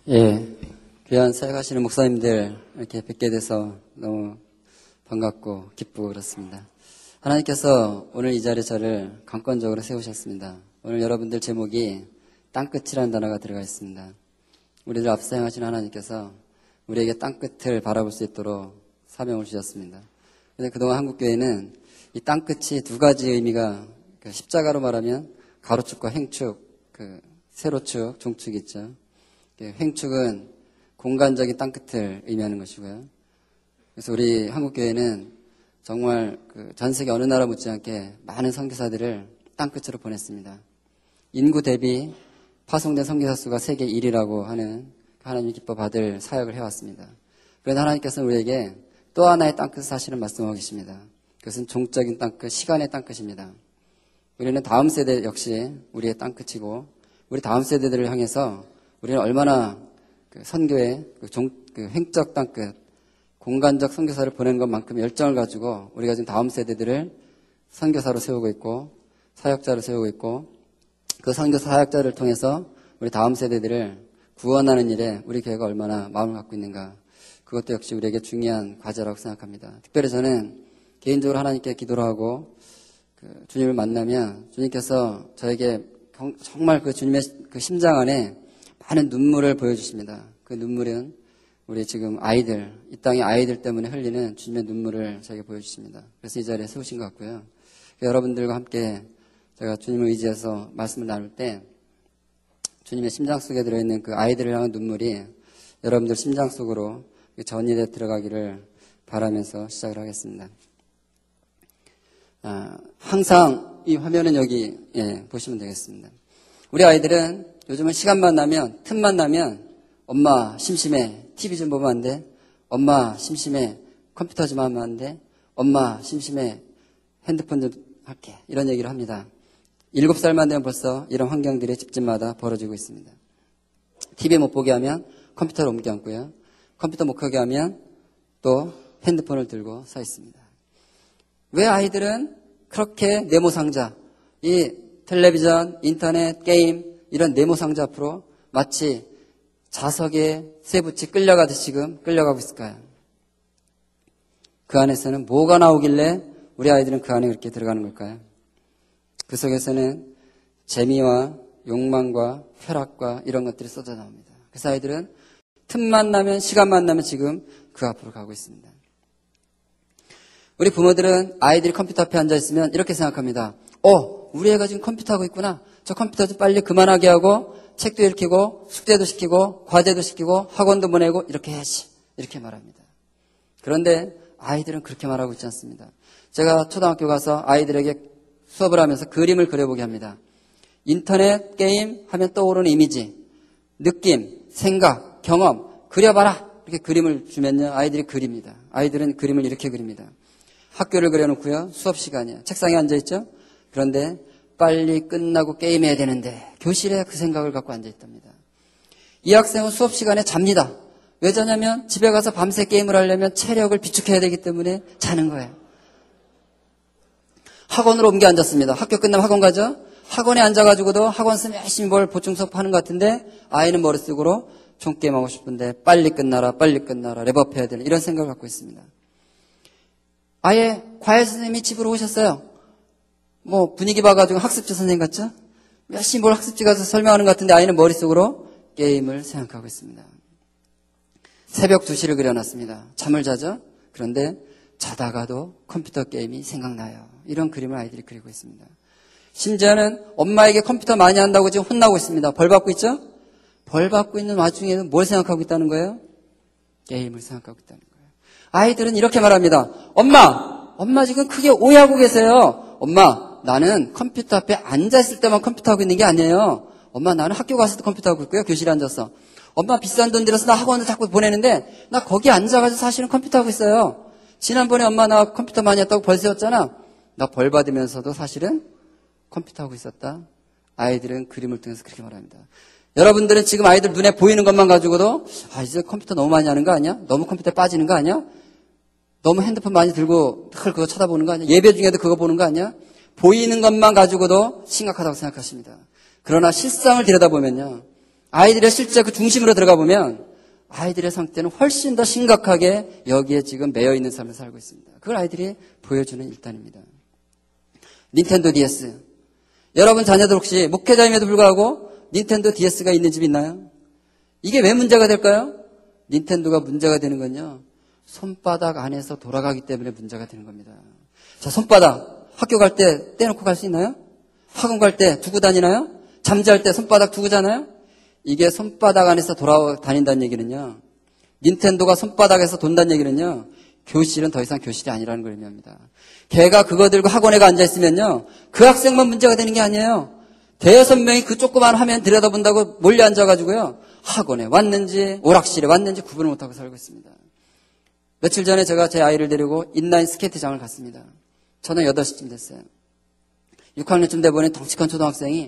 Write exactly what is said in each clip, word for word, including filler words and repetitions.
예, 귀한 사역하시는 목사님들 이렇게 뵙게 돼서 너무 반갑고 기쁘고 그렇습니다. 하나님께서 오늘 이 자리에 저를 강권적으로 세우셨습니다. 오늘 여러분들 제목이 땅끝이라는 단어가 들어가 있습니다. 우리들 앞서 사용하신 하나님께서 우리에게 땅끝을 바라볼 수 있도록 사명을 주셨습니다. 그런데 그동안 한국교회는 이 땅끝이 두 가지 의미가, 그 십자가로 말하면 가로축과 횡축, 그 세로축, 종축이 있죠. 횡축은 공간적인 땅끝을 의미하는 것이고요. 그래서 우리 한국교회는 정말 그 전 세계 어느 나라 못지않게 많은 선교사들을 땅끝으로 보냈습니다. 인구 대비 파송된 선교사 수가 세계 일 위라고 하는 하나님이 기뻐 받을 사역을 해왔습니다. 그런데 하나님께서는 우리에게 또 하나의 땅끝을 사실은 말씀하고 계십니다. 그것은 종적인 땅끝, 시간의 땅끝입니다. 우리는 다음 세대 역시 우리의 땅끝이고, 우리 다음 세대들을 향해서 우리는 얼마나 그 선교의 그 종, 그 횡적 땅끝, 공간적 선교사를 보내는 것만큼 열정을 가지고 우리가 지금 다음 세대들을 선교사로 세우고 있고, 사역자로 세우고 있고, 그 선교사 사역자를 통해서 우리 다음 세대들을 구원하는 일에 우리 교회가 얼마나 마음을 갖고 있는가, 그것도 역시 우리에게 중요한 과제라고 생각합니다. 특별히 저는 개인적으로 하나님께 기도를 하고 그 주님을 만나면 주님께서 저에게 정말 그 주님의 그 심장 안에 많은 눈물을 보여주십니다. 그 눈물은 우리 지금 아이들, 이 땅의 아이들 때문에 흘리는 주님의 눈물을 저에게 보여주십니다. 그래서 이 자리에 세우신 것 같고요. 여러분들과 함께 제가 주님을 의지해서 말씀을 나눌 때 주님의 심장 속에 들어있는 그 아이들을 향한 눈물이 여러분들 심장 속으로 전이에 들어가기를 바라면서 시작을 하겠습니다. 아, 항상 이 화면은 여기 예, 보시면 되겠습니다. 우리 아이들은 요즘은 시간만 나면, 틈만 나면 엄마 심심해, 티비 좀 보면 안 돼? 엄마 심심해, 컴퓨터 좀 하면 안 돼? 엄마 심심해, 핸드폰 좀 할게. 이런 얘기를 합니다. 일곱 살만 되면 벌써 이런 환경들이 집집마다 벌어지고 있습니다. 티비 못 보게 하면 컴퓨터를 옮겨 앉고요. 컴퓨터 못 켜게 하면 또 핸드폰을 들고 서 있습니다. 왜 아이들은 그렇게 네모 상자, 이 텔레비전, 인터넷, 게임, 이런 네모 상자 앞으로 마치 자석에 쇠붙이 끌려가듯이 지금 끌려가고 있을까요? 그 안에서는 뭐가 나오길래 우리 아이들은 그 안에 그렇게 들어가는 걸까요? 그 속에서는 재미와 욕망과 쾌락과 이런 것들이 쏟아 나옵니다. 그래서 아이들은 틈만 나면, 시간만 나면 지금 그 앞으로 가고 있습니다. 우리 부모들은 아이들이 컴퓨터 앞에 앉아있으면 이렇게 생각합니다. 어, 우리 애가 지금 컴퓨터 하고 있구나. 저 컴퓨터 좀 빨리 그만하게 하고 책도 읽히고 숙제도 시키고 과제도 시키고 학원도 보내고 이렇게 해야지. 이렇게 말합니다. 그런데 아이들은 그렇게 말하고 있지 않습니다. 제가 초등학교 가서 아이들에게 수업을 하면서 그림을 그려보게 합니다. 인터넷, 게임 하면 떠오르는 이미지, 느낌, 생각, 경험, 그려봐라. 이렇게 그림을 주면요, 아이들이 그립니다. 아이들은 그림을 이렇게 그립니다. 학교를 그려놓고요, 수업 시간이야. 책상에 앉아있죠? 그런데 빨리 끝나고 게임해야 되는데 교실에 그 생각을 갖고 앉아있답니다. 이 학생은 수업 시간에 잡니다. 왜 자냐면 집에 가서 밤새 게임을 하려면 체력을 비축해야 되기 때문에 자는 거예요. 학원으로 옮겨 앉았습니다. 학교 끝나면 학원 가죠? 학원에 앉아가지고도 학원 쓰면 열심히 뭘 보충 수업하는 것 같은데 아이는 머릿속으로 총게임하고 싶은데 빨리 끝나라, 빨리 끝나라, 랩업해야 되는 이런 생각을 갖고 있습니다. 아예 과외 선생님이 집으로 오셨어요. 뭐 분위기 봐가지고 학습지 선생님 같죠? 열심히 뭘 학습지 가서 설명하는 것 같은데 아이는 머릿속으로 게임을 생각하고 있습니다. 새벽 두 시를 그려놨습니다. 잠을 자죠? 그런데 자다가도 컴퓨터 게임이 생각나요. 이런 그림을 아이들이 그리고 있습니다. 심지어는 엄마에게 컴퓨터 많이 한다고 지금 혼나고 있습니다. 벌 받고 있죠? 벌 받고 있는 와중에는 뭘 생각하고 있다는 거예요? 게임을 생각하고 있다는 거예요. 아이들은 이렇게 말합니다. 엄마! 엄마 지금 크게 오해하고 계세요. 엄마, 나는 컴퓨터 앞에 앉아있을 때만 컴퓨터 하고 있는 게 아니에요. 엄마, 나는 학교 가서도 컴퓨터 하고 있고요. 교실에 앉아서. 엄마, 비싼 돈 들여서 나 학원을 자꾸 보내는데 나 거기 앉아가지고 사실은 컴퓨터 하고 있어요. 지난번에 엄마 나 컴퓨터 많이 했다고 벌 세웠잖아. 나 벌 받으면서도 사실은 컴퓨터 하고 있었다. 아이들은 그림을 통해서 그렇게 말합니다. 여러분들은 지금 아이들 눈에 보이는 것만 가지고도 아, 이제 컴퓨터 너무 많이 하는 거 아니야? 너무 컴퓨터에 빠지는 거 아니야? 너무 핸드폰 많이 들고 늘 그거 쳐다보는 거 아니야? 예배 중에도 그거 보는 거 아니야? 보이는 것만 가지고도 심각하다고 생각하십니다. 그러나 실상을 들여다보면요, 아이들의 실제 그 중심으로 들어가 보면 아이들의 상태는 훨씬 더 심각하게 여기에 지금 매여 있는 삶을 살고 있습니다. 그걸 아이들이 보여주는 일단입니다. 닌텐도 디에스. 여러분 자녀들 혹시 목회자임에도 불구하고 닌텐도 디에스가 있는 집 있나요? 이게 왜 문제가 될까요? 닌텐도가 문제가 되는 건요, 손바닥 안에서 돌아가기 때문에 문제가 되는 겁니다. 자, 손바닥 학교 갈 때 떼놓고 갈 수 있나요? 학원 갈 때 두고 다니나요? 잠잘 때 손바닥 두고 자나요? 이게 손바닥 안에서 돌아다닌다는 얘기는요, 닌텐도가 손바닥에서 돈다는 얘기는요, 교실은 더 이상 교실이 아니라는 걸 의미합니다. 걔가 그거 들고 학원에 가 앉아있으면요, 그 학생만 문제가 되는 게 아니에요. 대여섯 명이 그 조그만 화면 들여다본다고 몰려 앉아가지고요, 학원에 왔는지 오락실에 왔는지 구분을 못하고 살고 있습니다. 며칠 전에 제가 제 아이를 데리고 인라인 스케이트장을 갔습니다. 저는 여덟 시쯤 됐어요. 육 학년쯤 돼보니 덩치큰 초등학생이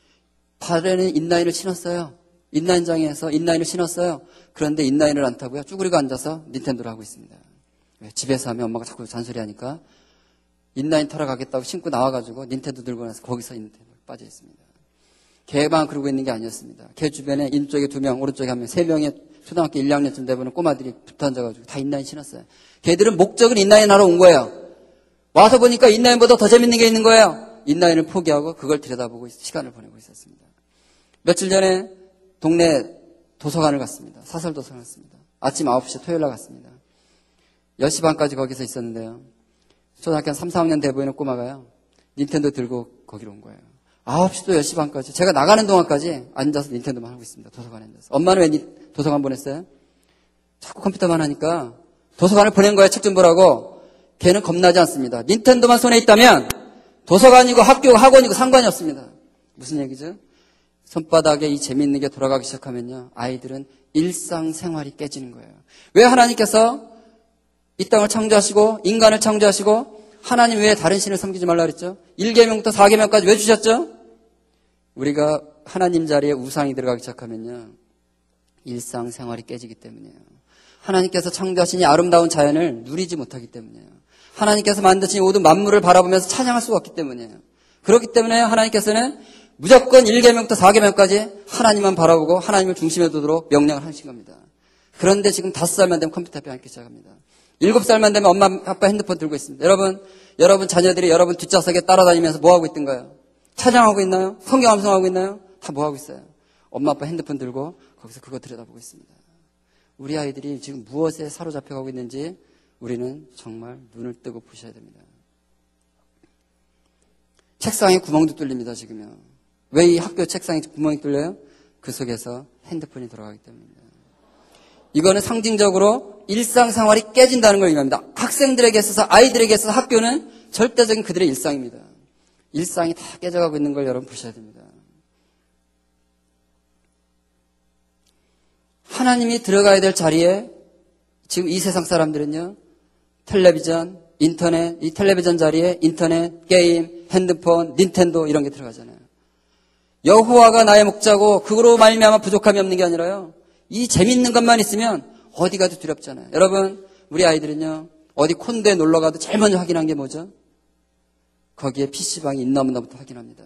발에는 인라인을 신었어요. 인라인장에서 인라인을 신었어요. 그런데 인라인을 안 타고요, 쭈그리고 앉아서 닌텐도를 하고 있습니다. 집에서 하면 엄마가 자꾸 잔소리하니까 인라인 타러 가겠다고 신고 나와가지고 닌텐도 들고 나서 거기서 닌텐도 빠져 있습니다. 걔만 그러고 있는 게 아니었습니다. 걔 주변에 왼쪽에 두 명, 오른쪽에 한 명, 세 명의 초등학교 일, 이 학년쯤 돼보는 꼬마들이 붙어 앉아가지고 다 인라인 신었어요. 걔들은 목적은 인라인 하러 온 거예요. 와서 보니까 인라인보다 더 재밌는 게 있는 거예요. 인라인을 포기하고 그걸 들여다보고 시간을 보내고 있었습니다. 며칠 전에 동네 도서관을 갔습니다. 사설 도서관을 갔습니다. 아침 아홉 시에 토요일 날 갔습니다. 열 시 반까지 거기서 있었는데요, 초등학교 한 삼, 사 학년 돼 보이는 꼬마가요, 닌텐도 들고 거기로 온 거예요. 아홉 시도 열 시 반까지. 제가 나가는 동안까지 앉아서 닌텐도만 하고 있습니다. 도서관에 앉아서. 엄마는 왜 도서관 보냈어요? 자꾸 컴퓨터만 하니까 도서관을 보낸 거예요. 책 좀 보라고. 걔는 겁나지 않습니다. 닌텐도만 손에 있다면 도서관이고 학교고 학원이고 상관이 없습니다. 무슨 얘기죠? 손바닥에 이 재미있는 게 돌아가기 시작하면요, 아이들은 일상생활이 깨지는 거예요. 왜 하나님께서 이 땅을 창조하시고 인간을 창조하시고 하나님 외에 다른 신을 섬기지 말라 그랬죠? 일 계명부터 사 계명까지 왜 주셨죠? 우리가 하나님 자리에 우상이 들어가기 시작하면요, 일상생활이 깨지기 때문이에요. 하나님께서 창조하신 이 아름다운 자연을 누리지 못하기 때문이에요. 하나님께서 만드신 모든 만물을 바라보면서 찬양할 수가 없기 때문이에요. 그렇기 때문에 하나님께서는 무조건 일 계명부터 사 계명까지 하나님만 바라보고 하나님을 중심에 두도록 명령을 하신 겁니다. 그런데 지금 다섯 살만 되면 컴퓨터 앞에 앉기 시작합니다. 일곱 살만 되면 엄마 아빠 핸드폰 들고 있습니다. 여러분, 여러분 자녀들이 여러분 뒷좌석에 따라다니면서 뭐하고 있던가요? 찬양하고 있나요? 성경 암송하고 있나요? 다 뭐하고 있어요? 엄마 아빠 핸드폰 들고 거기서 그거 들여다보고 있습니다. 우리 아이들이 지금 무엇에 사로잡혀가고 있는지 우리는 정말 눈을 뜨고 보셔야 됩니다. 책상에 구멍도 뚫립니다, 지금요. 왜 이 학교 책상에 구멍이 뚫려요? 그 속에서 핸드폰이 들어가기 때문입니다. 이거는 상징적으로 일상생활이 깨진다는 걸 의미합니다. 학생들에게 있어서, 아이들에게 있어서 학교는 절대적인 그들의 일상입니다. 일상이 다 깨져가고 있는 걸 여러분 보셔야 됩니다. 하나님이 들어가야 될 자리에 지금 이 세상 사람들은요, 텔레비전, 인터넷, 이 텔레비전 자리에 인터넷, 게임, 핸드폰, 닌텐도 이런 게 들어가잖아요. 여호와가 나의 목자고 그거로 말미암아 부족함이 없는 게 아니라요, 이 재밌는 것만 있으면 어디 가도 두렵잖아요. 여러분, 우리 아이들은요, 어디 콘도에 놀러 가도 제일 먼저 확인한 게 뭐죠? 거기에 피시방이 있나 없나부터 확인합니다.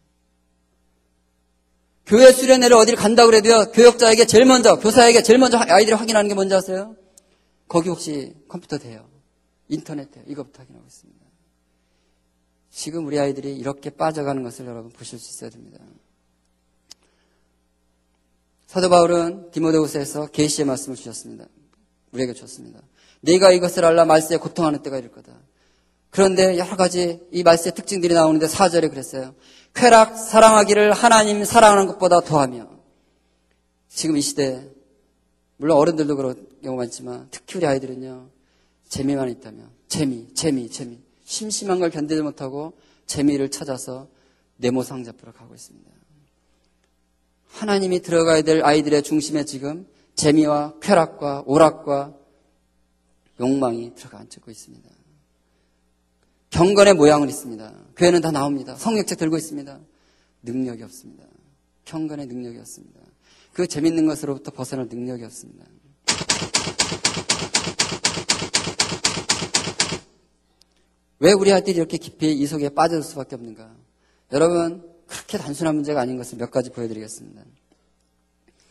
교회 수련회를 어디를 간다고 그래도요, 교역자에게 제일 먼저, 교사에게 제일 먼저 아이들이 확인하는 게 뭔지 아세요? 거기 혹시 컴퓨터 돼요? 인터넷 돼요? 이것부터 확인하고 있습니다. 지금 우리 아이들이 이렇게 빠져가는 것을 여러분 보실 수 있어야 됩니다. 사도 바울은 디모데후서에서 계시의 말씀을 주셨습니다. 우리에게 주셨습니다. 네가 이것을 알라 말세에 고통하는 때가 이를 거다. 그런데 여러 가지 이 말세의 특징들이 나오는데 사 절에 그랬어요. 쾌락 사랑하기를 하나님 사랑하는 것보다 더하며. 지금 이 시대, 물론 어른들도 그런 경우가 있지만 특히 우리 아이들은요, 재미만 있다면 재미, 재미, 재미, 심심한 걸 견디지 못하고 재미를 찾아서 네모상자 앞으로 가고 있습니다. 하나님이 들어가야 될 아이들의 중심에 지금 재미와 쾌락과 오락과 욕망이 들어가 앉고 있습니다. 경건의 모양은 있습니다. 교회는 다 나옵니다. 성경책 들고 있습니다. 능력이 없습니다. 경건의 능력이 없습니다. 그 재밌는 것으로부터 벗어날 능력이 없습니다. 왜 우리 아이들이 이렇게 깊이 이 속에 빠질 수밖에 없는가? 여러분, 그렇게 단순한 문제가 아닌 것을 몇 가지 보여드리겠습니다.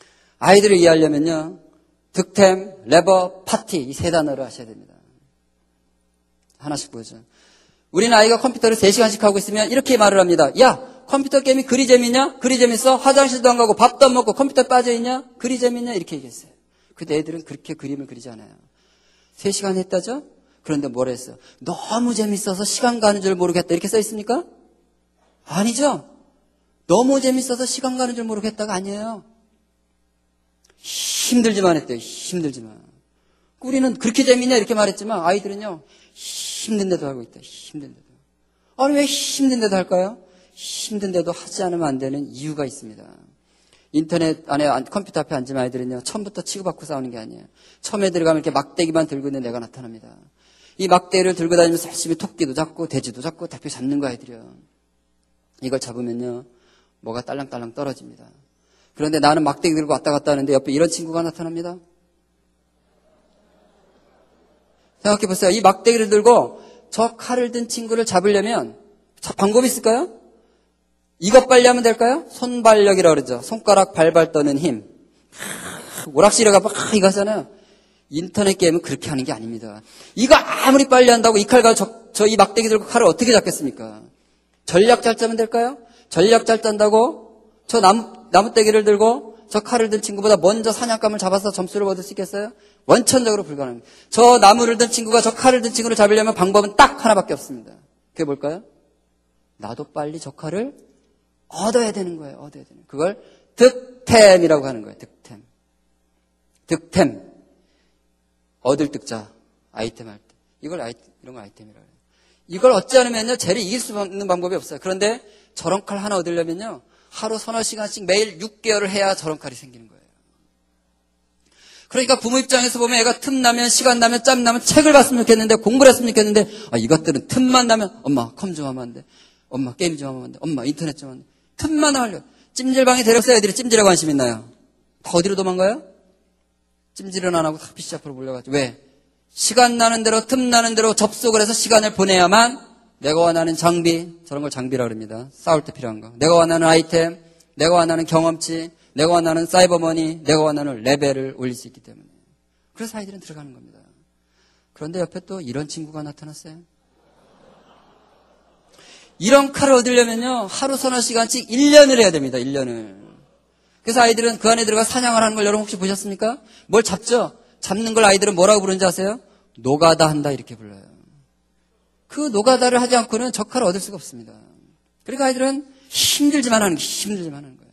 아이들을 이해하려면요. 득템, 레버, 파티 이 세 단어를 하셔야 됩니다. 하나씩 보죠. 우리는 아이가 컴퓨터를 세 시간씩 하고 있으면 이렇게 말을 합니다. 야, 컴퓨터 게임이 그리 재밌냐? 그리 재밌어? 화장실도 안 가고 밥도 안 먹고 컴퓨터 빠져있냐? 그리 재밌냐? 이렇게 얘기했어요. 근데 애들은 그렇게 그림을 그리지 않아요. 세 시간 했다죠? 그런데 뭘 했어요? 너무 재밌어서 시간 가는 줄 모르겠다. 이렇게 써 있습니까? 아니죠. 너무 재밌어서 시간 가는 줄 모르겠다가 아니에요. 힘들지만 했대요. 힘들지만. 우리는 그렇게 재밌냐 이렇게 말했지만 아이들은요. 힘든데도 하고 있다. 힘든데도. 아니 왜 힘든데도 할까요? 힘든데도 하지 않으면 안 되는 이유가 있습니다. 인터넷 안에 컴퓨터 앞에 앉으면 아이들은요. 처음부터 치고받고 싸우는 게 아니에요. 처음에 들어가면 이렇게 막대기만 들고 있는 애가 나타납니다. 이 막대기를 들고 다니면서 열심히 토끼도 잡고 돼지도 잡고 대표 잡는 거 아이들이요. 이걸 잡으면요. 뭐가 딸랑딸랑 떨어집니다. 그런데 나는 막대기 들고 왔다 갔다 하는데 옆에 이런 친구가 나타납니다. 생각해 보세요. 이 막대기를 들고 저 칼을 든 친구를 잡으려면 방법이 있을까요? 이것 빨리 하면 될까요? 손발력이라고 그러죠. 손가락 발발 떠는 힘. 오락실에 가면 이거 하잖아요. 인터넷 게임은 그렇게 하는 게 아닙니다. 이거 아무리 빨리 한다고 이 칼과 저, 저 이 막대기 들고 칼을 어떻게 잡겠습니까? 전략 잘 짜면 될까요? 전략 잘 짠다고 저 나무, 나무대기를 들고 저 칼을 든 친구보다 먼저 사냥감을 잡아서 점수를 얻을 수 있겠어요? 원천적으로 불가능합니다. 저 나무를 든 친구가 저 칼을 든 친구를 잡으려면 방법은 딱 하나밖에 없습니다. 그게 뭘까요? 나도 빨리 저 칼을 얻어야 되는 거예요. 얻어야 되는. 그걸 득템이라고 하는 거예요. 득템. 득템. 얻을 득자. 아이템 할 때. 이걸 아이템, 이런 거 아이템이라고 해요. 이걸 얻지 않으면요. 쟤를 이길 수 있는 방법이 없어요. 그런데 저런 칼 하나 얻으려면요. 하루 서너 시간씩 매일 육 개월을 해야 저런 칼이 생기는 거예요. 그러니까 부모 입장에서 보면 애가 틈 나면 시간 나면 짬 나면 책을 봤으면 좋겠는데 공부를 했으면 좋겠는데 아, 이것들은 틈만 나면 엄마 컴 좀 하면 안 돼. 엄마 게임 좀 하면 안 돼. 엄마 인터넷 좀 하면 안 돼. 틈만 하려. 찜질방에 데려서 애들이 찜질에 관심 있나요? 다 어디로 도망가요? 찜질은 안 하고 다 피씨 앞으로 몰려가죠. 왜? 시간 나는 대로 틈 나는 대로 접속을 해서 시간을 보내야만 내가 원하는 장비, 저런 걸 장비라고 합니다. 싸울 때 필요한 거. 내가 원하는 아이템, 내가 원하는 경험치, 내가 원하는 사이버머니, 내가 원하는 레벨을 올릴 수 있기 때문에. 그래서 아이들은 들어가는 겁니다. 그런데 옆에 또 이런 친구가 나타났어요. 이런 칼을 얻으려면요, 하루 서너 시간씩 일 년을 해야 됩니다, 일 년을. 그래서 아이들은 그 안에 들어가 사냥을 하는 걸 여러분 혹시 보셨습니까? 뭘 잡죠? 잡는 걸 아이들은 뭐라고 부르는지 아세요? 노가다 한다, 이렇게 불러요. 그 노가다를 하지 않고는 저 칼을 얻을 수가 없습니다. 그러니까 아이들은 힘들지만 하는 게 힘들지만 하는 거예요.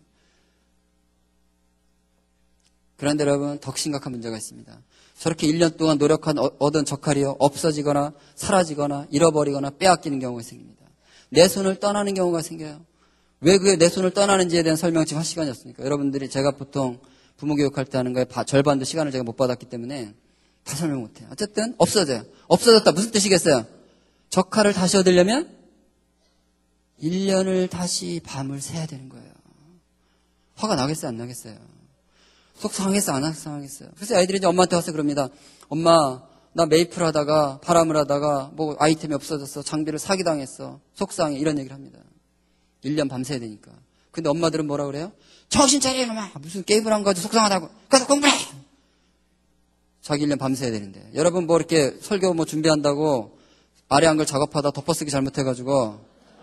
그런데 여러분, 더 심각한 문제가 있습니다. 저렇게 일 년 동안 노력한 얻은 저 칼이요, 없어지거나 사라지거나 잃어버리거나 빼앗기는 경우가 생깁니다. 내 손을 떠나는 경우가 생겨요. 왜 그게 내 손을 떠나는지에 대한 설명 지금 할 시간이 없으니까. 여러분들이 제가 보통 부모 교육할 때 하는 거에 절반도 시간을 제가 못 받았기 때문에 다 설명 못 해요. 어쨌든 없어져요. 없어졌다. 무슨 뜻이겠어요? 저 칼을 다시 얻으려면 일 년을 다시 밤을 새야 되는 거예요. 화가 나겠어요? 안 나겠어요? 속 상하겠어요? 안 상하겠어요? 그래서 아이들이 이제 엄마한테 와서 그럽니다. 엄마, 나 메이플 하다가 바람을 하다가 뭐 아이템이 없어졌어. 장비를 사기당했어. 속상해. 이런 얘기를 합니다. 일 년 밤새야 되니까. 근데 엄마들은 뭐라 그래요? 정신 차려 이놈아. 무슨 게임을 한 가지고 속상하다고. 가서 공부해. 자기 일 년 밤새야 되는데. 여러분 뭐 이렇게 설교 뭐 준비한다고 아래 한글 작업하다 덮어쓰기 잘못해가지고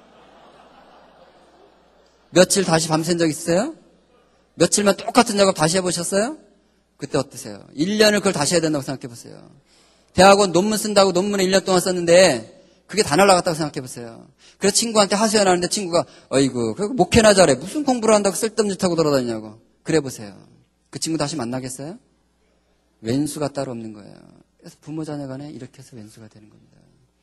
며칠 다시 밤샌 적 있어요? 며칠만 똑같은 작업 다시 해보셨어요? 그때 어떠세요? 일 년을 그걸 다시 해야 된다고 생각해보세요. 대학원 논문 쓴다고 논문을 일 년 동안 썼는데 그게 다 날라갔다고 생각해보세요. 그래서 친구한테 하소연하는데 친구가 어이구 그리고 목회나 잘해. 무슨 공부를 한다고 쓸데없는 짓 하고 돌아다니냐고. 그래보세요. 그 친구 다시 만나겠어요? 왼수가 따로 없는 거예요. 그래서 부모 자녀 간에 이렇게 해서 왼수가 되는 겁니다.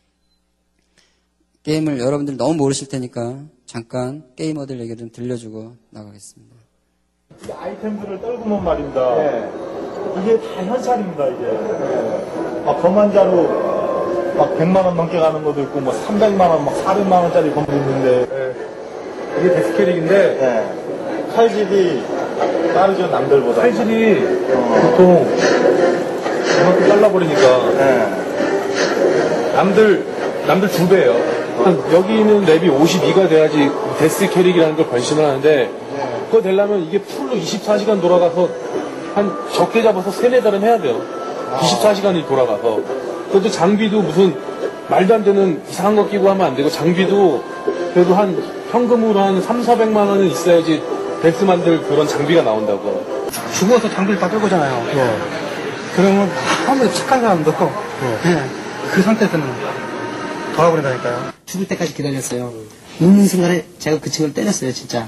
게임을 여러분들 너무 모르실 테니까 잠깐 게이머들 얘기를 좀 들려주고 나가겠습니다. 이 아이템들을 떨구면 말입니다. 네. 이게 다 현찰입니다, 이게. 네. 막 범한자로 막 백만 원 넘게 가는 것도 있고, 뭐 삼백만 원, 막 사백만 원짜리 건도 있는데. 네. 이게 데스캐릭인데, 네. 칼질이 빠르죠, 남들보다. 칼질이 어. 보통 이만큼 잘라버리니까. 네. 남들, 남들 두 배예요. 여기는 랩이 오십이가 돼야지 데스 캐릭이라는 걸 변신을 하는데, 그거 되려면 이게 풀로 이십사 시간 돌아가서 한 적게 잡아서 세네 달은 해야 돼요. 이십사 시간이 돌아가서. 그것도 장비도 무슨 말도 안 되는 이상한 거 끼고 하면 안 되고, 장비도 그래도 한 현금으로 한 삼사백만 원은 있어야지 덱스 만들 그런 장비가 나온다고. 죽어서 장비를 다 끌고 오잖아요. 예. 그러면 아무리 착한 사람도 예. 그 상태에서는 돌아버린다니까요. 죽을 때까지 기다렸어요. 있는 순간에 제가 그 친구를 때렸어요, 진짜.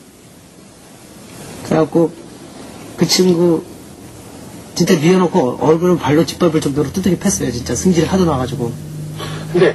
그래갖고 그 친구 진짜 미워놓고 얼굴을 발로 짓밟을 정도로 두들겨 팼어요, 진짜. 승질이 하도 나가지고. 근데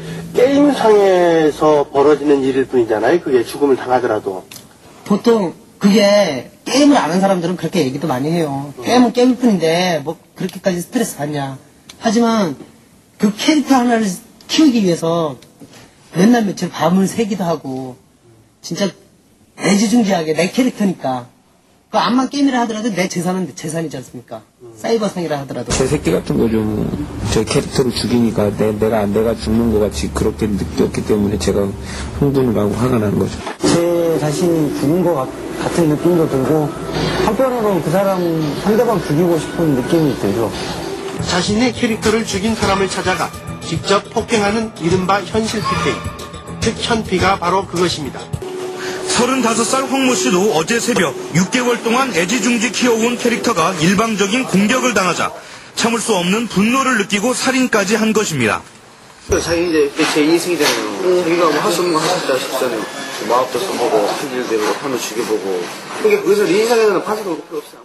게임상에서 벌어지는 일일 뿐이잖아요. 그게 죽음을 당하더라도. 보통 그게 게임을 아는 사람들은 그렇게 얘기도 많이 해요. 게임은 게임일 뿐인데 뭐 그렇게까지 스트레스 받냐. 하지만 그 캐릭터 하나를 키우기 위해서 맨날 며칠 밤을 새기도 하고 진짜 애지중지하게 내 캐릭터니까 그 암만 게임이라 하더라도 내 재산은 내 재산이지 않습니까? 사이버상이라 하더라도. 제 새끼 같은 거죠. 제 캐릭터를 죽이니까 내, 내가 내가 죽는 것 같이 그렇게 느꼈기 때문에 제가 흥분을 하고 화가 나는 거죠. 제 자신이 죽은 것 같, 같은 느낌도 들고 한편으로는 그 사람 상대방 죽이고 싶은 느낌이 들죠. 자신의 캐릭터를 죽인 사람을 찾아가 직접 폭행하는 이른바 현실 피케이. 즉 현피가 바로 그것입니다. 서른다섯 살 황모 씨도 어제 새벽 육 개월 동안 애지중지 키워온 캐릭터가 일방적인 공격을 당하자 참을 수 없는 분노를 느끼고 살인까지 한 것입니다. 자기 이제 제 인생이 되네요. 자기가 뭐 할 수 없는 거 하셨다 싶잖아요. 마법도 써보고 한 일대로 한번 죽여보고. 그게 거기서 네 인생에는 판사도 필요 없어요.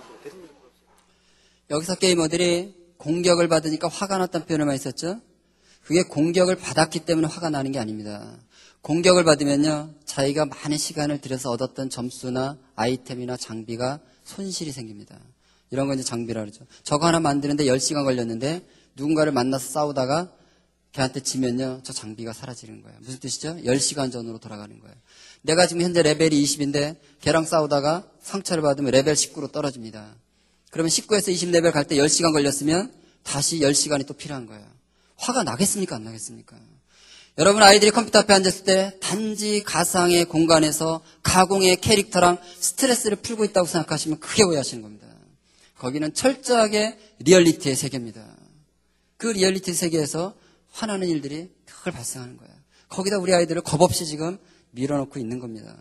여기서 게이머들이 공격을 받으니까 화가 났다는 표현을 많이 썼죠. 그게 공격을 받았기 때문에 화가 나는 게 아닙니다. 공격을 받으면요, 자기가 많은 시간을 들여서 얻었던 점수나 아이템이나 장비가 손실이 생깁니다. 이런 건 이제 장비라 그러죠. 저거 하나 만드는데 열 시간 걸렸는데 누군가를 만나서 싸우다가 걔한테 지면요, 저 장비가 사라지는 거예요. 무슨 뜻이죠? 열 시간 전으로 돌아가는 거예요. 내가 지금 현재 레벨이 이십인데 걔랑 싸우다가 상처를 받으면 레벨 십구로 떨어집니다. 그러면 십구에서 이십 레벨 갈 때 열 시간 걸렸으면 다시 열 시간이 또 필요한 거예요. 화가 나겠습니까? 안 나겠습니까? 여러분 아이들이 컴퓨터 앞에 앉았을 때 단지 가상의 공간에서 가공의 캐릭터랑 스트레스를 풀고 있다고 생각하시면 크게 오해하시는 겁니다. 거기는 철저하게 리얼리티의 세계입니다. 그 리얼리티 세계에서 화나는 일들이 늘 발생하는 거예요. 거기다 우리 아이들을 겁없이 지금 밀어넣고 있는 겁니다.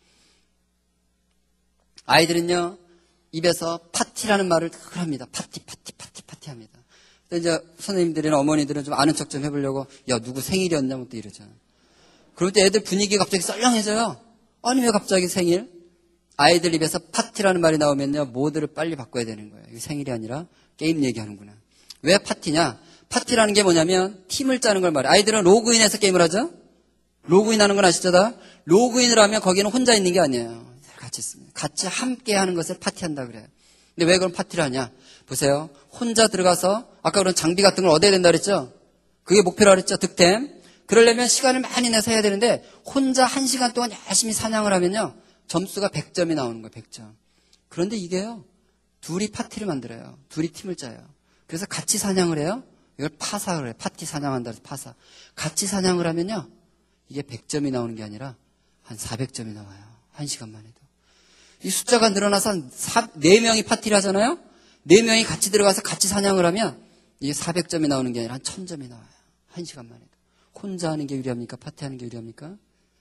아이들은요, 입에서 파티라는 말을 늘 합니다. 파티, 파티, 파티, 파티 합니다. 근데 이제 선생님들이나 어머니들은 좀 아는 척 좀 해보려고, 야, 누구 생일이었냐면 또 이러잖아. 그럴 때 애들 분위기가 갑자기 썰렁해져요. 아니, 왜 갑자기 생일? 아이들 입에서 파티라는 말이 나오면요, 모드를 빨리 바꿔야 되는 거예요. 이게 생일이 아니라 게임 얘기하는구나. 왜 파티냐? 파티라는 게 뭐냐면 팀을 짜는 걸 말해요. 아이들은 로그인해서 게임을 하죠? 로그인하는 건 아시죠? 다? 로그인을 하면 거기는 혼자 있는 게 아니에요. 같이 있습니다. 같이 함께 하는 것을 파티한다 그래요. 근데 왜 그런 파티를 하냐? 보세요. 혼자 들어가서 아까 그런 장비 같은 걸 얻어야 된다 그랬죠? 그게 목표라 그랬죠? 득템. 그러려면 시간을 많이 내서 해야 되는데 혼자 한 시간 동안 열심히 사냥을 하면요. 점수가 백 점이 나오는 거예요. 백 점. 그런데 이게요. 둘이 파티를 만들어요. 둘이 팀을 짜요. 그래서 같이 사냥을 해요. 이걸 파사를 해요. 파티 사냥한다 해서 파사. 같이 사냥을 하면요. 이게 백 점이 나오는 게 아니라 한 사백 점이 나와요. 한 시간만 해도. 이 숫자가 늘어나서 한 네 명이 파티를 하잖아요. 네 명이 같이 들어가서 같이 사냥을 하면 이게 사백 점이 나오는 게 아니라 한 천 점이 나와요. 한 시간만 해도. 혼자 하는 게 유리합니까? 파티하는 게 유리합니까?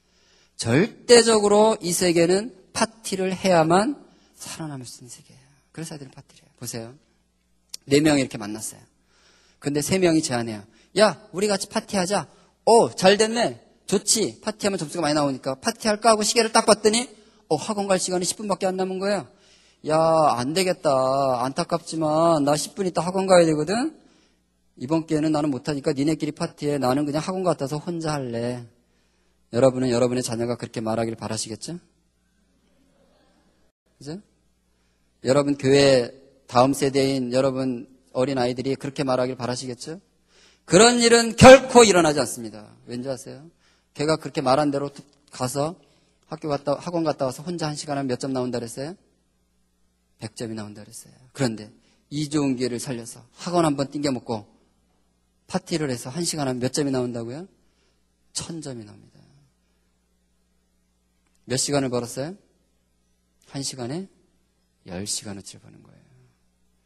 절대적으로 이 세계는 파티를 해야만 살아남을 수 있는 세계예요. 그래서 애들은 파티를 해요. 보세요. 네 명이 이렇게 만났어요. 근데 세 명이 제안해요. 야, 우리 같이 파티하자. 오, 잘 됐네. 좋지. 파티하면 점수가 많이 나오니까 파티할까 하고 시계를 딱 봤더니 어, 학원 갈 시간이 십 분밖에 안 남은 거야. 야, 안 되겠다. 안타깝지만 나 십 분 있다 학원 가야 되거든. 이번 기회는 나는 못하니까 니네끼리 파티해. 나는 그냥 학원 갔다 와서 혼자 할래. 여러분은 여러분의 자녀가 그렇게 말하길 바라시겠죠? 그죠? 여러분 교회 다음 세대인 여러분 어린 아이들이 그렇게 말하길 바라시겠죠? 그런 일은 결코 일어나지 않습니다. 왠지 아세요? 걔가 그렇게 말한 대로 가서 학교 갔다, 학원 갔다 와서 혼자 한 시간 하면 몇 점 나온다 그랬어요? 백 점이 나온다 그랬어요. 그런데 이 좋은 기회를 살려서 학원 한번 띵겨먹고 파티를 해서 한 시간 하면 몇 점이 나온다고요? 천 점이 나옵니다. 몇 시간을 벌었어요? 한 시간에 열 시간어치를 버는 거예요.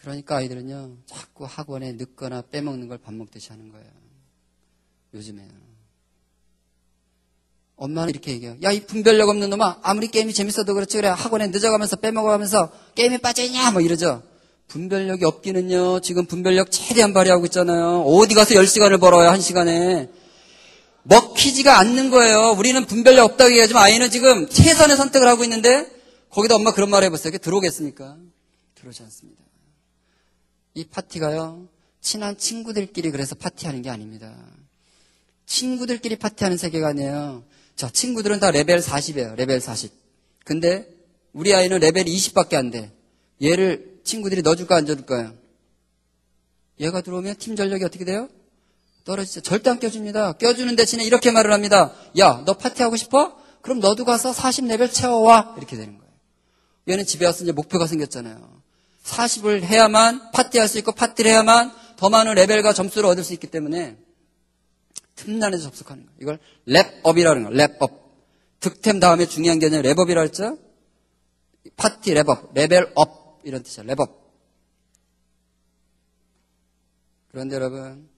그러니까 아이들은요, 자꾸 학원에 늦거나 빼먹는 걸 밥 먹듯이 하는 거예요. 요즘에요. 엄마는 이렇게 얘기해요. 야, 이 분별력 없는 놈아, 아무리 게임이 재밌어도 그렇지, 그래. 학원에 늦어가면서 빼먹어가면서 게임에 빠져있냐? 뭐 이러죠. 분별력이 없기는요, 지금 분별력 최대한 발휘하고 있잖아요. 어디 가서 열 시간을 벌어요, 한 시간에. 먹히지가 않는 거예요. 우리는 분별력 없다고 얘기하지만 아이는 지금 최선의 선택을 하고 있는데, 거기다 엄마 그런 말 해보세요. 그게 들어오겠습니까? 들어오지 않습니다. 이 파티가요, 친한 친구들끼리 그래서 파티하는 게 아닙니다. 친구들끼리 파티하는 세계가 아니에요. 자, 친구들은 다 레벨 사십이에요. 레벨 사십. 근데 우리 아이는 레벨 이십밖에 안 돼. 얘를 친구들이 넣어줄까 안 넣어줄까요? 얘가 들어오면 팀 전력이 어떻게 돼요? 떨어지죠. 절대 안 껴줍니다. 껴주는 대신에 이렇게 말을 합니다. 야, 너 파티하고 싶어? 그럼 너도 가서 사십 레벨 채워와. 이렇게 되는 거예요. 얘는 집에 와서 이제 목표가 생겼잖아요. 사십을 해야만 파티할 수 있고 파티를 해야만 더 많은 레벨과 점수를 얻을 수 있기 때문에 틈난에서 접속하는 거예요. 이걸 랩업이라는 거예요. 랩업. 득템 다음에 중요한 게 아니라 랩업이라 했죠? 파티 랩업, 레벨업 이런 뜻이에요. 랩업. 그런데 여러분,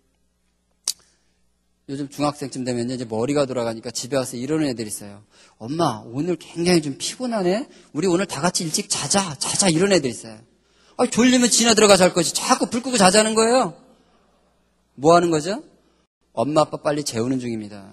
요즘 중학생쯤 되면 이제 머리가 돌아가니까 집에 와서 이러는 애들이 있어요. 엄마, 오늘 굉장히 좀 피곤하네? 우리 오늘 다 같이 일찍 자자, 자자 이런 애들이 있어요. 아, 졸리면 지나 들어가 잘 것이 자꾸 불 끄고 자자는 거예요. 뭐 하는 거죠? 엄마 아빠 빨리 재우는 중입니다.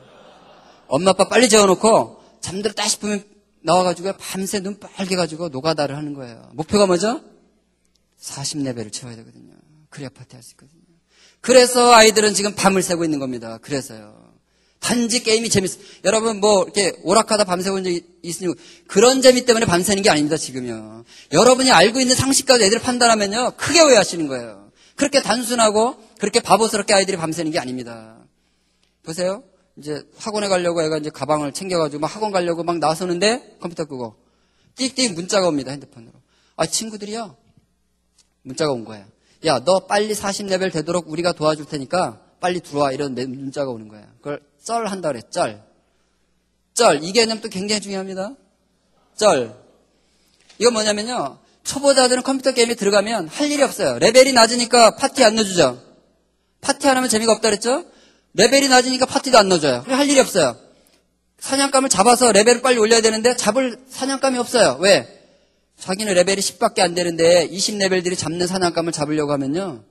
엄마 아빠 빨리 재워놓고 잠들었다 싶으면 나와가지고 밤새 눈 빨개가지고 노가다를 하는 거예요. 목표가 뭐죠? 사십 레벨을 채워야 되거든요. 그래야 파티할 수 있거든요. 그래서 아이들은 지금 밤을 새고 있는 겁니다. 그래서요. 단지 게임이 재밌어. 여러분 뭐 이렇게 오락하다 밤새본 적이 있으니 그런 재미 때문에 밤새는 게 아닙니다. 지금요. 여러분이 알고 있는 상식까지 애들을 판단하면요. 크게 오해하시는 거예요. 그렇게 단순하고 그렇게 바보스럽게 아이들이 밤새는 게 아닙니다. 보세요. 이제 학원에 가려고 애가 이제 가방을 챙겨가지고 막 학원 가려고 막 나서는데 컴퓨터 끄고 띡띡 문자가 옵니다. 핸드폰으로. 아, 친구들이요. 문자가 온 거예요. 야, 너 빨리 사십 레벨 되도록 우리가 도와줄 테니까 빨리 들어와. 이런 문자가 오는 거예요. 그걸 쩔 한다 그래. 쩔. 쩔. 이 개념도 굉장히 중요합니다. 쩔. 이건 뭐냐면요. 초보자들은 컴퓨터 게임에 들어가면 할 일이 없어요. 레벨이 낮으니까 파티 안 넣어주죠. 파티 안 하면 재미가 없다 그랬죠? 레벨이 낮으니까 파티도 안 넣어줘요. 할 일이 없어요. 사냥감을 잡아서 레벨을 빨리 올려야 되는데 잡을 사냥감이 없어요. 왜? 자기는 레벨이 십밖에 안 되는데 이십 레벨들이 잡는 사냥감을 잡으려고 하면요.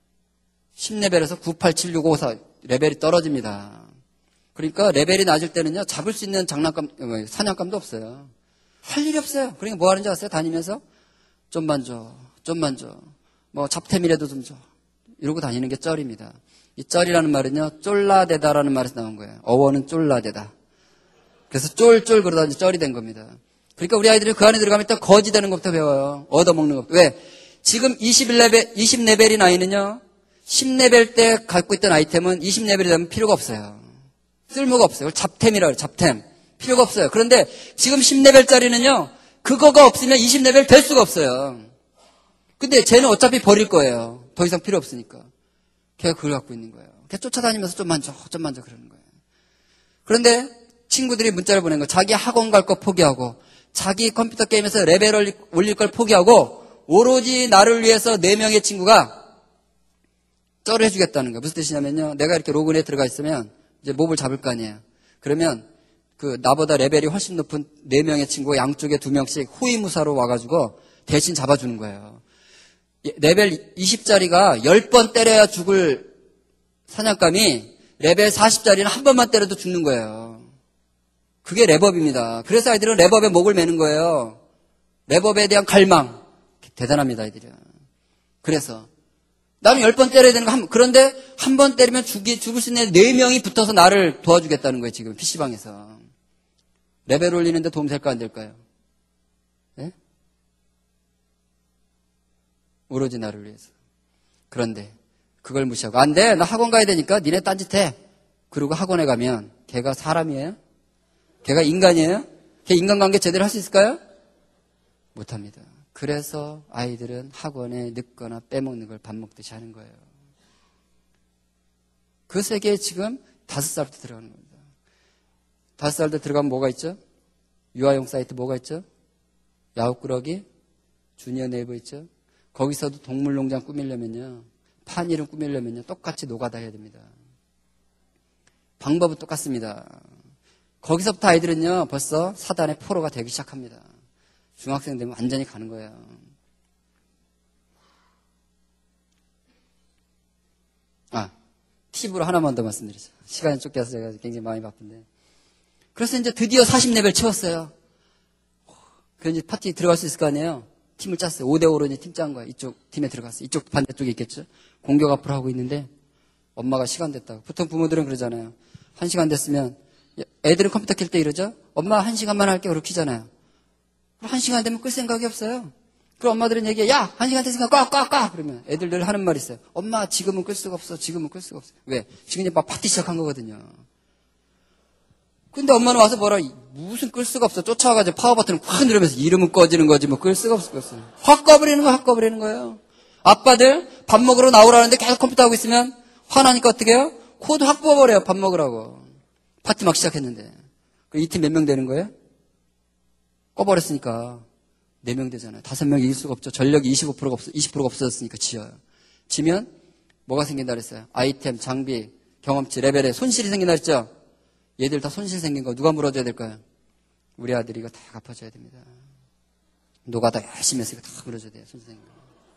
십 레벨에서 구, 팔, 칠, 육, 오, 사 레벨이 떨어집니다. 그러니까 레벨이 낮을 때는요. 잡을 수 있는 장난감, 사냥감도 없어요. 할 일이 없어요. 그러니까 뭐 하는지 아세요? 다니면서 좀만 줘, 좀만 줘. 뭐 잡템이라도 좀 줘. 이러고 다니는 게 쩔입니다. 이 쩔이라는 말은요. 쫄라대다라는 말에서 나온 거예요. 어원은 쫄라대다. 그래서 쫄쫄 그러다 이제 쩔이 된 겁니다. 그러니까 우리 아이들이 그 안에 들어가면 또 거지 되는 것부터 배워요. 얻어먹는 것부터. 왜? 지금 이십 레벨, 이십 레벨인 아이는요. 십 레벨 때 갖고 있던 아이템은 이십 레벨이 되면 필요가 없어요. 쓸모가 없어요. 잡템이라 그래요. 잡템. 필요가 없어요. 그런데 지금 십 레벨짜리는요. 그거가 없으면 이십 레벨 될 수가 없어요. 근데 쟤는 어차피 버릴 거예요. 더 이상 필요 없으니까. 걔가 그걸 갖고 있는 거예요. 걔 쫓아다니면서 좀만 줘, 좀만 줘 그러는 거예요. 그런데 친구들이 문자를 보낸 거. 자기 학원 갈 거 포기하고 자기 컴퓨터 게임에서 레벨을 올릴 걸 포기하고 오로지 나를 위해서 네 명의 친구가 쩔을 해주겠다는 거예요. 무슨 뜻이냐면요. 내가 이렇게 로그인에 들어가 있으면 이제 몹을 잡을 거 아니에요. 그러면 그 나보다 레벨이 훨씬 높은 네 명의 친구가 양쪽에 두 명씩 호위무사로 와가지고 대신 잡아주는 거예요. 레벨 이십짜리가 십 번 때려야 죽을 사냥감이 레벨 사십짜리는 한 번만 때려도 죽는 거예요. 그게 랩업입니다. 그래서 아이들은 랩업에 목을 매는 거예요. 랩업에 대한 갈망. 대단합니다, 아이들은. 그래서 나는 열 번 때려야 되는 거 한, 그런데 한 번 때리면 죽이, 죽을 수 있는 네 명이 붙어서 나를 도와주겠다는 거예요, 지금 피시방에서. 레벨 올리는데 도움 될까 안 될까요? 네? 오로지 나를 위해서. 그런데 그걸 무시하고 안 돼, 나 학원 가야 되니까 니네 딴짓해. 그리고 학원에 가면 걔가 사람이에요? 걔가 인간이에요? 걔 인간관계 제대로 할 수 있을까요? 못합니다. 그래서 아이들은 학원에 늦거나 빼먹는 걸 밥 먹듯이 하는 거예요. 그 세계에 지금 다섯 살부터 들어가는 겁니다. 다섯 살 때 들어가면 뭐가 있죠? 유아용 사이트 뭐가 있죠? 야후꾸러기, 주니어 네이버 있죠? 거기서도 동물농장 꾸미려면요, 판이름 꾸미려면요, 똑같이 노가다 해야 됩니다. 방법은 똑같습니다. 거기서부터 아이들은요, 벌써 사단의 포로가 되기 시작합니다. 중학생 되면 완전히 가는 거예요. 아, 팁으로 하나만 더 말씀드리죠. 시간이 쫓겨서 제가 굉장히 마음이 바쁜데. 그래서 이제 드디어 사십 레벨 채웠어요. 그래서 이제 파티 들어갈 수 있을 거 아니에요? 팀을 짰어요. 오 대 오로 이제 팀 짠 거예요. 이쪽 팀에 들어갔어요. 이쪽 반대쪽에 있겠죠? 공격 앞으로 하고 있는데, 엄마가 시간 됐다고. 보통 부모들은 그러잖아요. 한 시간 됐으면, 애들은 컴퓨터 켤 때 이러죠? 엄마 한 시간만 할게. 그렇게 키잖아요. 한 시간 되면 끌 생각이 없어요. 그럼 엄마들은 얘기해, 야, 한 시간 됐으니까 꽉, 꽉, 꽉! 그러면 애들 늘 하는 말이 있어요. 엄마, 지금은 끌 수가 없어. 지금은 끌 수가 없어. 왜? 지금 이제 막 파티 시작한 거거든요. 근데 엄마는 와서 뭐라, 무슨 끌 수가 없어. 쫓아와가지고 파워 버튼을 확 누르면서 이름은 꺼지는 거지, 뭐 끌 수가 없을 거 없어요. 확 꺼버리는 거야, 확 꺼버리는 거예요. 아빠들 밥 먹으러 나오라는데 계속 컴퓨터 하고 있으면 화나니까 어떻게 해요? 코드 확 뽑아버려요, 밥 먹으라고. 파티 막 시작했는데. 이 팀 몇 명 되는 거예요? 꺼버렸으니까 네 명 되잖아요. 다섯 명 이길 수가 없죠. 전력이 이십오 퍼센트가 없어, 이십 퍼센트가 없어졌으니까 지어요. 지면 뭐가 생긴다 그랬어요? 아이템, 장비, 경험치, 레벨에 손실이 생긴다 그랬죠? 얘들 다 손실 생긴 거 누가 물어줘야 될까요? 우리 아들이 이거 다 갚아줘야 됩니다. 노가다 열심히 해서 이거 다 물어줘야 돼요. 손실 생긴 거.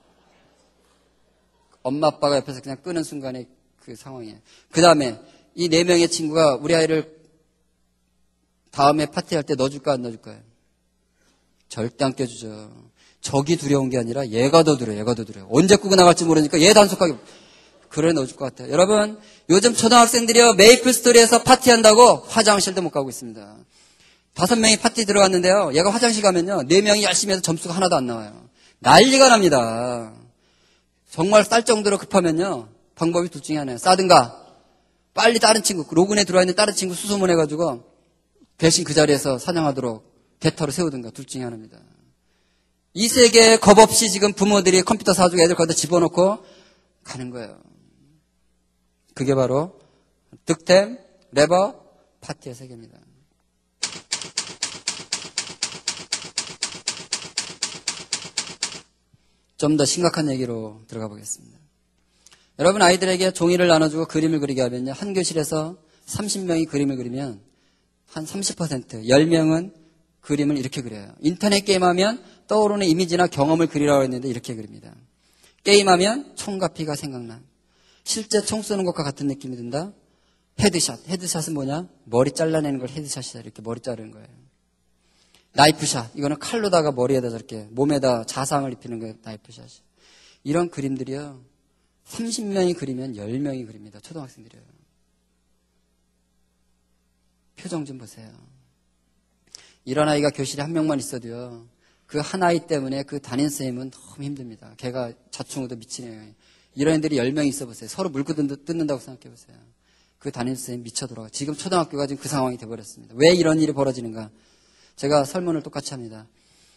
엄마 아빠가 옆에서 그냥 끄는 순간에 그 상황이에요. 그 다음에 이 네 명의 친구가 우리 아이를 다음에 파티할 때 넣어줄까 안 넣어줄까요? 절대 안 껴주죠. 적이 두려운 게 아니라 얘가 더 두려워요. 얘가 더 두려워요. 언제 끄고 나갈지 모르니까 얘 단속하게 그래 넣어줄 것 같아요. 여러분, 요즘 초등학생들이요, 메이플 스토리에서 파티한다고 화장실도 못 가고 있습니다. 다섯 명이 파티 들어갔는데요, 얘가 화장실 가면요, 네 명이 열심히 해서 점수가 하나도 안 나와요. 난리가 납니다. 정말 쌀 정도로 급하면요, 방법이 둘 중에 하나예요. 싸든가, 빨리 다른 친구, 로그인에 들어와 있는 다른 친구 수소문해가지고, 대신 그 자리에서 사냥하도록 대타로 세우든가, 둘 중에 하나입니다. 이 세계에 겁 없이 지금 부모들이 컴퓨터 사주고 애들 거기다 집어넣고 가는 거예요. 그게 바로 득템, 레버, 파티의 세계입니다. 좀 더 심각한 얘기로 들어가 보겠습니다. 여러분, 아이들에게 종이를 나눠주고 그림을 그리게 하면요, 한 교실에서 삼십 명이 그림을 그리면 한 삼십 퍼센트, 열 명은 그림을 이렇게 그려요. 인터넷 게임하면 떠오르는 이미지나 경험을 그리라고 했는데 이렇게 그립니다. 게임하면 총과 피가 생각나. 실제 총 쏘는 것과 같은 느낌이 든다. 헤드샷. 헤드샷은 뭐냐? 머리 잘라내는 걸 헤드샷이다. 이렇게 머리 자르는 거예요. 나이프샷. 이거는 칼로다가 머리에다 저렇게 몸에다 자상을 입히는 거예요. 나이프샷이. 이런 그림들이요, 삼십 명이 그리면 열 명이 그립니다. 초등학생들이요. 표정 좀 보세요. 이런 아이가 교실에 한 명만 있어도요, 그 한 아이 때문에 그 담임선생님은 너무 힘듭니다. 걔가 자충우도 미치네요. 이런 애들이 열 명 있어 보세요. 서로 물고 뜯는다고 생각해 보세요. 그 담임선생님 미쳐 돌아가. 지금 초등학교가 지금 그 상황이 돼버렸습니다. 왜 이런 일이 벌어지는가? 제가 설문을 똑같이 합니다.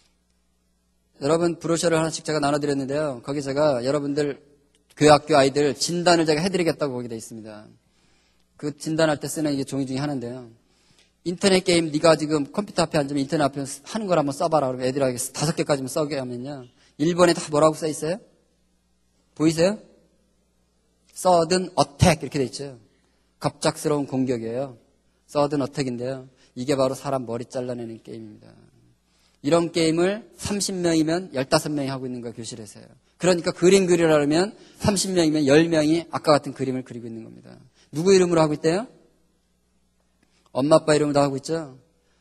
여러분, 브로셔를 하나씩 제가 나눠드렸는데요. 거기 제가 여러분들 교학교 아이들 진단을 제가 해드리겠다고 거기 돼 있습니다. 그 진단할 때 쓰는 이게 종이 중에 하나인데요. 인터넷 게임 네가 지금 컴퓨터 앞에 앉으면 인터넷 앞에 하는 걸 한번 써봐라. 그러면 애들에게 다섯 개까지만 써게 하면요, 일 번에 다 뭐라고 써 있어요? 보이세요? 서든 어택 이렇게 돼 있죠. 갑작스러운 공격이에요. 서든 어택인데요. 이게 바로 사람 머리 잘라내는 게임입니다. 이런 게임을 삼십 명이면 십오 명이 하고 있는 거예요, 교실에서요. 그러니까 그림 그리라면 삼십 명이면 십 명이 아까 같은 그림을 그리고 있는 겁니다. 누구 이름으로 하고 있대요? 엄마 아빠 이름으로 하고 있죠?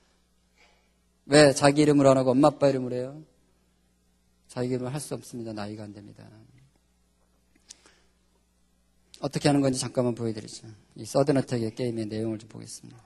왜 자기 이름으로 안 하고 엄마 아빠 이름으로 해요? 자기 이름으로 할 수 없습니다. 나이가 안 됩니다. 어떻게 하는 건지 잠깐만 보여드리죠. 이 서든어택의 게임의 내용을 좀 보겠습니다.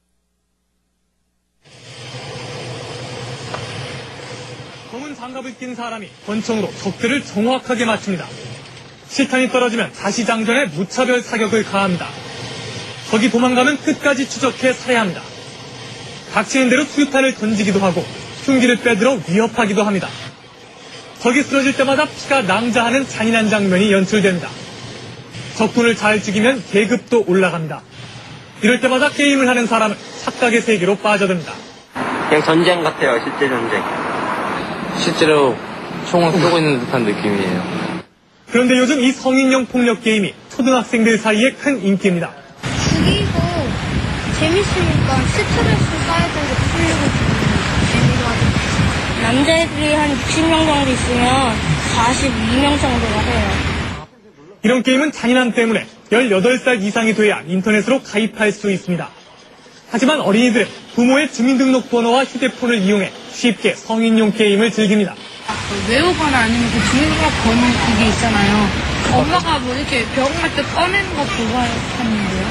검은 장갑을 낀 사람이 권총으로 적들을 정확하게 맞춥니다. 실탄이 떨어지면 다시 장전해 무차별 사격을 가합니다. 적이 도망가면 끝까지 추적해 살해합니다. 닥치는 대로 수류탄을 던지기도 하고 흉기를 빼들어 위협하기도 합니다. 적이 쓰러질 때마다 피가 낭자하는 잔인한 장면이 연출됩니다. 적군을 잘 죽이면 계급도 올라갑니다. 이럴 때마다 게임을 하는 사람은 착각의 세계로 빠져듭니다. 그냥 전쟁 같아요, 실제 전쟁. 실제로 총을 쏘고 있는 듯한 느낌이에요. 그런데 요즘 이 성인용 폭력 게임이 초등학생들 사이에 큰 인기입니다. 죽이고 재밌으니까 스트레스 쌓였던 게 풀리고 재미가 남자애들이 한 육십 명 정도 있으면 사십이 명 정도가 해요. 이런 게임은 잔인함 때문에 열여덟 살 이상이 돼야 인터넷으로 가입할 수 있습니다. 하지만 어린이들은 부모의 주민등록번호와 휴대폰을 이용해 쉽게 성인용 게임을 즐깁니다. 외우거나 아니면 그 주민등록번호 그게 있잖아요. 엄마가 뭐 이렇게 병원갈 때 꺼내는 거 보고 하는데요.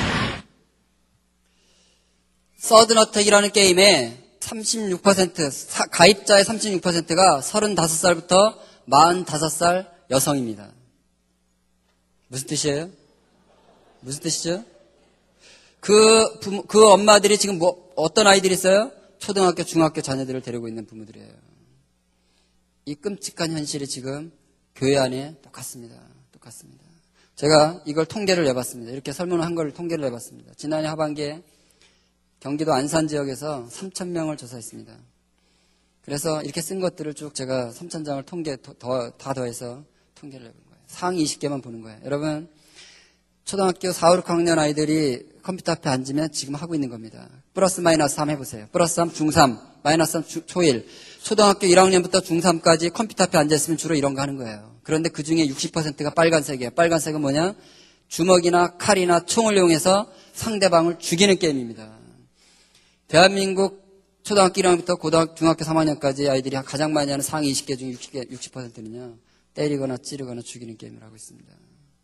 서든어택이라는 게임에 삼십육 퍼센트, 사, 가입자의 삼십육 퍼센트가 서른다섯 살부터 마흔다섯 살 여성입니다. 무슨 뜻이에요? 무슨 뜻이죠? 그 부모, 그 엄마들이 지금 뭐, 어떤 아이들이 있어요? 초등학교, 중학교 자녀들을 데리고 있는 부모들이에요. 이 끔찍한 현실이 지금 교회 안에 똑같습니다. 똑같습니다. 제가 이걸 통계를 내봤습니다. 이렇게 설문을 한 걸 통계를 내봤습니다. 지난해 하반기에 경기도 안산 지역에서 삼천 명을 조사했습니다. 그래서 이렇게 쓴 것들을 쭉 제가 삼천 장을 통계, 더, 다 더해서 통계를 내본 거예요. 상위 이십 개만 보는 거예요. 여러분, 초등학교 사, 오, 육 학년 아이들이 컴퓨터 앞에 앉으면 지금 하고 있는 겁니다. 플러스 마이너스 삼 해보세요. 플러스 삼 중삼, 마이너스 삼 주, 초일. 초등학교 일 학년부터 중삼까지 컴퓨터 앞에 앉아있으면 주로 이런 거 하는 거예요. 그런데 그 중에 육십 퍼센트가 빨간색이에요. 빨간색은 뭐냐? 주먹이나 칼이나 총을 이용해서 상대방을 죽이는 게임입니다. 대한민국 초등학교 일 학년부터 고등학교, 중학교 삼 학년까지 아이들이 가장 많이 하는 상위 이십 개 중 육십 개, 육십 퍼센트는요. 때리거나 찌르거나 죽이는 게임을 하고 있습니다.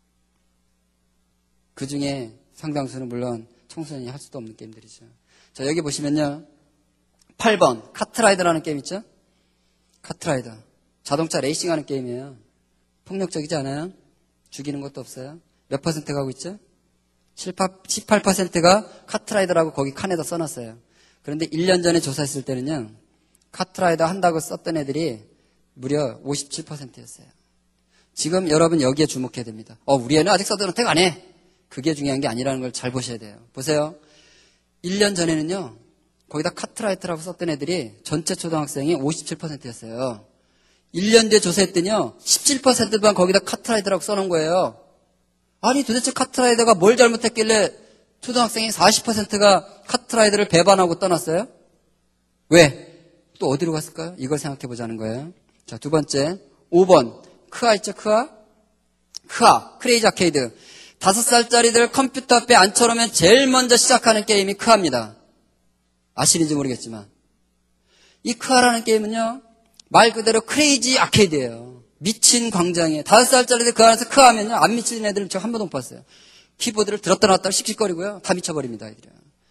그 중에 상당수는 물론 청소년이 할 수도 없는 게임들이죠. 자, 여기 보시면요. 팔 번 카트라이더라는 게임 있죠? 카트라이더. 자동차 레이싱하는 게임이에요. 폭력적이지 않아요? 죽이는 것도 없어요. 몇 퍼센트가 하고 있죠? 십팔 퍼센트가 카트라이더라고 거기 칸에다 써놨어요. 그런데 일 년 전에 조사했을 때는요. 카트라이더 한다고 썼던 애들이 무려 오십칠 퍼센트였어요. 지금 여러분 여기에 주목해야 됩니다. 어, 우리 애는 아직 서든어택 안 해. 그게 중요한 게 아니라는 걸 잘 보셔야 돼요. 보세요. 일 년 전에는요. 거기다 카트라이더라고 썼던 애들이 전체 초등학생이 오십칠 퍼센트였어요. 일 년 뒤에 조사했더니요. 십칠 퍼센트만 거기다 카트라이더라고 써놓은 거예요. 아니 도대체 카트라이더가 뭘 잘못했길래 초등학생이 사십 퍼센트가 카트라이더를 배반하고 떠났어요? 왜? 또 어디로 갔을까요? 이걸 생각해 보자는 거예요. 자, 두 번째 오 번 크아 있죠? 크아? 크아 크레이지 아케이드. 다섯 살짜리들 컴퓨터 앞에 앉혀놓으면 제일 먼저 시작하는 게임이 크아입니다. 아시는지 모르겠지만 이 크아라는 게임은요. 말 그대로 크레이지 아케이드예요. 미친 광장이에요. 다섯 살짜리들 그 안에서 크아하면요. 안 미친 애들은 저 한 번도 못 봤어요. 키보드를 들었다 놨다 씩씩거리고요. 다 미쳐버립니다. 애들이.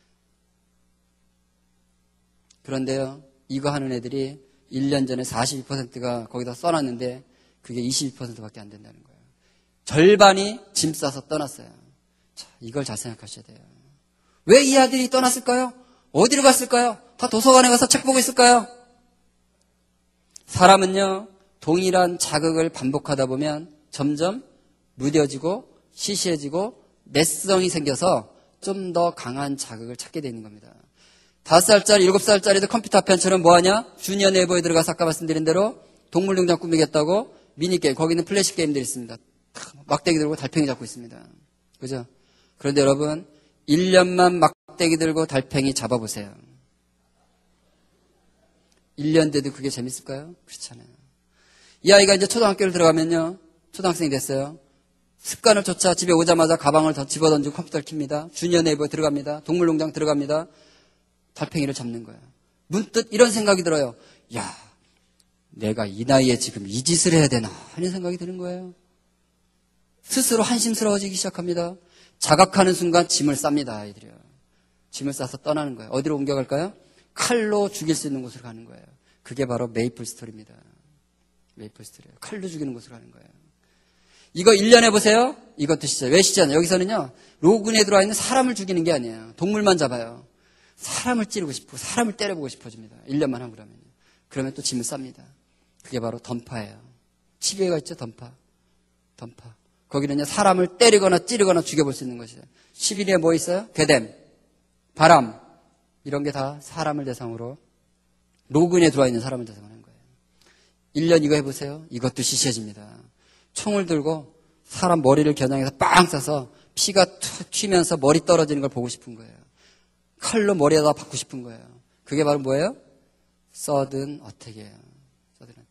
그런데요. 이거 하는 애들이 일 년 전에 사십이 퍼센트가 거기다 써놨는데 그게 이십이 퍼센트밖에 안 된다는 거예요. 절반이 짐 싸서 떠났어요. 자, 이걸 잘 생각하셔야 돼요. 왜 이 아들이 떠났을까요? 어디로 갔을까요? 다 도서관에 가서 책 보고 있을까요? 사람은요. 동일한 자극을 반복하다 보면 점점 무뎌지고 시시해지고 내성이 생겨서 좀 더 강한 자극을 찾게 되는 겁니다. 다섯 살짜리, 일곱 살짜리도 컴퓨터 앞에 앉혀놓으면 뭐하냐? 주니어 네이버에 들어가서 아까 말씀드린 대로 동물농장 꾸미겠다고 미니게임, 거기는 플래시 게임들이 있습니다. 막대기 들고 달팽이 잡고 있습니다. 그죠? 그런데 여러분, 일 년만 막대기 들고 달팽이 잡아보세요. 일 년 돼도 그게 재밌을까요? 그렇잖아요. 이 아이가 이제 초등학교를 들어가면요. 초등학생이 됐어요. 습관을 쫓아 집에 오자마자 가방을 더 집어던지고 컴퓨터를 킵니다. 주니어 네이버에 들어갑니다. 동물농장 들어갑니다. 달팽이를 잡는 거예요. 문득 이런 생각이 들어요. 야, 내가 이 나이에 지금 이 짓을 해야 되나 하는 생각이 드는 거예요. 스스로 한심스러워지기 시작합니다. 자각하는 순간 짐을 쌉니다. 아이들이요. 짐을 싸서 떠나는 거예요. 어디로 옮겨갈까요? 칼로 죽일 수 있는 곳으로 가는 거예요. 그게 바로 메이플 스토리입니다. 메이플 스토리예요. 칼로 죽이는 곳으로 가는 거예요. 이거 일 년 해보세요. 이것도 시작. 왜 시작하냐? 여기서는요. 로그인에 들어와 있는 사람을 죽이는 게 아니에요. 동물만 잡아요. 사람을 찌르고 싶고 사람을 때려보고 싶어집니다. 일 년만 하고 그러면요. 그러면 또 짐을 쌉니다. 그게 바로 던파예요. 십여가 있죠? 던파. 던파. 거기는요. 사람을 때리거나 찌르거나 죽여볼 수 있는 것이에요. 십일 위에 뭐 있어요? 괴담, 바람. 이런 게 다 사람을 대상으로 로그인에 들어와 있는 사람을 대상으로 하는 거예요. 일 년 이거 해보세요. 이것도 시시해집니다. 총을 들고 사람 머리를 겨냥해서 빵 쏴서 피가 툭 튀면서 머리 떨어지는 걸 보고 싶은 거예요. 칼로 머리에다 박고 싶은 거예요. 그게 바로 뭐예요? 서든 어택이에요. 서든 어택.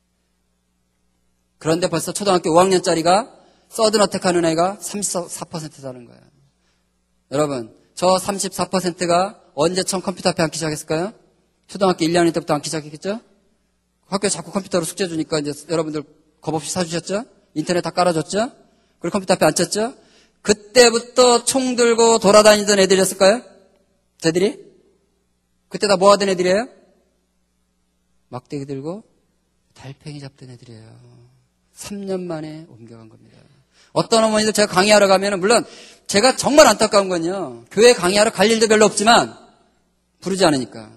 그런데 벌써 초등학교 오 학년짜리가 서든 어택하는 애가 삼십사 퍼센트라는 거예요. 여러분, 저 삼십사 퍼센트가 언제 처음 컴퓨터 앞에 앉기 시작했을까요? 초등학교 일, 이 학년 때부터 앉기 시작했겠죠? 학교에 자꾸 컴퓨터로 숙제 주니까 이제 여러분들 겁없이 사주셨죠? 인터넷 다 깔아줬죠? 그리고 컴퓨터 앞에 앉혔죠? 그때부터 총 들고 돌아다니던 애들이었을까요? 저들이? 그때 다 뭐 하던 애들이에요? 막대기 들고 달팽이 잡던 애들이에요. 삼 년 만에 옮겨간 겁니다. 어떤 어머니들 제가 강의하러 가면은, 물론 제가 정말 안타까운 건요, 교회 강의하러 갈 일도 별로 없지만 부르지 않으니까.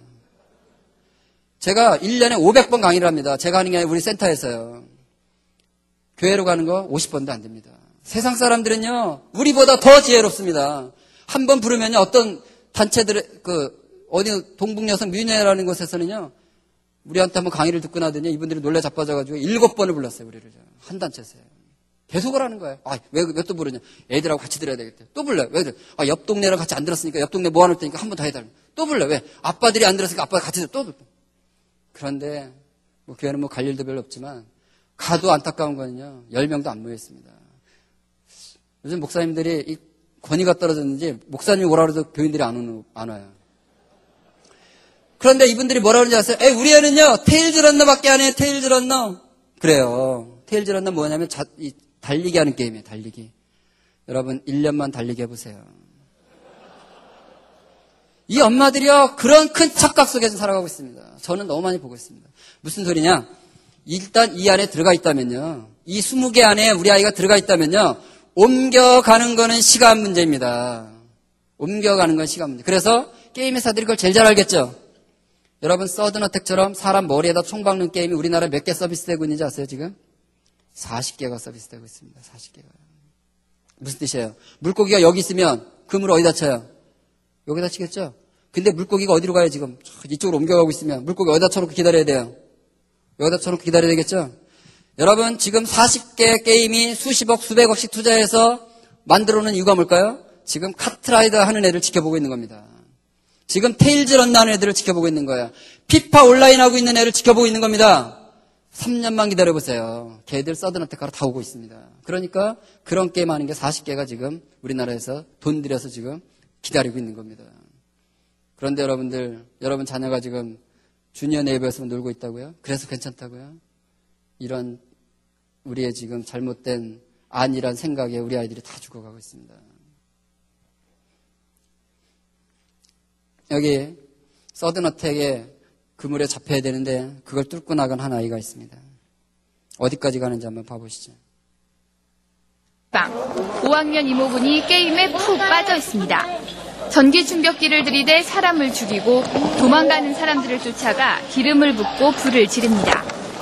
제가 일 년에 오백 번 강의를 합니다. 제가 하는 게 아니라 우리 센터에서요. 교회로 가는 거 오십 번도 안 됩니다. 세상 사람들은요, 우리보다 더 지혜롭습니다. 한 번 부르면요, 어떤 단체들, 그, 어디 동북여성 뮤니라는 곳에서는요, 우리한테 한번 강의를 듣고 나더니 이분들이 놀래 자빠져가지고 일곱 번을 불렀어요, 우리를. 한 단체에서요. 계속을 하는 거예요. 아, 왜, 왜 또 부르냐? 애들하고 같이 들어야 되겠대. 또 불러요. 왜? 아, 옆 동네랑 같이 안 들었으니까 옆 동네 모아놓을 테니까 한 번 더 해달라. 또 불러. 왜? 아빠들이 안 들었으니까 아빠가 같이 들어. 또 불러. 그런데, 뭐, 교회는 뭐 갈 일도 별로 없지만, 가도 안타까운 거는요, 열 명도 안 모였습니다. 요즘 목사님들이 이 권위가 떨어졌는지, 목사님이 오라 그래도 교인들이 안, 오는, 안 와요. 그런데 이분들이 뭐라 그러는지 아세요? 에이, 우리 애는요, 테일즈 런너 밖에 안 해요, 테일즈 런너. 그래요. 테일즈 런너 뭐냐면, 자, 이, 달리기 하는 게임이에요, 달리기. 여러분, 일 년만 달리기 해보세요. 이 엄마들이요, 그런 큰 착각 속에서 살아가고 있습니다. 저는 너무 많이 보고 있습니다. 무슨 소리냐? 일단 이 안에 들어가 있다면요, 이 스무 개 안에 우리 아이가 들어가 있다면요, 옮겨가는 거는 시간 문제입니다. 옮겨가는 건 시간 문제. 그래서 게임 회사들이 그걸 제일 잘 알겠죠? 여러분, 서든어택처럼 사람 머리에다 총 박는 게임이 우리나라에 몇 개 서비스되고 있는지 아세요, 지금? 사십 개가 서비스되고 있습니다. 사십 개가. 무슨 뜻이에요? 물고기가 여기 있으면 그물을 어디다 쳐요? 여기다 치겠죠? 근데 물고기가 어디로 가요, 지금? 이쪽으로 옮겨가고 있으면 물고기 어디다 쳐놓고 기다려야 돼요? 여기다 쳐놓고 기다려야 되겠죠? 여러분, 지금 사십 개 게임이 수십억, 수백억씩 투자해서 만들어 놓은 이유가 뭘까요? 지금 카트라이더 하는 애를 지켜보고 있는 겁니다. 지금 테일즈 런너 하는 애들을 지켜보고 있는 거예요. 피파 온라인 하고 있는 애를 지켜보고 있는 겁니다. 삼 년만 기다려보세요. 걔들 서든어택하러 다 오고 있습니다. 그러니까 그런 게임 하는 게 사십 개가 지금 우리나라에서 돈 들여서 지금 기다리고 있는 겁니다. 그런데 여러분들, 여러분 자녀가 지금 주니어 네이버에서 놀고 있다고요? 그래서 괜찮다고요? 이런 우리의 지금 잘못된 안일한 생각에 우리 아이들이 다 죽어가고 있습니다. 여기 서든어택에 그물에 잡혀야 되는데 그걸 뚫고 나간 한 아이가 있습니다. 어디까지 가는지 한번 봐보시죠. 오 학년 이모분이 게임에 푹 빠져 있습니다. 전기 충격기를 들이대 사람을 죽이고 도망가는 사람들을 쫓아가 기름을 붓고 불을 지릅니다.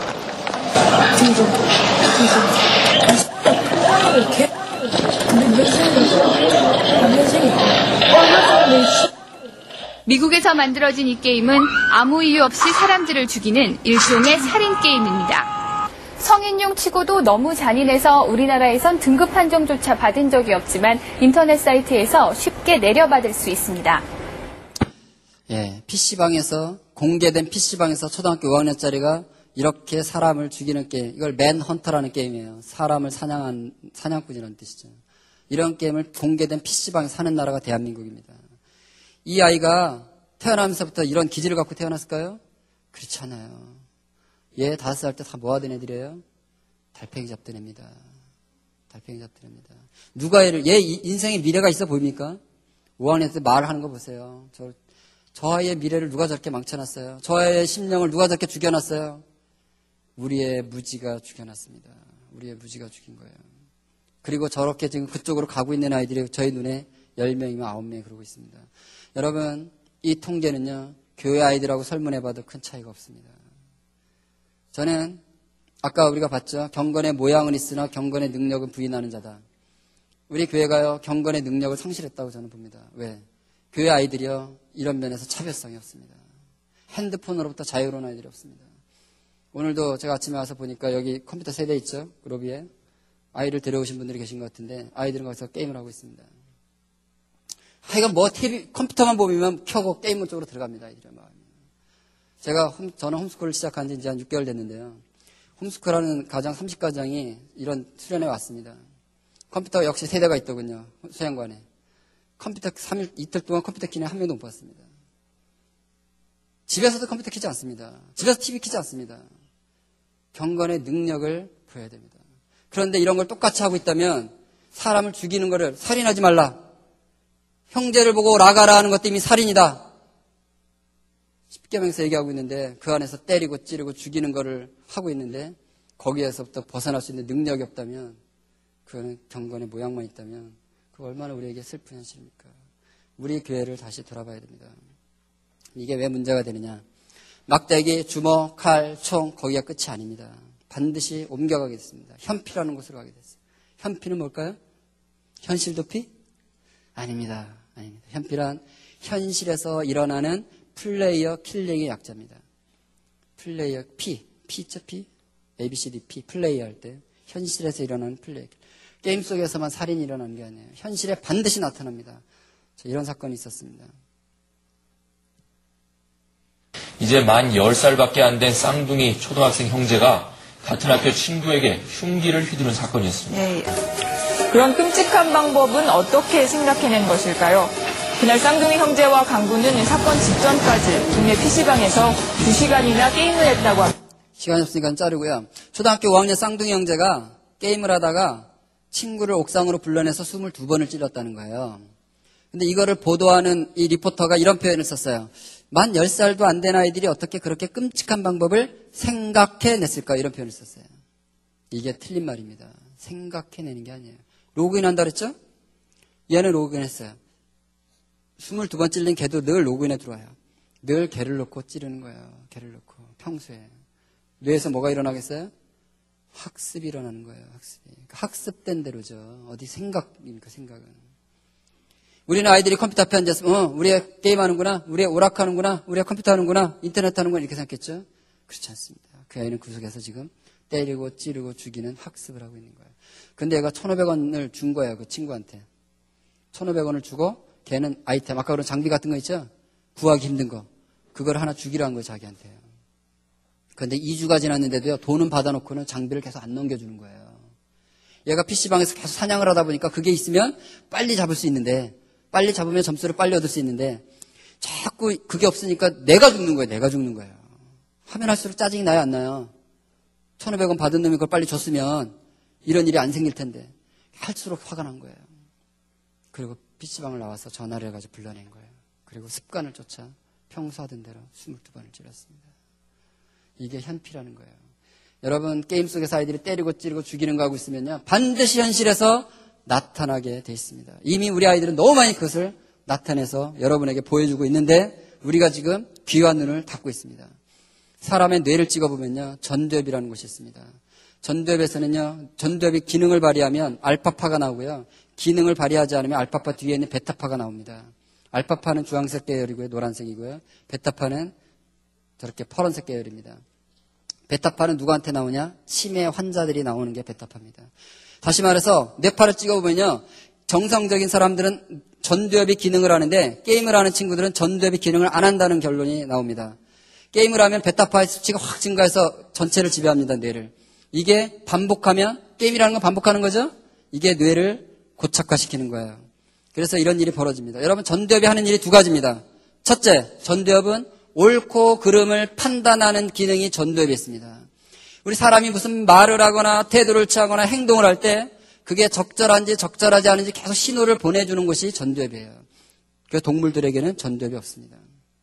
미국에서 만들어진 이 게임은 아무 이유 없이 사람들을 죽이는 일종의 살인 게임입니다. 성인용 치고도 너무 잔인해서 우리나라에선 등급 판정조차 받은 적이 없지만 인터넷 사이트에서 쉽게 내려받을 수 있습니다. 예, 피씨방에서, 공개된 피씨방에서 초등학교 오 학년짜리가 이렇게 사람을 죽이는 게임, 이걸 맨헌터라는 게임이에요. 사람을 사냥한, 사냥꾼이라는 뜻이죠. 이런 게임을 공개된 피씨방에서 하는 나라가 대한민국입니다. 이 아이가 태어나면서부터 이런 기질을 갖고 태어났을까요? 그렇지 않아요. 얘 다섯 살 때 다 뭐 하던 애들이에요? 달팽이 잡던 애입니다. 달팽이 잡던 애입니다. 누가 얘를, 얘 인생의 미래가 있어 보입니까? 오 학년 때 말하는 거 보세요. 저, 저 아이의 미래를 누가 저렇게 망쳐놨어요? 저 아이의 심령을 누가 저렇게 죽여놨어요? 우리의 무지가 죽여놨습니다. 우리의 무지가 죽인 거예요. 그리고 저렇게 지금 그쪽으로 가고 있는 아이들이 저희 눈에 열 명이면 아홉 명이 그러고 있습니다. 여러분, 이 통계는요, 교회 아이들하고 설문해봐도 큰 차이가 없습니다. 저는 아까 우리가 봤죠. 경건의 모양은 있으나 경건의 능력은 부인하는 자다. 우리 교회가요, 경건의 능력을 상실했다고 저는 봅니다. 왜? 교회 아이들이요, 이런 면에서 차별성이 없습니다. 핸드폰으로부터 자유로운 아이들이 없습니다. 오늘도 제가 아침에 와서 보니까 여기 컴퓨터 세대 있죠? 그 로비에. 아이를 데려오신 분들이 계신 것 같은데 아이들은 거기서 게임을 하고 있습니다. 하여간 뭐 티비, 컴퓨터만 보면 켜고 게임 쪽으로 들어갑니다. 아이들의 마음이. 제가 홈, 저는 홈스쿨을 시작한 지 이제 한 육 개월 됐는데요. 홈스쿨하는 가정 삼십 가정이 이런 수련회 왔습니다. 컴퓨터 역시 세대가 있더군요. 수양관에. 컴퓨터 삼 일, 이틀 동안 컴퓨터 키는 한 명도 못 봤습니다. 집에서도 컴퓨터 키지 않습니다. 집에서 티비 키지 않습니다. 경건의 능력을 보여야 됩니다. 그런데 이런 걸 똑같이 하고 있다면 사람을 죽이는 거를 살인하지 말라. 형제를 보고 나가라 하는 것도 이미 살인이다. 십계명에서 얘기하고 있는데 그 안에서 때리고 찌르고 죽이는 거를 하고 있는데 거기에서부터 벗어날 수 있는 능력이 없다면 그거는 경건의 모양만 있다면 그 얼마나 우리에게 슬픈 현실입니까? 우리 교회를 다시 돌아봐야 됩니다. 이게 왜 문제가 되느냐? 막대기, 주먹, 칼, 총 거기가 끝이 아닙니다. 반드시 옮겨가게 됐습니다. 현피라는 곳으로 가게 됐어요. 현피는 뭘까요? 현실 도피? 아닙니다. 아닙니다. 현피란 현실에서 일어나는 플레이어 킬링의 약자입니다. 플레이어 P, P 있죠? P? A, B, C, D, P, 플레이어 할 때 현실에서 일어나는 플레이어. 게임 속에서만 살인이 일어나는 게 아니에요. 현실에 반드시 나타납니다. 이런 사건이 있었습니다. 이제 만 열 살밖에 안 된 쌍둥이 초등학생 형제가 같은 학교 친구에게 흉기를 휘두른 사건이었습니다. 네. 그런 끔찍한 방법은 어떻게 생각해낸 것일까요? 그날 쌍둥이 형제와 강구는 사건 직전까지 동네 피시방에서 두 시간이나 게임을 했다고 합니다. 시간이 없으니까 자르고요. 초등학교 오 학년 쌍둥이 형제가 게임을 하다가 친구를 옥상으로 불러내서 스물두 번을 찔렀다는 거예요. 근데 이거를 보도하는 이 리포터가 이런 표현을 썼어요. 만 열 살도 안 된 아이들이 어떻게 그렇게 끔찍한 방법을 생각해냈을까? 이런 표현을 썼어요. 이게 틀린 말입니다. 생각해내는 게 아니에요. 로그인한다 그랬죠? 얘는 로그인했어요. 스물두 번 찔린 걔도 늘 로그인에 들어와요. 늘 걔를 놓고 찌르는 거예요. 걔를 놓고 평소에. 뇌에서 뭐가 일어나겠어요? 학습이 일어나는 거예요. 학습이. 학습된 대로죠. 어디 생각입니까? 생각은. 우리는 아이들이 컴퓨터 앞에 앉았으면 어, 우리가 게임하는구나, 우리가 오락하는구나, 우리가 컴퓨터 하는구나, 인터넷 하는구나 이렇게 생각했죠? 그렇지 않습니다. 그 아이는 그 속에서 지금 때리고 찌르고 죽이는 학습을 하고 있는 거예요. 근데 얘가 천오백 원을 준 거예요. 그 친구한테. 천오백 원을 주고 걔는 아이템, 아까 그런 장비 같은 거 있죠? 구하기 힘든 거. 그걸 하나 주기로 한 거예요. 자기한테요. 그런데 이 주가 지났는데도요. 돈은 받아놓고는 장비를 계속 안 넘겨주는 거예요. 얘가 피시방에서 계속 사냥을 하다 보니까 그게 있으면 빨리 잡을 수 있는데 빨리 잡으면 점수를 빨리 얻을 수 있는데 자꾸 그게 없으니까 내가 죽는 거예요. 내가 죽는 거예요. 하면 할수록 짜증이 나요? 안 나요? 천오백 원 받은 놈이 그걸 빨리 줬으면 이런 일이 안 생길 텐데 할수록 화가 난 거예요. 그리고 피시방을 나와서 전화를 해가지고 불러낸 거예요. 그리고 습관을 쫓아 평소 하던 대로 스물두 번을 찔렀습니다. 이게 현피라는 거예요. 여러분 게임 속에서 아이들이 때리고 찌르고 죽이는 거 하고 있으면요. 반드시 현실에서 나타나게 돼 있습니다. 이미 우리 아이들은 너무 많이 그것을 나타내서 여러분에게 보여주고 있는데 우리가 지금 귀와 눈을 닫고 있습니다. 사람의 뇌를 찍어보면요. 전두엽이라는 곳이 있습니다. 전두엽에서는요. 전두엽이 기능을 발휘하면 알파파가 나오고요. 기능을 발휘하지 않으면 알파파 뒤에 있는 베타파가 나옵니다. 알파파는 주황색 계열이고요. 노란색이고요. 베타파는 저렇게 파란색 계열입니다. 베타파는 누구한테 나오냐? 치매 환자들이 나오는 게 베타파입니다. 다시 말해서 뇌파를 찍어보면요. 정상적인 사람들은 전두엽이 기능을 하는데 게임을 하는 친구들은 전두엽이 기능을 안 한다는 결론이 나옵니다. 게임을 하면 베타파의 수치가 확 증가해서 전체를 지배합니다. 뇌를. 이게 반복하면 게임이라는 건 반복하는 거죠? 이게 뇌를 고착화시키는 거예요. 그래서 이런 일이 벌어집니다. 여러분 전두엽이 하는 일이 두 가지입니다. 첫째, 전두엽은 옳고 그름을 판단하는 기능이 전두엽에 있습니다. 우리 사람이 무슨 말을 하거나 태도를 취하거나 행동을 할 때 그게 적절한지 적절하지 않은지 계속 신호를 보내주는 것이 전두엽이에요. 그 동물들에게는 전두엽이 없습니다.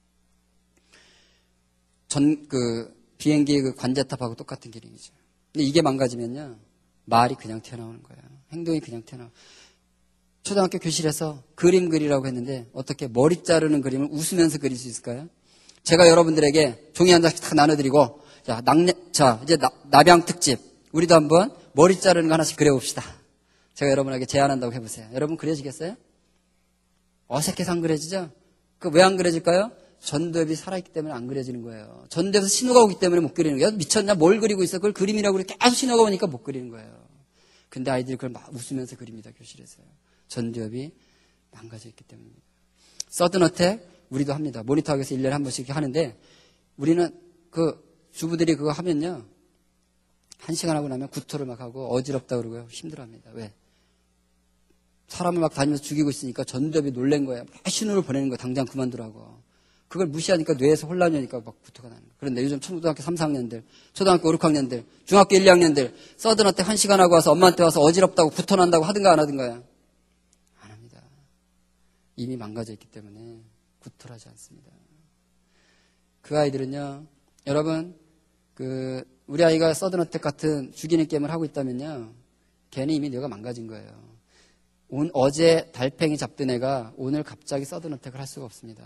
전, 그, 비행기 그 관제탑하고 똑같은 기능이죠. 근데 이게 망가지면요. 말이 그냥 튀어나오는 거예요. 행동이 그냥 튀어나와요. 초등학교 교실에서 그림 그리라고 했는데 어떻게 머리 자르는 그림을 웃으면서 그릴 수 있을까요? 제가 여러분들에게 종이 한 장씩 다 나눠드리고 자, 낙내, 자, 이제 나, 나병 특집. 우리도 한번 머리 자르는 거 하나씩 그려봅시다. 제가 여러분에게 제안한다고 해보세요. 여러분 그려지겠어요? 어색해서 안 그려지죠? 그 왜 안 그려질까요? 전두엽이 살아있기 때문에 안 그려지는 거예요. 전두엽에서 신호가 오기 때문에 못 그리는 거예요. 미쳤나? 뭘 그리고 있어? 그걸 그림이라고 그래. 계속 신호가 오니까 못 그리는 거예요. 근데 아이들이 그걸 막 웃으면서 그립니다. 교실에서요. 전두엽이 망가져 있기 때문입니다. 서든어택 우리도 합니다. 모니터학에서 일 년에 한 번씩 하는데 우리는 그 주부들이 그거 하면요. 한 시간 하고 나면 구토를 막 하고 어지럽다 그러고요. 힘들어합니다. 왜? 사람을 막 다니면서 죽이고 있으니까 전두엽이 놀란 거예요. 막 신호를 보내는 거예요. 당장 그만두라고. 그걸 무시하니까 뇌에서 혼란이 오니까 막 구토가 나는 거예요. 그런데 요즘 초등학교 삼, 사 학년들, 초등학교 오, 육 학년들, 중학교 일, 이 학년들 서든어택 한 시간 하고 와서 엄마한테 와서 어지럽다고 구토 난다고 하든가 안 하든가요? 안 합니다. 이미 망가져 있기 때문에 구토를 하지 않습니다. 그 아이들은요. 여러분 그 우리 아이가 서든어택 같은 죽이는 게임을 하고 있다면요. 걔는 이미 뇌가 망가진 거예요. 온, 어제 달팽이 잡던 애가 오늘 갑자기 서든어택을 할 수가 없습니다.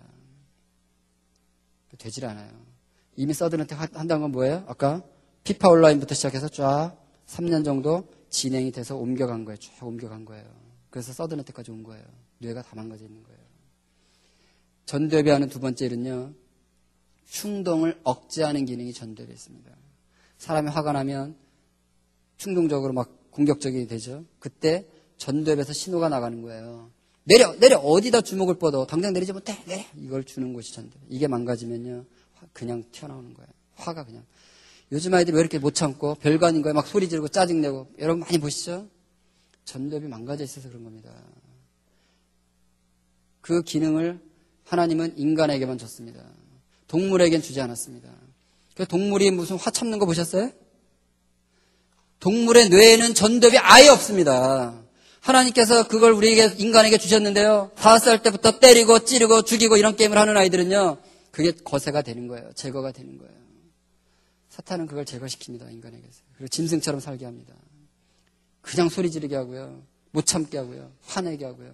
되질 않아요. 이미 서든어택 한다는 건 뭐예요? 아까 피파 온라인부터 시작해서 쫙 삼 년 정도 진행이 돼서 옮겨간 거예요. 쭉 옮겨간 거예요. 그래서 서든어택까지 온 거예요. 뇌가 다 망가져 있는 거예요. 전두엽이 하는 두 번째 일은요. 충동을 억제하는 기능이 전두엽에 있습니다. 사람이 화가 나면 충동적으로 막 공격적이 되죠. 그때 전두엽에서 신호가 나가는 거예요. 내려, 내려, 어디다 주먹을 뻗어. 당장 내리지 못해, 내려. 이걸 주는 곳이 전두엽. 이게 망가지면요, 그냥 튀어나오는 거예요. 화가 그냥. 요즘 아이들이 왜 이렇게 못 참고, 별거 아닌 거에 막 소리 지르고 짜증내고, 여러분 많이 보시죠? 전두엽이 망가져 있어서 그런 겁니다. 그 기능을 하나님은 인간에게만 줬습니다. 동물에겐 주지 않았습니다. 그 동물이 무슨 화 참는 거 보셨어요? 동물의 뇌에는 전두엽이 아예 없습니다. 하나님께서 그걸 우리에게, 인간에게 주셨는데요. 다섯 살 때부터 때리고 찌르고 죽이고 이런 게임을 하는 아이들은요. 그게 거세가 되는 거예요. 제거가 되는 거예요. 사탄은 그걸 제거시킵니다. 인간에게서. 그리고 짐승처럼 살게 합니다. 그냥 소리 지르게 하고요. 못 참게 하고요. 화내게 하고요.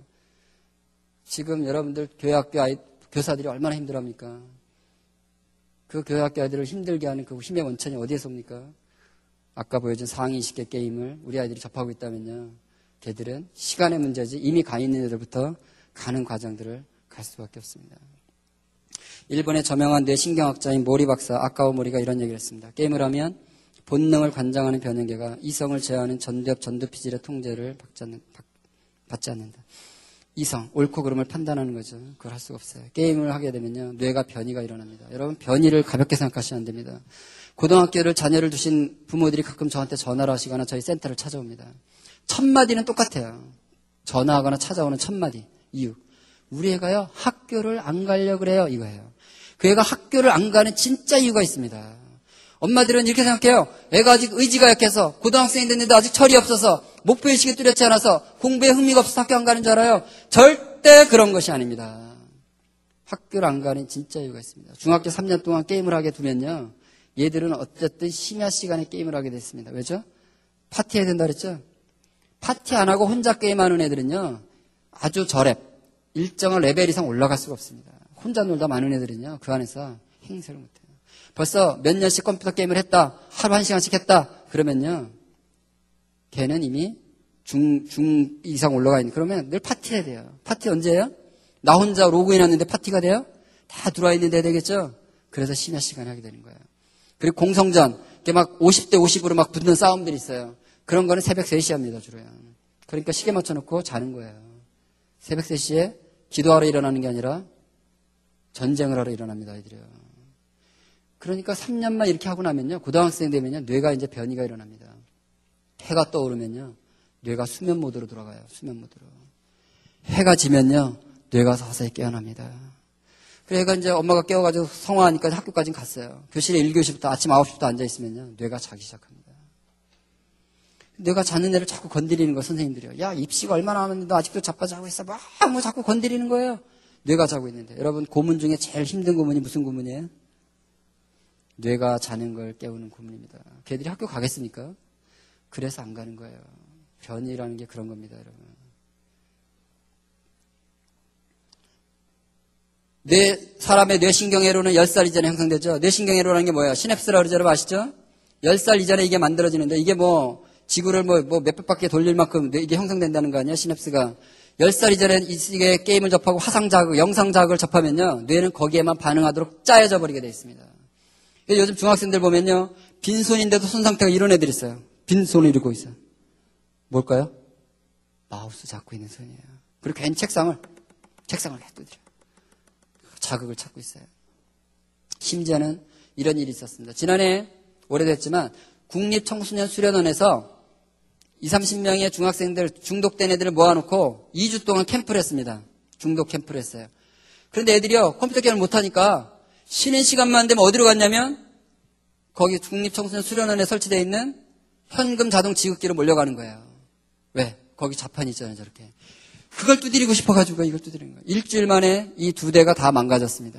지금 여러분들 교회학교 아이, 교사들이 얼마나 힘들어합니까? 그 교회학교 아이들을 힘들게 하는 그 힘의 원천이 어디에서 옵니까? 아까 보여준 상위 이십 개 게임을 우리 아이들이 접하고 있다면요. 걔들은 시간의 문제지 이미 가 있는 애들부터 가는 과정들을 갈 수밖에 없습니다. 일본의 저명한 뇌신경학자인 모리 박사, 아카오 모리가 이런 얘기를 했습니다. 게임을 하면 본능을 관장하는 변형계가 이성을 제어하는 전두엽, 전두피질의 통제를 받지 않는다. 이성, 옳고 그름을 판단하는 거죠. 그걸 할 수가 없어요. 게임을 하게 되면요. 뇌가 변이가 일어납니다. 여러분 변이를 가볍게 생각하시면 안 됩니다. 고등학교를 자녀를 두신 부모들이 가끔 저한테 전화를 하시거나 저희 센터를 찾아옵니다. 첫 마디는 똑같아요. 전화하거나 찾아오는 첫 마디. 이유. 우리 애가요. 학교를 안 가려고 그래요. 이거예요. 그 애가 학교를 안 가는 진짜 이유가 있습니다. 엄마들은 이렇게 생각해요. 애가 아직 의지가 약해서 고등학생이 됐는데 아직 철이 없어서 목표의식이 뚜렷지 않아서 공부에 흥미가 없어서 학교 안 가는 줄 알아요. 절대 그런 것이 아닙니다. 학교를 안 가는 진짜 이유가 있습니다. 중학교 삼 년 동안 게임을 하게 두면요. 얘들은 어쨌든 심야 시간에 게임을 하게 됐습니다. 왜죠? 파티해야 된다 그랬죠? 파티 안 하고 혼자 게임하는 애들은요. 아주 저랩, 일정한 레벨 이상 올라갈 수가 없습니다. 혼자 놀다 많은 애들은요. 그 안에서 행세를 못해요. 벌써 몇 년씩 컴퓨터 게임을 했다. 하루 한 시간씩 했다. 그러면요. 걔는 이미 중, 중 이상 올라가 있는. 그러면 늘 파티해야 돼요. 파티 언제예요? 나 혼자 로그인 했는데 파티가 돼요? 다 들어와 있는데 되겠죠? 그래서 심야 시간에 하게 되는 거예요. 그리고 공성전. 이렇게 막 오십 대 오십으로 막 붙는 싸움들이 있어요. 그런 거는 새벽 세 시에 합니다, 주로요. 그러니까 시계 맞춰놓고 자는 거예요. 새벽 세 시에 기도하러 일어나는 게 아니라 전쟁을 하러 일어납니다, 아이들이요. 그러니까 삼 년만 이렇게 하고 나면요. 고등학생 되면요. 뇌가 이제 변이가 일어납니다. 해가 떠오르면요. 뇌가 수면 모드로 돌아가요. 수면 모드로. 해가 지면요. 뇌가 서서히 깨어납니다. 그래가 이제 엄마가 깨워가지고 성화하니까 학교까지 갔어요. 교실에 일 교시부터 아침 아홉 시부터 앉아있으면요. 뇌가 자기 시작합니다. 뇌가 자는 애를 자꾸 건드리는 거예요. 선생님들이요. 야, 입시가 얼마나 남았는데 너 아직도 자빠자고 있어. 막 뭐 자꾸 건드리는 거예요. 뇌가 자고 있는데. 여러분 고문 중에 제일 힘든 고문이 무슨 고문이에요? 뇌가 자는 걸 깨우는 고문입니다. 걔들이 학교 가겠습니까? 그래서 안 가는 거예요. 변이라는 게 그런 겁니다, 여러분. 뇌, 사람의 뇌신경회로는 열 살 이전에 형성되죠. 뇌신경회로라는 게 뭐예요? 시냅스라고 그러죠, 여러분 아시죠? 열 살 이전에 이게 만들어지는데 이게 뭐 지구를 뭐, 뭐 몇백 바퀴 돌릴 만큼 이게 형성된다는 거 아니에요? 시냅스가. 열 살 이전에 이게 게임을 접하고 화상 자극, 영상 자극을 접하면요, 뇌는 거기에만 반응하도록 짜여져 버리게 되어 있습니다. 요즘 중학생들 보면요, 빈손인데도 손 상태가 이런 애들이 있어요. 빈손을 이루고 있어요. 뭘까요? 마우스 잡고 있는 손이에요. 그리고 괜히 책상을, 책상을 두드려요. 자극을 찾고 있어요. 심지어는 이런 일이 있었습니다. 지난해, 오래됐지만, 국립청소년수련원에서 이삼십 명의 중학생들, 중독된 애들을 모아놓고 이 주 동안 캠프를 했습니다. 중독 캠프를 했어요. 그런데 애들이요, 컴퓨터 게임을 못하니까 쉬는 시간만 되면 어디로 갔냐면 거기 국립청소년수련원에 설치되어 있는 현금 자동 지급기로 몰려가는 거예요. 왜? 거기 자판이 있잖아요, 저렇게. 그걸 두드리고 싶어가지고 이걸 두드리는 거예요. 일주일 만에 이 두 대가 다 망가졌습니다.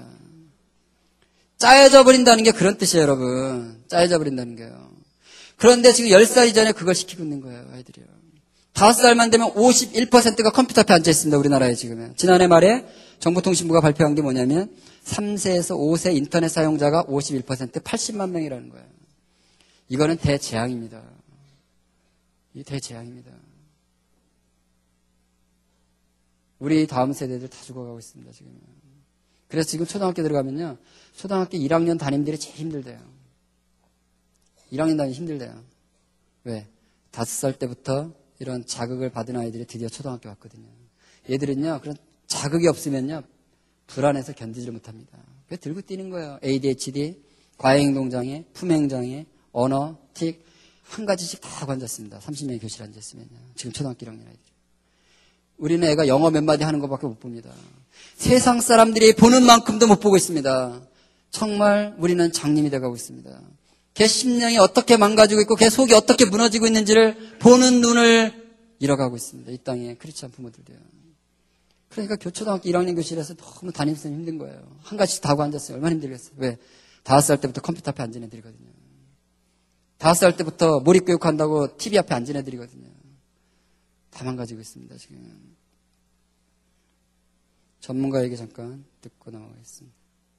짜여져 버린다는 게 그런 뜻이에요, 여러분. 짜여져 버린다는 게요. 그런데 지금 열 살 이전에 그걸 시키고 있는 거예요, 아이들이요. 다섯 살만 되면 오십일 퍼센트가 컴퓨터 앞에 앉아 있습니다, 우리나라에 지금은. 지난해 말에 정보통신부가 발표한 게 뭐냐면 삼 세에서 오 세 인터넷 사용자가 오십일 퍼센트, 팔십만 명이라는 거예요. 이거는 대재앙입니다. 이 대재앙입니다. 우리 다음 세대들 다 죽어가고 있습니다, 지금. 그래서 지금 초등학교 들어가면요, 초등학교 일 학년 담임들이 제일 힘들대요. 일 학년 담임이 힘들대요. 왜? 다섯 살 때부터 이런 자극을 받은 아이들이 드디어 초등학교 왔거든요. 얘들은요, 그런 자극이 없으면요, 불안해서 견디지를 못합니다. 그래서 들고 뛰는 거예요. 에이디에이치디, 과외행동장애, 품행장애, 언어, 틱, 한 가지씩 다 하고 앉았습니다. 삼십 명이 교실에 앉았으면요. 지금 초등학교 일 학년 아이들이. 우리는 애가 영어 몇 마디 하는 것밖에 못 봅니다. 세상 사람들이 보는 만큼도 못 보고 있습니다. 정말 우리는 장님이 돼가고 있습니다. 걔 심령이 어떻게 망가지고 있고 걔 속이 어떻게 무너지고 있는지를 보는 눈을 잃어가고 있습니다. 이 땅에 크리스찬 부모들도요. 그러니까 교초등학교 일 학년 교실에서 너무 담임선생님 힘든 거예요. 한 가지씩 다 하고 앉았어요. 얼마나 힘들겠어요. 왜? 다섯 살 때부터 컴퓨터 앞에 앉은 애들이거든요. 다섯 살 때부터 몰입교육한다고 티비 앞에 앉은 애들이거든요. 다 망가지고 있습니다, 지금. 전문가 얘기 잠깐 듣고 넘어가겠습니다.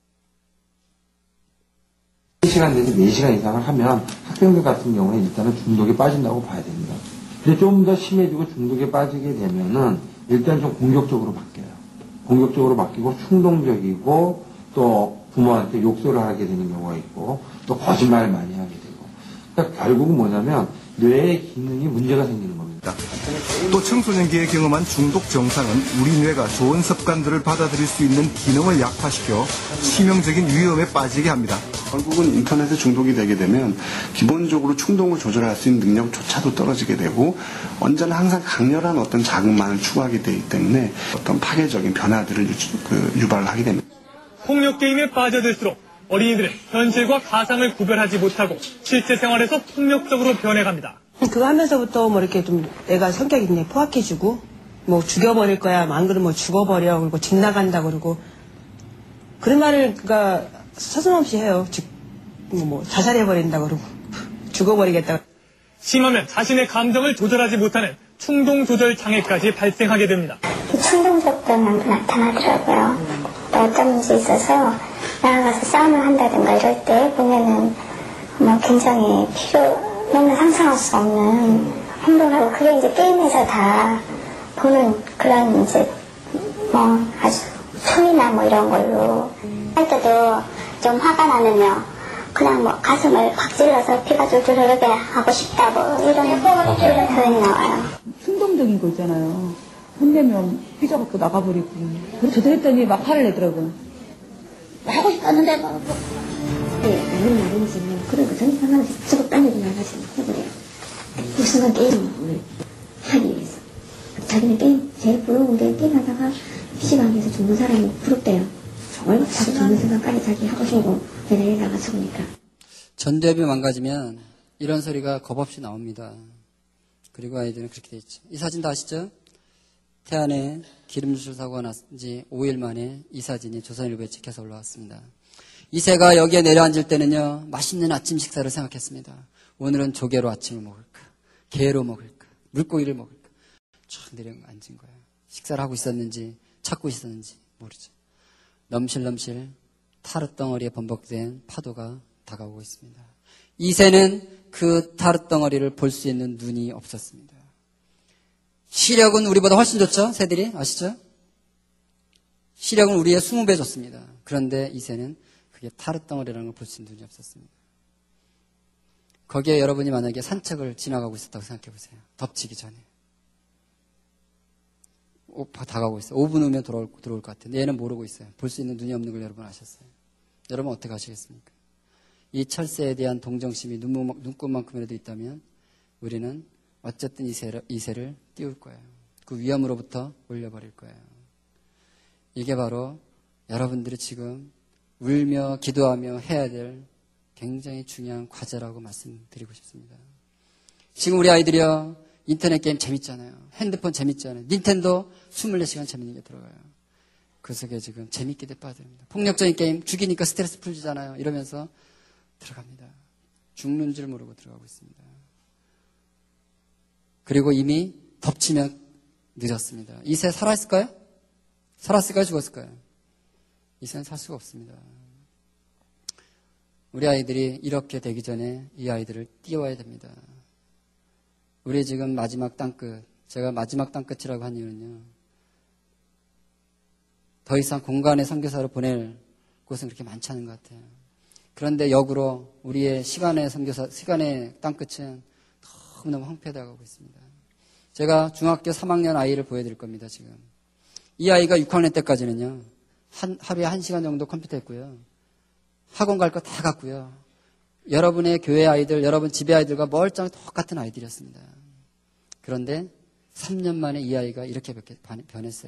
세 시간 내지 네 시간 이상을 하면 학생들 같은 경우는 일단은 중독에 빠진다고 봐야 됩니다. 근데 좀 더 심해지고 중독에 빠지게 되면은 일단 좀 공격적으로 바뀌어요. 공격적으로 바뀌고 충동적이고 또 부모한테 욕설을 하게 되는 경우가 있고 또 거짓말을 많이 하게 되고. 그러니까 결국은 뭐냐면 뇌의 기능이 문제가 생기는 겁니다. 또 청소년기에 경험한 중독 증상은 우리 뇌가 좋은 습관들을 받아들일 수 있는 기능을 약화시켜 치명적인 위험에 빠지게 합니다. 결국은 인터넷에 중독이 되게 되면 기본적으로 충동을 조절할 수 있는 능력조차도 떨어지게 되고 언제나 항상 강렬한 어떤 자극만을 추구하게 되기 때문에 어떤 파괴적인 변화들을 유, 그, 유발을 하게 됩니다. 폭력 게임에 빠져들수록 어린이들은 현실과 가상을 구별하지 못하고 실제 생활에서 폭력적으로 변해갑니다. 그거 하면서부터 뭐 이렇게 좀 내가 성격이 그냥 포악해지고 뭐 죽여버릴 거야, 안 그러면 뭐 죽어버려, 그리고 집 나간다 그러고 그런 말을 그가 서슴없이 해요. 즉, 뭐 자살해버린다 그러고 죽어버리겠다. 심하면 자신의 감정을 조절하지 못하는 충동 조절 장애까지 발생하게 됩니다. 충동적으로 나타나더라고요. 또 어떤 문제 있어서 나가서 싸움을 한다든가 이럴 때 보면은 뭐 굉장히 필요 너무 상상할 수 없는 행동하고 그게 이제 게임에서 다 보는 그런 이제 뭐 아주 소리나 뭐 이런 걸로 할 때도 좀 화가 나면요 그냥 뭐 가슴을 확 찔러서 피가 줄줄 흐르게 하고 싶다 뭐 이런 이런 표현이 나와요. 충동적인 거 있잖아요. 혼내면 피가 밖으로 나가버리고 그래서 저도 했더니 막 화를 내더라고요. 하고 싶었는데 뭐 네, 무슨 말인지 그러고 정신 하나씩 저거 따내고 나가지 해버려요. 그 순간 게임을 하기 위해서 자기는 게임 제일 부러운 게 게임하다가 피시방에서 죽는 사람이 부럽대요. 정말 자기 죽는 순간까지 자기 하고 싶고 내내 나가 죽으니까. 전두엽이 망가지면 이런 소리가 겁없이 나옵니다. 그리고 아이들은 그렇게 돼 있죠. 이 사진 다 아시죠? 태안에 기름유출 사고가 난 지 오 일 만에 이 사진이 조선일보에 찍혀서 올라왔습니다. 이 새가 여기에 내려앉을 때는요, 맛있는 아침 식사를 생각했습니다. 오늘은 조개로 아침을 먹을까, 게로 먹을까, 물고기를 먹을까. 쫙 내려앉은 거예요. 식사를 하고 있었는지, 찾고 있었는지 모르죠. 넘실넘실 타르덩어리에 범벅된 파도가 다가오고 있습니다. 이 새는 그 타르덩어리를 볼 수 있는 눈이 없었습니다. 시력은 우리보다 훨씬 좋죠? 새들이 아시죠? 시력은 우리의 이십 배 좋습니다. 그런데 이 새는 그게 타르덩어리라는 걸 볼 수 있는 눈이 없었습니다. 거기에 여러분이 만약에 산책을 지나가고 있었다고 생각해 보세요. 덮치기 전에. 오, 다가오고 있어요. 오 분 후면 돌아올, 들어올 것 같아요. 얘는 모르고 있어요. 볼 수 있는 눈이 없는 걸 여러분 아셨어요. 여러분 어떻게 하시겠습니까? 이 철새에 대한 동정심이 눈, 눈꽃만큼이라도 있다면 우리는 어쨌든 이 새를, 이 새를 띄울 거예요. 그 위험으로부터 올려버릴 거예요. 이게 바로 여러분들이 지금 울며 기도하며 해야 될 굉장히 중요한 과제라고 말씀드리고 싶습니다. 지금 우리 아이들이요, 인터넷 게임 재밌잖아요. 핸드폰 재밌잖아요. 닌텐도 이십사 시간 재밌는 게 들어가요. 그 속에 지금 재밌게 빠집니다. 폭력적인 게임 죽이니까 스트레스 풀리잖아요. 이러면서 들어갑니다. 죽는 줄 모르고 들어가고 있습니다. 그리고 이미 덮치면 늦었습니다. 이 새 살아있을까요? 살았을까요? 죽었을까요? 이 새는 살 수가 없습니다. 우리 아이들이 이렇게 되기 전에 이 아이들을 띄워야 됩니다. 우리 지금 마지막 땅끝, 제가 마지막 땅끝이라고 한 이유는요, 더 이상 공간의 선교사를 보낼 곳은 그렇게 많지 않은 것 같아요. 그런데 역으로 우리의 시간의 선교사, 시간의 땅끝은 너무너무 황폐해가고 있습니다. 제가 중학교 삼 학년 아이를 보여드릴 겁니다, 지금. 이 아이가 육 학년 때까지는요, 한, 하루에 한 시간 정도 컴퓨터 했고요. 학원 갈 거 다 갔고요. 여러분의 교회 아이들, 여러분 집의 아이들과 멀쩡히 똑같은 아이들이었습니다. 그런데 삼 년 만에 이 아이가 이렇게 변했어요.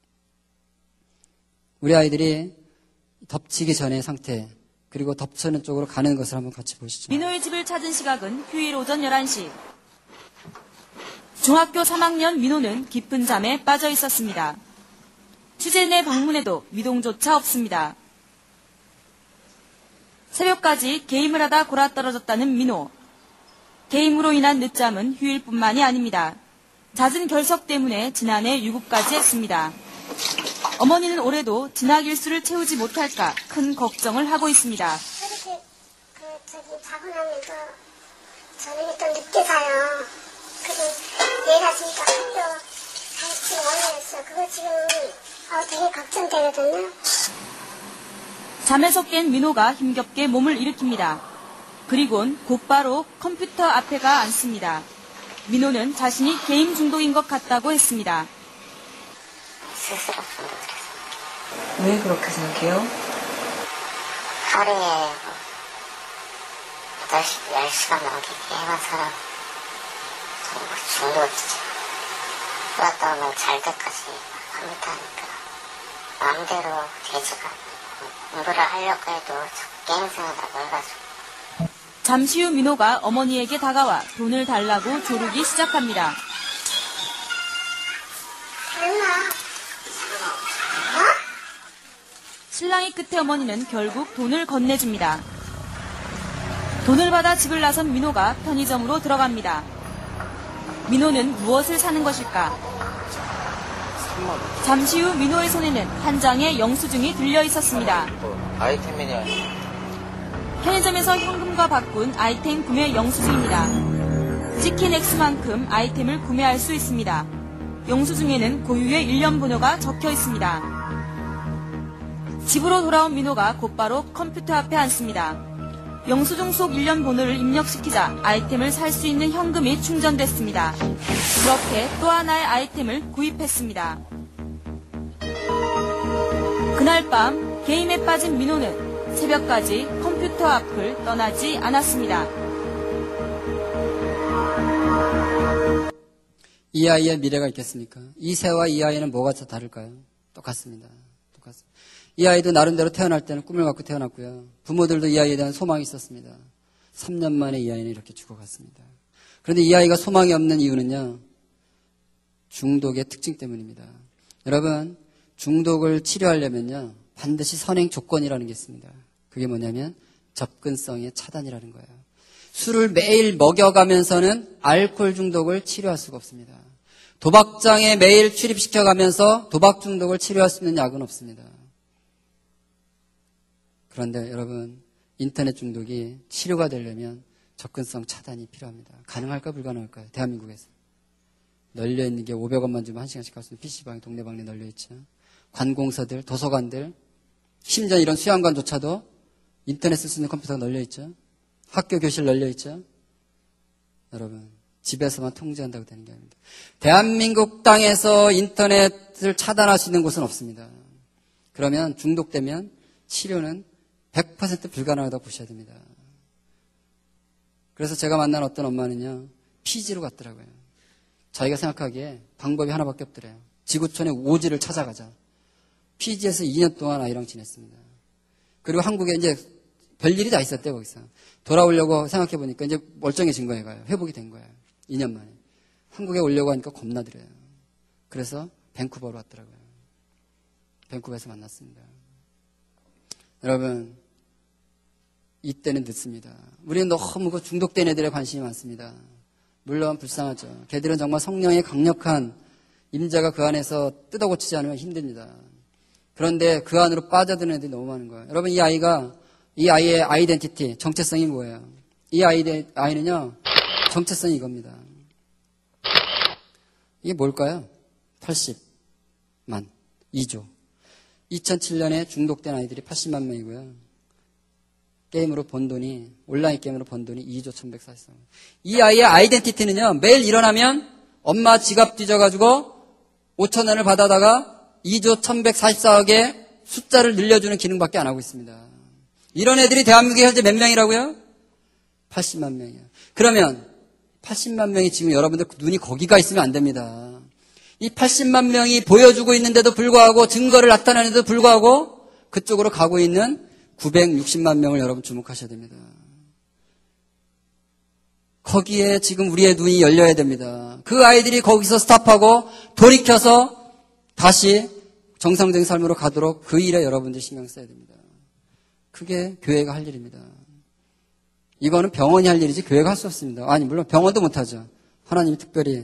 우리 아이들이 덮치기 전의 상태, 그리고 덮치는 쪽으로 가는 것을 한번 같이 보시죠. 민호의 집을 찾은 시각은 휴일 오전 열한 시. 중학교 삼 학년 민호는 깊은 잠에 빠져 있었습니다. 취재진의 방문에도 미동조차 없습니다. 새벽까지 게임을 하다 골아떨어졌다는 민호. 게임으로 인한 늦잠은 휴일뿐만이 아닙니다. 잦은 결석 때문에 지난해 유급까지 했습니다. 어머니는 올해도 진학 일수를 채우지 못할까 큰 걱정을 하고 있습니다. 이렇게 그 저기 자고 나면 또 저녁에 또 늦게 자요. 그리고 내일 아침부터 학교 간식 원래였어. 그거 지금 어, 되게 걱정되거든요. 잠에서 깬 민호가 힘겹게 몸을 일으킵니다. 그리곤 곧바로 컴퓨터 앞에가 앉습니다. 민호는 자신이 게임 중독인 것 같다고 했습니다. 스스로 왜 그렇게 생각해요? 하루에 여덟 시, 열 시간 넘게 게임해서 중독이죠. 그러다 보면 잘 때까지 컴퓨터 하니까 마음대로 되지가 않아요. 공부를 하려고 해도 게임 생각하다 놀아가지고. 잠시 후 민호가 어머니에게 다가와 돈을 달라고 조르기 시작합니다. 신랑이 끝에 어머니는 결국 돈을 건네줍니다. 돈을 받아 집을 나선 민호가 편의점으로 들어갑니다. 민호는 무엇을 사는 것일까? 잠시 후 민호의 손에는 한 장의 영수증이 들려 있었습니다. 아이템 매니아. 편의점에서 현금과 바꾼 아이템 구매 영수증입니다. 찍힌 액수만큼 아이템을 구매할 수 있습니다. 영수증에는 고유의 일련 번호가 적혀 있습니다. 집으로 돌아온 민호가 곧바로 컴퓨터 앞에 앉습니다. 영수증 속 일련 번호를 입력시키자 아이템을 살 수 있는 현금이 충전됐습니다. 그렇게 또 하나의 아이템을 구입했습니다. 그날 밤 게임에 빠진 민호는 새벽까지 컴퓨터 앞을 떠나지 않았습니다. 이 아이의 미래가 있겠습니까? 이 새와 이 아이는 뭐가 더 다를까요? 똑같습니다. 똑같습니다. 이 아이도 나름대로 태어날 때는 꿈을 갖고 태어났고요. 부모들도 이 아이에 대한 소망이 있었습니다. 삼 년 만에 이 아이는 이렇게 죽어갔습니다. 그런데 이 아이가 소망이 없는 이유는요, 중독의 특징 때문입니다. 여러분, 중독을 치료하려면요, 반드시 선행 조건이라는 게 있습니다. 그게 뭐냐면 접근성의 차단이라는 거예요. 술을 매일 먹여가면서는 알코올 중독을 치료할 수가 없습니다. 도박장에 매일 출입시켜가면서 도박 중독을 치료할 수 있는 약은 없습니다. 그런데 여러분, 인터넷 중독이 치료가 되려면 접근성 차단이 필요합니다. 가능할까 불가능할까요? 대한민국에서. 널려있는 게 오백 원만 주면 한 시간씩 갈 수 있는 피시방이 동네방네 널려있죠. 관공서들, 도서관들, 심지어 이런 수양관조차도 인터넷 쓸 수 있는 컴퓨터가 널려있죠. 학교 교실 널려있죠. 여러분, 집에서만 통제한다고 되는 게 아닙니다. 대한민국 땅에서 인터넷을 차단할 수 있는 곳은 없습니다. 그러면 중독되면 치료는 백 퍼센트 불가능하다고 보셔야 됩니다. 그래서 제가 만난 어떤 엄마는요, 피지로 갔더라고요. 자기가 생각하기에 방법이 하나밖에 없더래요. 지구촌의 오지를 찾아가자. 피지에서 이 년 동안 아이랑 지냈습니다. 그리고 한국에 이제 별일이 다 있었대요, 거기서. 돌아오려고 생각해보니까 이제 멀쩡해진 거예요. 회복이 된 거예요. 이 년 만에. 한국에 오려고 하니까 겁나더래요. 그래서 밴쿠버로 왔더라고요. 밴쿠버에서 만났습니다. 여러분, 이때는 늦습니다. 우리는 너무 그 중독된 애들에 관심이 많습니다. 물론 불쌍하죠. 걔들은 정말 성령의 강력한 임재가 그 안에서 뜯어고치지 않으면 힘듭니다. 그런데 그 안으로 빠져드는 애들이 너무 많은 거예요. 여러분, 이 아이가, 이 아이의 아이덴티티, 정체성이 뭐예요? 이 아이, 아이는요, 정체성이 이겁니다. 이게 뭘까요? 팔십만, 이조. 이천칠 년에 중독된 아이들이 팔십만 명이고요. 게임으로 번 돈이, 온라인 게임으로 번 돈이 이조 천백사십삼. 이 아이의 아이덴티티는요, 매일 일어나면 엄마 지갑 뒤져가지고 오천 원을 받아다가 이조 천백사십사억의 숫자를 늘려주는 기능밖에 안 하고 있습니다. 이런 애들이 대한민국에 현재 몇 명이라고요? 팔십만 명이요. 그러면 팔십만 명이 지금 여러분들 눈이 거기가 있으면 안 됩니다. 이 팔십만 명이 보여주고 있는데도 불구하고 증거를 나타내는데도 불구하고 그쪽으로 가고 있는 구백육십만 명을 여러분 주목하셔야 됩니다. 거기에 지금 우리의 눈이 열려야 됩니다. 그 아이들이 거기서 스탑하고 돌이켜서 다시 정상적인 삶으로 가도록 그 일에 여러분들이 신경 써야 됩니다. 그게 교회가 할 일입니다. 이거는 병원이 할 일이지 교회가 할 수 없습니다. 아니 물론 병원도 못하죠. 하나님이 특별히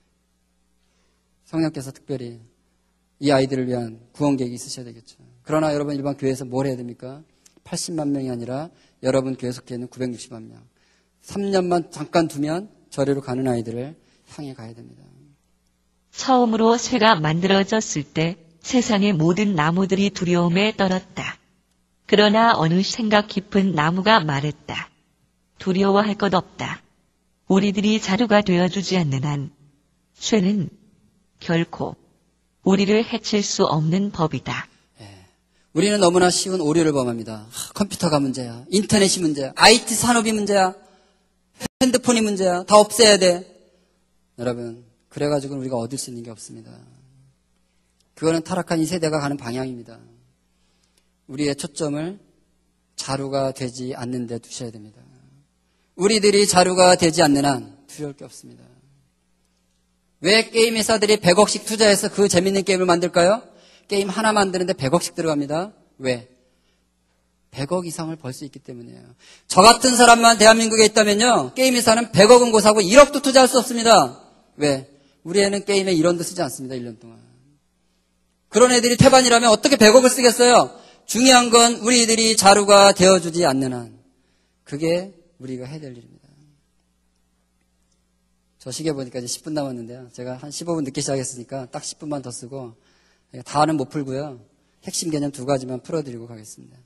성령께서 특별히 이 아이들을 위한 구원 계획이 있으셔야 되겠죠. 그러나 여러분 일반 교회에서 뭘 해야 됩니까? 팔십만 명이 아니라 여러분 교회 속해 있는 구백육십만 명. 삼 년만 잠깐 두면 저리로 가는 아이들을 향해 가야 됩니다. 처음으로 쇠가 만들어졌을 때 세상의 모든 나무들이 두려움에 떨었다. 그러나 어느 생각 깊은 나무가 말했다. 두려워할 것 없다. 우리들이 자루가 되어주지 않는 한 쇠는 결코 우리를 해칠 수 없는 법이다. 우리는 너무나 쉬운 오류를 범합니다. 하, 컴퓨터가 문제야. 인터넷이 문제야. 아이티 산업이 문제야. 핸드폰이 문제야. 다 없애야 돼. 여러분, 그래가지고는 우리가 얻을 수 있는 게 없습니다. 그거는 타락한 이 세대가 가는 방향입니다. 우리의 초점을 자루가 되지 않는 데 두셔야 됩니다. 우리들이 자루가 되지 않는 한 두려울 게 없습니다. 왜 게임 회사들이 백억씩 투자해서 그 재밌는 게임을 만들까요? 게임 하나 만드는데 백억씩 들어갑니다. 왜? 백억 이상을 벌 수 있기 때문이에요. 저 같은 사람만 대한민국에 있다면요, 게임 회사는 백억은 고사고 일억도 투자할 수 없습니다. 왜? 우리 애는 게임에 일 원도 쓰지 않습니다. 일 년 동안. 그런 애들이 태반이라면 어떻게 백억을 쓰겠어요? 중요한 건 우리들이 자루가 되어주지 않는 한 그게 우리가 해야 될 일입니다. 저 시계 보니까 이제 십 분 남았는데요. 제가 한 십오 분 늦게 시작했으니까 딱 십 분만 더 쓰고 다는 못 풀고요. 핵심 개념 두 가지만 풀어드리고 가겠습니다.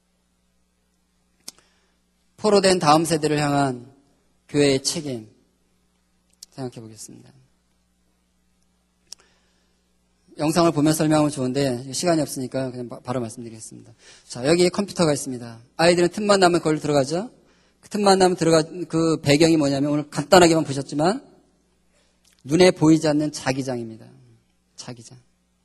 포로된 다음 세대를 향한 교회의 책임 생각해 보겠습니다. 영상을 보면 설명하면 좋은데 시간이 없으니까 그냥 바로 말씀드리겠습니다. 자, 여기 컴퓨터가 있습니다. 아이들은 틈만 나면 거기로 들어가죠. 그 틈만 나면 들어가 그 배경이 뭐냐면 오늘 간단하게만 보셨지만 눈에 보이지 않는 자기장입니다. 자기장.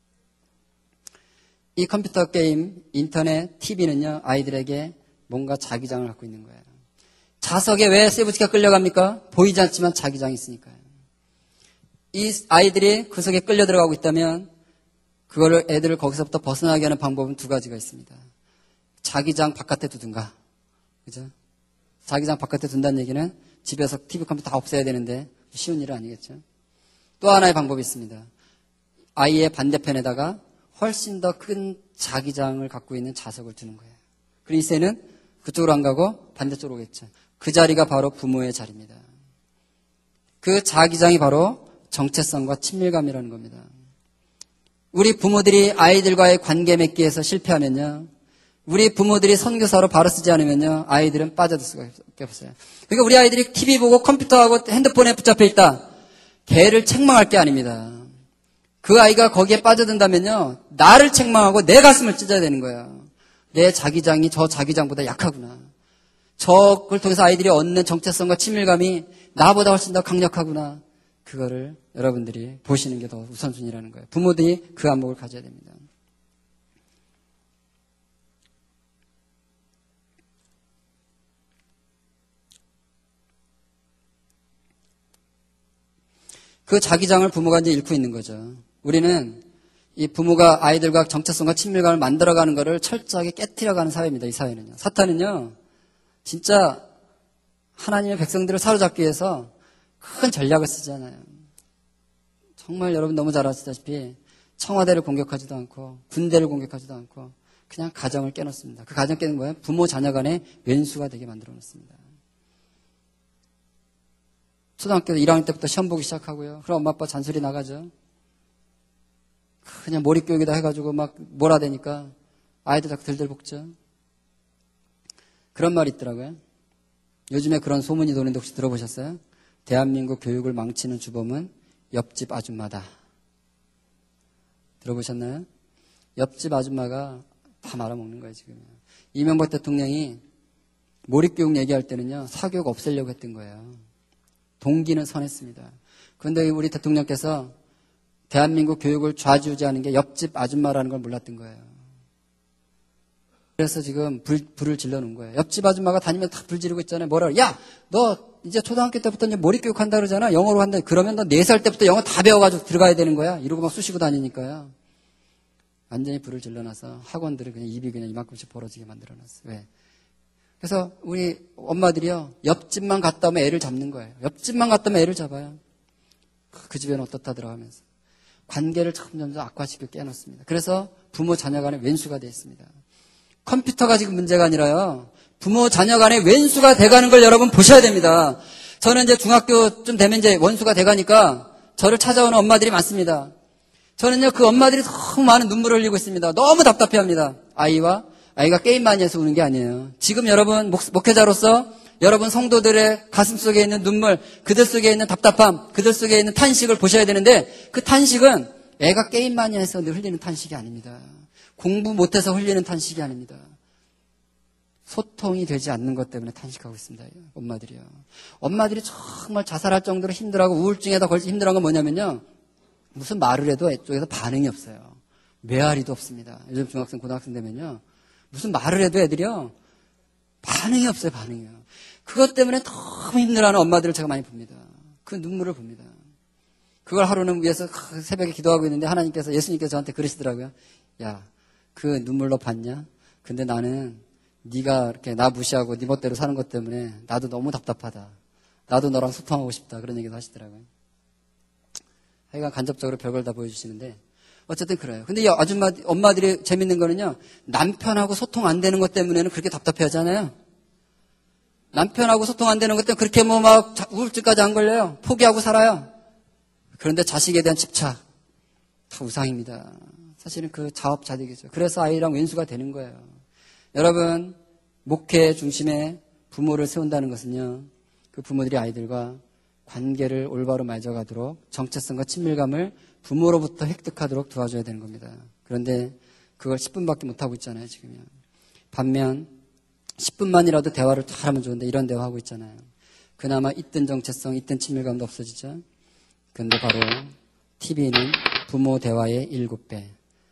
이 컴퓨터 게임, 인터넷, 티비는요 아이들에게 뭔가 자기장을 갖고 있는 거예요. 자석에 왜 세부치가 끌려갑니까? 보이지 않지만 자기장이 있으니까요. 이 아이들이 그 속에 끌려 들어가고 있다면 그거를 애들을 거기서부터 벗어나게 하는 방법은 두 가지가 있습니다. 자기장 바깥에 두든가, 그죠? 자기장 바깥에 둔다는 얘기는 집에서 티비 컴퓨터 다 없애야 되는데 쉬운 일은 아니겠죠. 또 하나의 방법이 있습니다. 아이의 반대편에다가 훨씬 더 큰 자기장을 갖고 있는 자석을 두는 거예요. 그리고 이 새는 그쪽으로 안 가고 반대쪽으로 오겠죠. 그 자리가 바로 부모의 자리입니다. 그 자기장이 바로 정체성과 친밀감이라는 겁니다. 우리 부모들이 아이들과의 관계 맺기에서 실패하면요, 우리 부모들이 선교사로 바로 쓰지 않으면요, 아이들은 빠져들 수밖에 없어요. 그러니까 우리 아이들이 티비 보고 컴퓨터하고 핸드폰에 붙잡혀 있다. 걔를 책망할 게 아닙니다. 그 아이가 거기에 빠져든다면요, 나를 책망하고 내 가슴을 찢어야 되는 거예요. 내 자기장이 저 자기장보다 약하구나. 저걸 통해서 아이들이 얻는 정체성과 친밀감이 나보다 훨씬 더 강력하구나. 그거를 여러분들이 보시는 게 더 우선순위라는 거예요. 부모들이 그 안목을 가져야 됩니다. 그 자기장을 부모가 이제 잃고 있는 거죠. 우리는 이 부모가 아이들과 정체성과 친밀감을 만들어가는 것을 철저하게 깨트려가는 사회입니다. 이 사회는요. 사탄은요, 진짜 하나님의 백성들을 사로잡기 위해서 큰 전략을 쓰잖아요. 정말 여러분 너무 잘 아시다시피 청와대를 공격하지도 않고 군대를 공격하지도 않고 그냥 가정을 깨놓습니다. 그 가정 깨는 거예요? 부모 자녀 간의 왼수가 되게 만들어 놓습니다. 초등학교 일 학년 때부터 시험 보기 시작하고요. 그럼 엄마 아빠 잔소리 나가죠. 그냥 몰입교육이다 해가지고 막 몰아대니까 아이들 자꾸 들들 볶죠. 그런 말이 있더라고요. 요즘에 그런 소문이 도는데 혹시 들어보셨어요? 대한민국 교육을 망치는 주범은 옆집 아줌마다. 들어보셨나요? 옆집 아줌마가 다 말아먹는 거예요, 지금. 이명박 대통령이 몰입교육 얘기할 때는요, 사교육 없애려고 했던 거예요. 동기는 선했습니다. 그런데 우리 대통령께서 대한민국 교육을 좌지우지하는 게 옆집 아줌마라는 걸 몰랐던 거예요. 그래서 지금 불, 불을 질러놓은 거예요. 옆집 아줌마가 다니면서 다 불 지르고 있잖아요. 뭐라, 야, 너 이제 초등학교 때부터 이제 몰입교육 한다 그러잖아. 영어로 한다. 그러면 너 네 살 때부터 영어 다 배워가지고 들어가야 되는 거야. 이러고 막 쑤시고 다니니까요. 완전히 불을 질러놔서 학원들을 그냥 입이 그냥 이만큼씩 벌어지게 만들어놨어요. 왜? 그래서 우리 엄마들이요, 옆집만 갔다 오면 애를 잡는 거예요. 옆집만 갔다 오면 애를 잡아요. 그 집에는 어떻다 들어가면서. 관계를 점점 악화시키고 깨놓습니다. 그래서 부모 자녀 간의 왼수가 되어 있습니다. 컴퓨터가 지금 문제가 아니라요, 부모 자녀 간의 왼수가 돼가는 걸 여러분 보셔야 됩니다. 저는 이제 중학교쯤 되면 이제 원수가 돼가니까 저를 찾아오는 엄마들이 많습니다. 저는요, 그 엄마들이 너무 많은 눈물을 흘리고 있습니다. 너무 답답해 합니다. 아이와 아이가 게임 많이 해서 우는 게 아니에요. 지금 여러분 목, 목회자로서 여러분 성도들의 가슴 속에 있는 눈물, 그들 속에 있는 답답함, 그들 속에 있는 탄식을 보셔야 되는데, 그 탄식은 애가 게임 많이 해서 흘리는 탄식이 아닙니다. 공부 못해서 흘리는 탄식이 아닙니다. 소통이 되지 않는 것 때문에 탄식하고 있습니다. 엄마들이요. 엄마들이 정말 자살할 정도로 힘들어하고 우울증에다 걸쳐 힘들어한 건 뭐냐면요, 무슨 말을 해도 애쪽에서 반응이 없어요. 메아리도 없습니다. 요즘 중학생, 고등학생 되면요, 무슨 말을 해도 애들이요, 반응이 없어요, 반응이요. 그것 때문에 너무 힘들어하는 엄마들을 제가 많이 봅니다. 그 눈물을 봅니다. 그걸 하루는 위해서 새벽에 기도하고 있는데 하나님께서, 예수님께서 저한테 그러시더라고요. 야, 그 눈물 너 봤냐? 근데 나는 네가 이렇게 나 무시하고 네 멋대로 사는 것 때문에 나도 너무 답답하다. 나도 너랑 소통하고 싶다. 그런 얘기도 하시더라고요. 하여간 간접적으로 별걸 다 보여주시는데, 어쨌든 그래요. 근데 이 아줌마, 엄마들이 재밌는 거는요, 남편하고 소통 안 되는 것 때문에는 그렇게 답답해 하잖아요. 남편하고 소통 안 되는 것 때문에 그렇게 뭐 막 우울증까지 안 걸려요. 포기하고 살아요. 그런데 자식에 대한 집착, 다 우상입니다. 사실은 그 자업자득이죠. 그래서 아이랑 왼수가 되는 거예요. 여러분, 목회 중심에 부모를 세운다는 것은요, 그 부모들이 아이들과 관계를 올바로 맺어가도록 정체성과 친밀감을 부모로부터 획득하도록 도와줘야 되는 겁니다. 그런데 그걸 십 분밖에 못하고 있잖아요, 지금요. 반면 십 분만이라도 대화를 잘하면 좋은데 이런 대화하고 있잖아요. 그나마 있던 정체성, 있던 친밀감도 없어지죠. 그런데 바로 티비는 부모 대화의 일곱 배,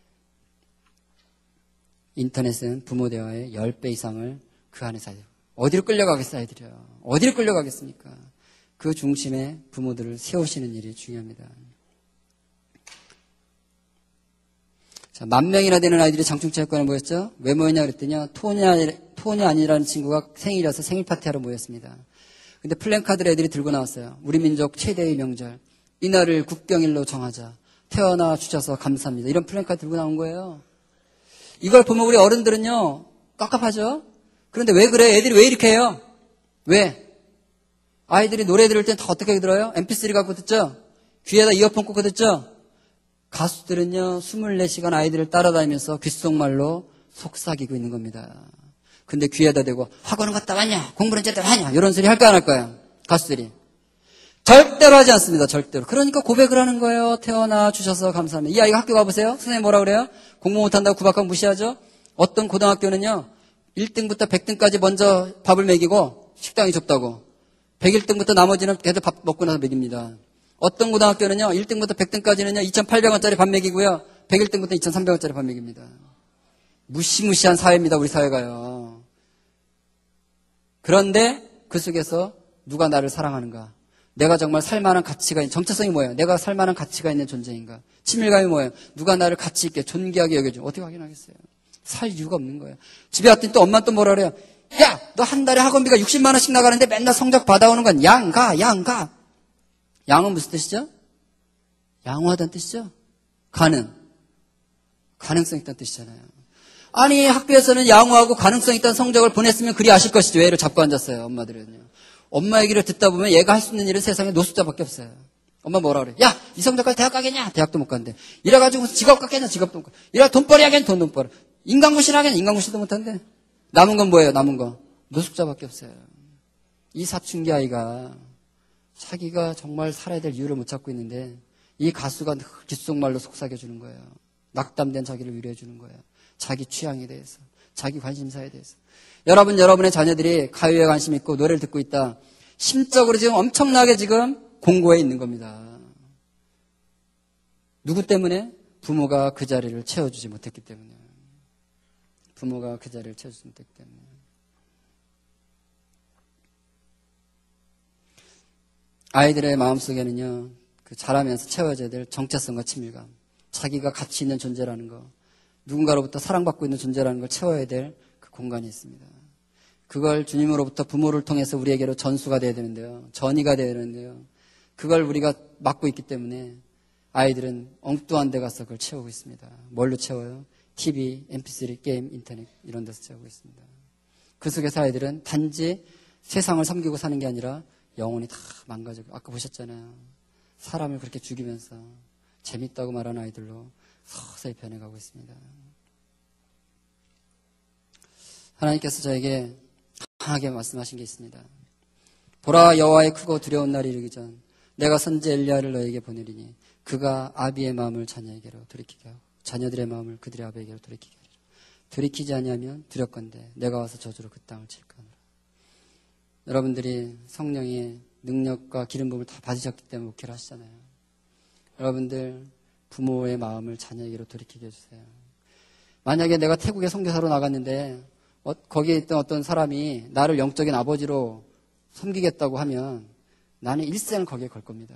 인터넷은 부모 대화의 십 배 이상을 그 안에서 해요. 어디로 끌려가겠어요, 아이들이요. 어디로 끌려가겠습니까? 그 중심에 부모들을 세우시는 일이 중요합니다. 자, 만 명이나 되는 아이들이 장충체육관에 모였죠? 왜 모였냐 그랬더니요, 토니, 토니 아니라는 친구가 생일이어서 생일 파티하러 모였습니다. 근데 플랜카드를 애들이 들고 나왔어요. 우리 민족 최대의 명절, 이날을 국경일로 정하자, 태어나 주셔서 감사합니다. 이런 플랜카드 들고 나온 거예요. 이걸 보면 우리 어른들은요, 깝깝하죠? 그런데 왜 그래? 애들이 왜 이렇게 해요? 왜? 아이들이 노래 들을 땐 다 어떻게 들어요? 엠피쓰리 갖고 듣죠? 귀에다 이어폰 꽂고 듣죠? 가수들은요, 이십사 시간 아이들을 따라다니면서 귓속말로 속삭이고 있는 겁니다. 근데 귀에다 대고 학원은 갔다 왔냐? 공부는 제대로 하냐? 이런 소리 할까 안 할까요? 가수들이. 절대로 하지 않습니다. 절대로. 그러니까 고백을 하는 거예요. 태어나 주셔서 감사합니다. 이 아이가 학교 가보세요. 선생님 뭐라 그래요? 공부 못한다고 구박하고 무시하죠? 어떤 고등학교는요, 일 등부터 백 등까지 먼저 밥을 먹이고 식당이 좁다고. 백일 등부터 나머지는 걔들 밥 먹고 나서 먹입니다. 어떤 고등학교는요, 일 등부터 백 등까지는요, 이천팔백 원짜리 밥 먹이고요, 백일 등부터 이천삼백 원짜리 밥 먹입니다. 무시무시한 사회입니다, 우리 사회가요. 그런데 그 속에서 누가 나를 사랑하는가? 내가 정말 살만한 가치가 있는, 정체성이 뭐예요? 내가 살만한 가치가 있는 존재인가? 친밀감이 뭐예요? 누가 나를 가치 있게 존귀하게 여겨줘. 어떻게 확인하겠어요? 살 이유가 없는 거예요. 집에 왔더니 또 엄마는 또 뭐라 그래요? 야, 너 한 달에 학원비가 육십만 원씩 나가는데 맨날 성적 받아오는 건 양가, 양가. 양은 무슨 뜻이죠? 양호하다는 뜻이죠? 가능. 가능성 있다는 뜻이잖아요. 아니, 학교에서는 양호하고 가능성 있다는 성적을 보냈으면 그리 아실 것이죠. 왜 애를 잡고 앉았어요, 엄마들은요. 엄마 얘기를 듣다 보면 얘가 할 수 있는 일은 세상에 노숙자밖에 없어요. 엄마 뭐라 그래? 야, 이 성적까지 대학 가겠냐? 대학도 못 간대. 이래가지고 직업 갖겠냐? 직업도 못 가. 이래 돈벌이 하겠냐? 돈 못 벌어. 인간구실 하겠냐? 인간구실도 못한대. 남은 건 뭐예요? 남은 거. 노숙자밖에 없어요. 이 사춘기 아이가 자기가 정말 살아야 될 이유를 못 찾고 있는데 이 가수가 귓속말로 속삭여주는 거예요. 낙담된 자기를 위로해주는 거예요. 자기 취향에 대해서, 자기 관심사에 대해서. 여러분, 여러분의 자녀들이 가요에 관심 있고 노래를 듣고 있다. 심적으로 지금 엄청나게 지금 공고해 있는 겁니다. 누구 때문에? 부모가 그 자리를 채워주지 못했기 때문에. 부모가 그 자리를 채워주지 못했기 때문에. 아이들의 마음속에는요, 그 자라면서 채워져야 될 정체성과 친밀감, 자기가 가치 있는 존재라는 거, 누군가로부터 사랑받고 있는 존재라는 걸 채워야 될 그 공간이 있습니다. 그걸 주님으로부터 부모를 통해서 우리에게로 전수가 돼야 되는데요. 전이가 돼야 되는데요. 그걸 우리가 맡고 있기 때문에 아이들은 엉뚱한 데 가서 그걸 채우고 있습니다. 뭘로 채워요? 티비, 엠피쓰리, 게임, 인터넷 이런 데서 채우고 있습니다. 그 속에서 아이들은 단지 세상을 섬기고 사는 게 아니라 영혼이 다 망가지고, 아까 보셨잖아요. 사람을 그렇게 죽이면서 재밌다고 말하는 아이들로 서서히 변해가고 있습니다. 하나님께서 저에게 강하게 말씀하신 게 있습니다. 보라, 여호와의 크고 두려운 날이 이르기 전 내가 선지 엘리야를 너에게 보내리니 그가 아비의 마음을 자녀에게로 돌이키게 하고 자녀들의 마음을 그들의 아비에게로 돌이키게 하리라. 돌이키지 아니하면 두렵건대 내가 와서 저주로 그 땅을 칠까 하노라. 여러분들이 성령의 능력과 기름 부음을 다 받으셨기 때문에 목회를 하시잖아요. 여러분들 부모의 마음을 자녀에게로 돌이키게 해주세요. 만약에 내가 태국에 선교사로 나갔는데 어, 거기에 있던 어떤 사람이 나를 영적인 아버지로 섬기겠다고 하면 나는 일생을 거기에 걸 겁니다.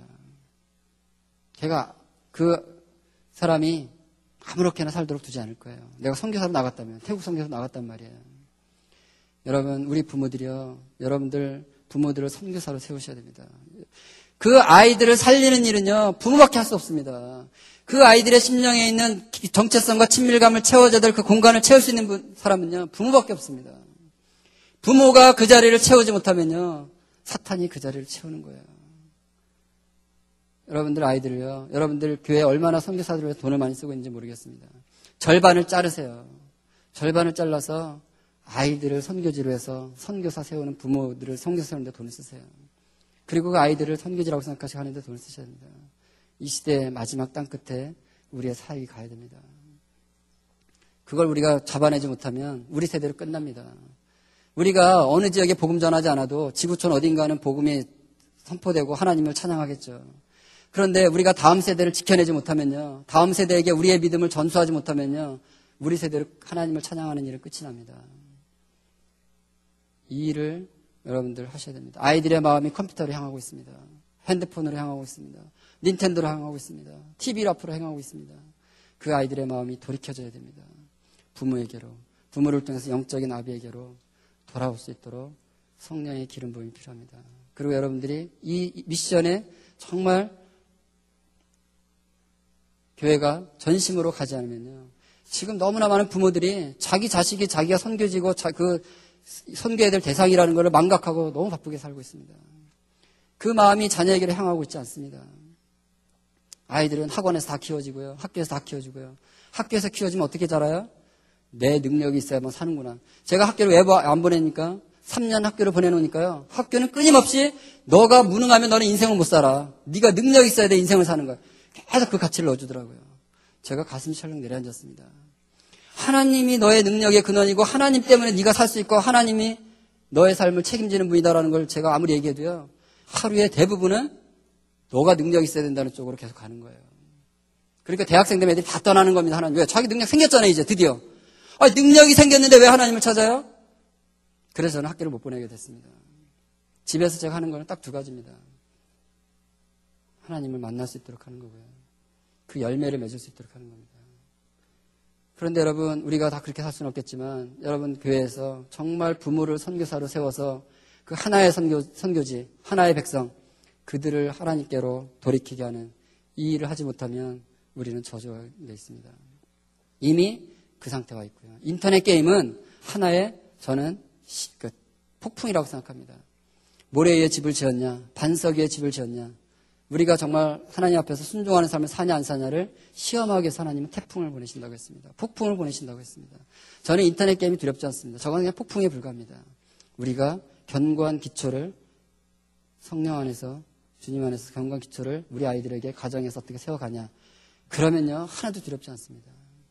걔가 그 사람이 아무렇게나 살도록 두지 않을 거예요. 내가 선교사로 나갔다면, 태국 선교사로 나갔단 말이에요. 여러분, 우리 부모들이요, 여러분들 부모들을 선교사로 세우셔야 됩니다. 그 아이들을 살리는 일은요, 부모밖에 할 수 없습니다. 그 아이들의 심령에 있는 정체성과 친밀감을 채워줘야 될 그 공간을 채울 수 있는 분, 사람은요, 부모밖에 없습니다. 부모가 그 자리를 채우지 못하면요, 사탄이 그 자리를 채우는 거예요. 여러분들 아이들을요, 여러분들 교회에 얼마나 선교사들을 위해서 돈을 많이 쓰고 있는지 모르겠습니다. 절반을 자르세요. 절반을 잘라서 아이들을 선교지로 해서 선교사 세우는 부모들을 선교사 세우는 데 돈을 쓰세요. 그리고 그 아이들을 선교지라고 생각하시고 하는 데 돈을 쓰셔야 됩니다. 이 시대의 마지막 땅끝에 우리의 사역이 가야 됩니다. 그걸 우리가 잡아내지 못하면 우리 세대로 끝납니다. 우리가 어느 지역에 복음 전하지 않아도 지구촌 어딘가는 복음이 선포되고 하나님을 찬양하겠죠. 그런데 우리가 다음 세대를 지켜내지 못하면요, 다음 세대에게 우리의 믿음을 전수하지 못하면요, 우리 세대로 하나님을 찬양하는 일은 끝이 납니다. 이 일을 여러분들 하셔야 됩니다. 아이들의 마음이 컴퓨터로 향하고 있습니다. 핸드폰으로 향하고 있습니다. 닌텐도로 향하고 있습니다. 티비 앞으로 향하고 있습니다. 그 아이들의 마음이 돌이켜져야 됩니다. 부모에게로, 부모를 통해서 영적인 아비에게로 돌아올 수 있도록 성령의 기름 부음이 필요합니다. 그리고 여러분들이 이 미션에 정말 교회가 전심으로 가지 않으면요, 지금 너무나 많은 부모들이 자기 자식이 자기가 선교지고 자, 그 선교해야 될 대상이라는 것을 망각하고 너무 바쁘게 살고 있습니다. 그 마음이 자녀에게로 향하고 있지 않습니다. 아이들은 학원에서 다 키워지고요. 학교에서 다 키워지고요. 학교에서 키워지면 어떻게 자라요? 내 능력이 있어야만 사는구나. 제가 학교를 왜 안 보내니까? 삼 년 학교를 보내놓으니까요. 학교는 끊임없이 너가 무능하면 너는 인생을 못 살아. 네가 능력이 있어야 돼 인생을 사는 거야. 계속 그 가치를 넣어주더라고요. 제가 가슴이 철렁 내려앉았습니다. 하나님이 너의 능력의 근원이고 하나님 때문에 네가 살 수 있고 하나님이 너의 삶을 책임지는 분이다라는 걸 제가 아무리 얘기해도요. 하루의 대부분은 너가 능력이 있어야 된다는 쪽으로 계속 가는 거예요. 그러니까 대학생 되면 애들이 다 떠나는 겁니다. 하나님. 왜? 자기 능력 생겼잖아요. 이제 드디어. 아, 능력이 생겼는데 왜 하나님을 찾아요? 그래서 저는 학교를 못 보내게 됐습니다. 집에서 제가 하는 거는 딱 두 가지입니다. 하나님을 만날 수 있도록 하는 거고요. 그 열매를 맺을 수 있도록 하는 겁니다. 그런데 여러분, 우리가 다 그렇게 살 수는 없겠지만 여러분 교회에서 정말 부모를 선교사로 세워서 그 하나의 선교, 선교지, 하나의 백성, 그들을 하나님께로 돌이키게 하는 이 일을 하지 못하면 우리는 저주가 돼 있습니다. 이미 그 상태가 있고요. 인터넷 게임은 하나의 저는 시, 그 폭풍이라고 생각합니다. 모래 위에 집을 지었냐, 반석 위에 집을 지었냐, 우리가 정말 하나님 앞에서 순종하는 삶을 사냐 안 사냐를 시험하기 위해서 하나님은 태풍을 보내신다고 했습니다. 폭풍을 보내신다고 했습니다. 저는 인터넷 게임이 두렵지 않습니다. 저건 그냥 폭풍에 불과합니다. 우리가 견고한 기초를 성령 안에서 주님 안에서 견고한 기초를 우리 아이들에게 가정에서 어떻게 세워가냐, 그러면요 하나도 두렵지 않습니다.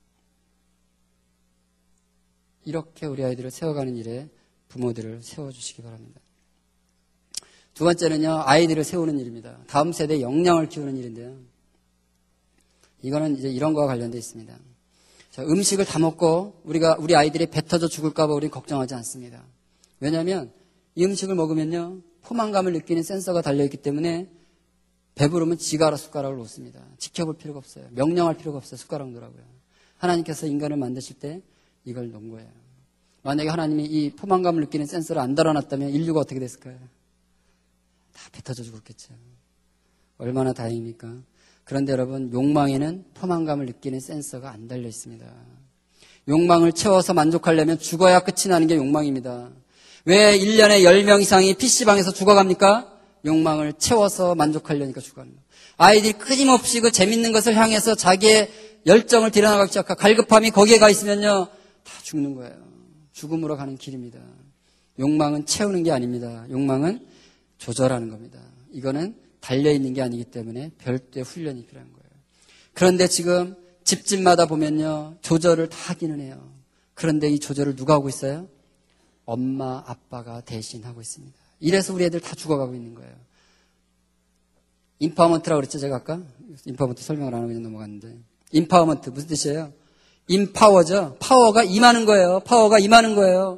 이렇게 우리 아이들을 세워가는 일에 부모들을 세워주시기 바랍니다. 두 번째는요, 아이들을 세우는 일입니다. 다음 세대의 역량을 키우는 일인데요. 이거는 이제 이런 거와 관련되어 있습니다. 자, 음식을 다 먹고 우리가 우리 아이들이 배 터져 죽을까 봐 우리는 걱정하지 않습니다. 왜냐하면 이 음식을 먹으면요, 포만감을 느끼는 센서가 달려있기 때문에 배부르면 지가 알아 숟가락을 놓습니다. 지켜볼 필요가 없어요. 명령할 필요가 없어요. 숟가락 놓으라고요. 하나님께서 인간을 만드실 때 이걸 놓은 거예요. 만약에 하나님이 이 포만감을 느끼는 센서를 안 달아놨다면 인류가 어떻게 됐을까요? 다 배 터져 죽었겠죠. 얼마나 다행입니까? 그런데 여러분, 욕망에는 포만감을 느끼는 센서가 안 달려 있습니다. 욕망을 채워서 만족하려면 죽어야 끝이 나는 게 욕망입니다. 왜 일 년에 열 명 이상이 피씨방에서 죽어갑니까? 욕망을 채워서 만족하려니까 죽어가는 거예요. 아이들이 끊임없이 그 재밌는 것을 향해서 자기의 열정을 들여나가기 시작하고 갈급함이 거기에 가 있으면요, 다 죽는 거예요. 죽음으로 가는 길입니다. 욕망은 채우는 게 아닙니다. 욕망은 조절하는 겁니다. 이거는 달려있는 게 아니기 때문에 별도의 훈련이 필요한 거예요. 그런데 지금 집집마다 보면요, 조절을 다 하기는 해요. 그런데 이 조절을 누가 하고 있어요? 엄마, 아빠가 대신 하고 있습니다. 이래서 우리 애들 다 죽어가고 있는 거예요. 인파워먼트라고 그랬죠, 제가 아까? 인파워먼트 설명을 안 하고 그냥 넘어갔는데. 인파워먼트 무슨 뜻이에요? 인파워죠. 파워가 임하는 거예요. 파워가 임하는 거예요.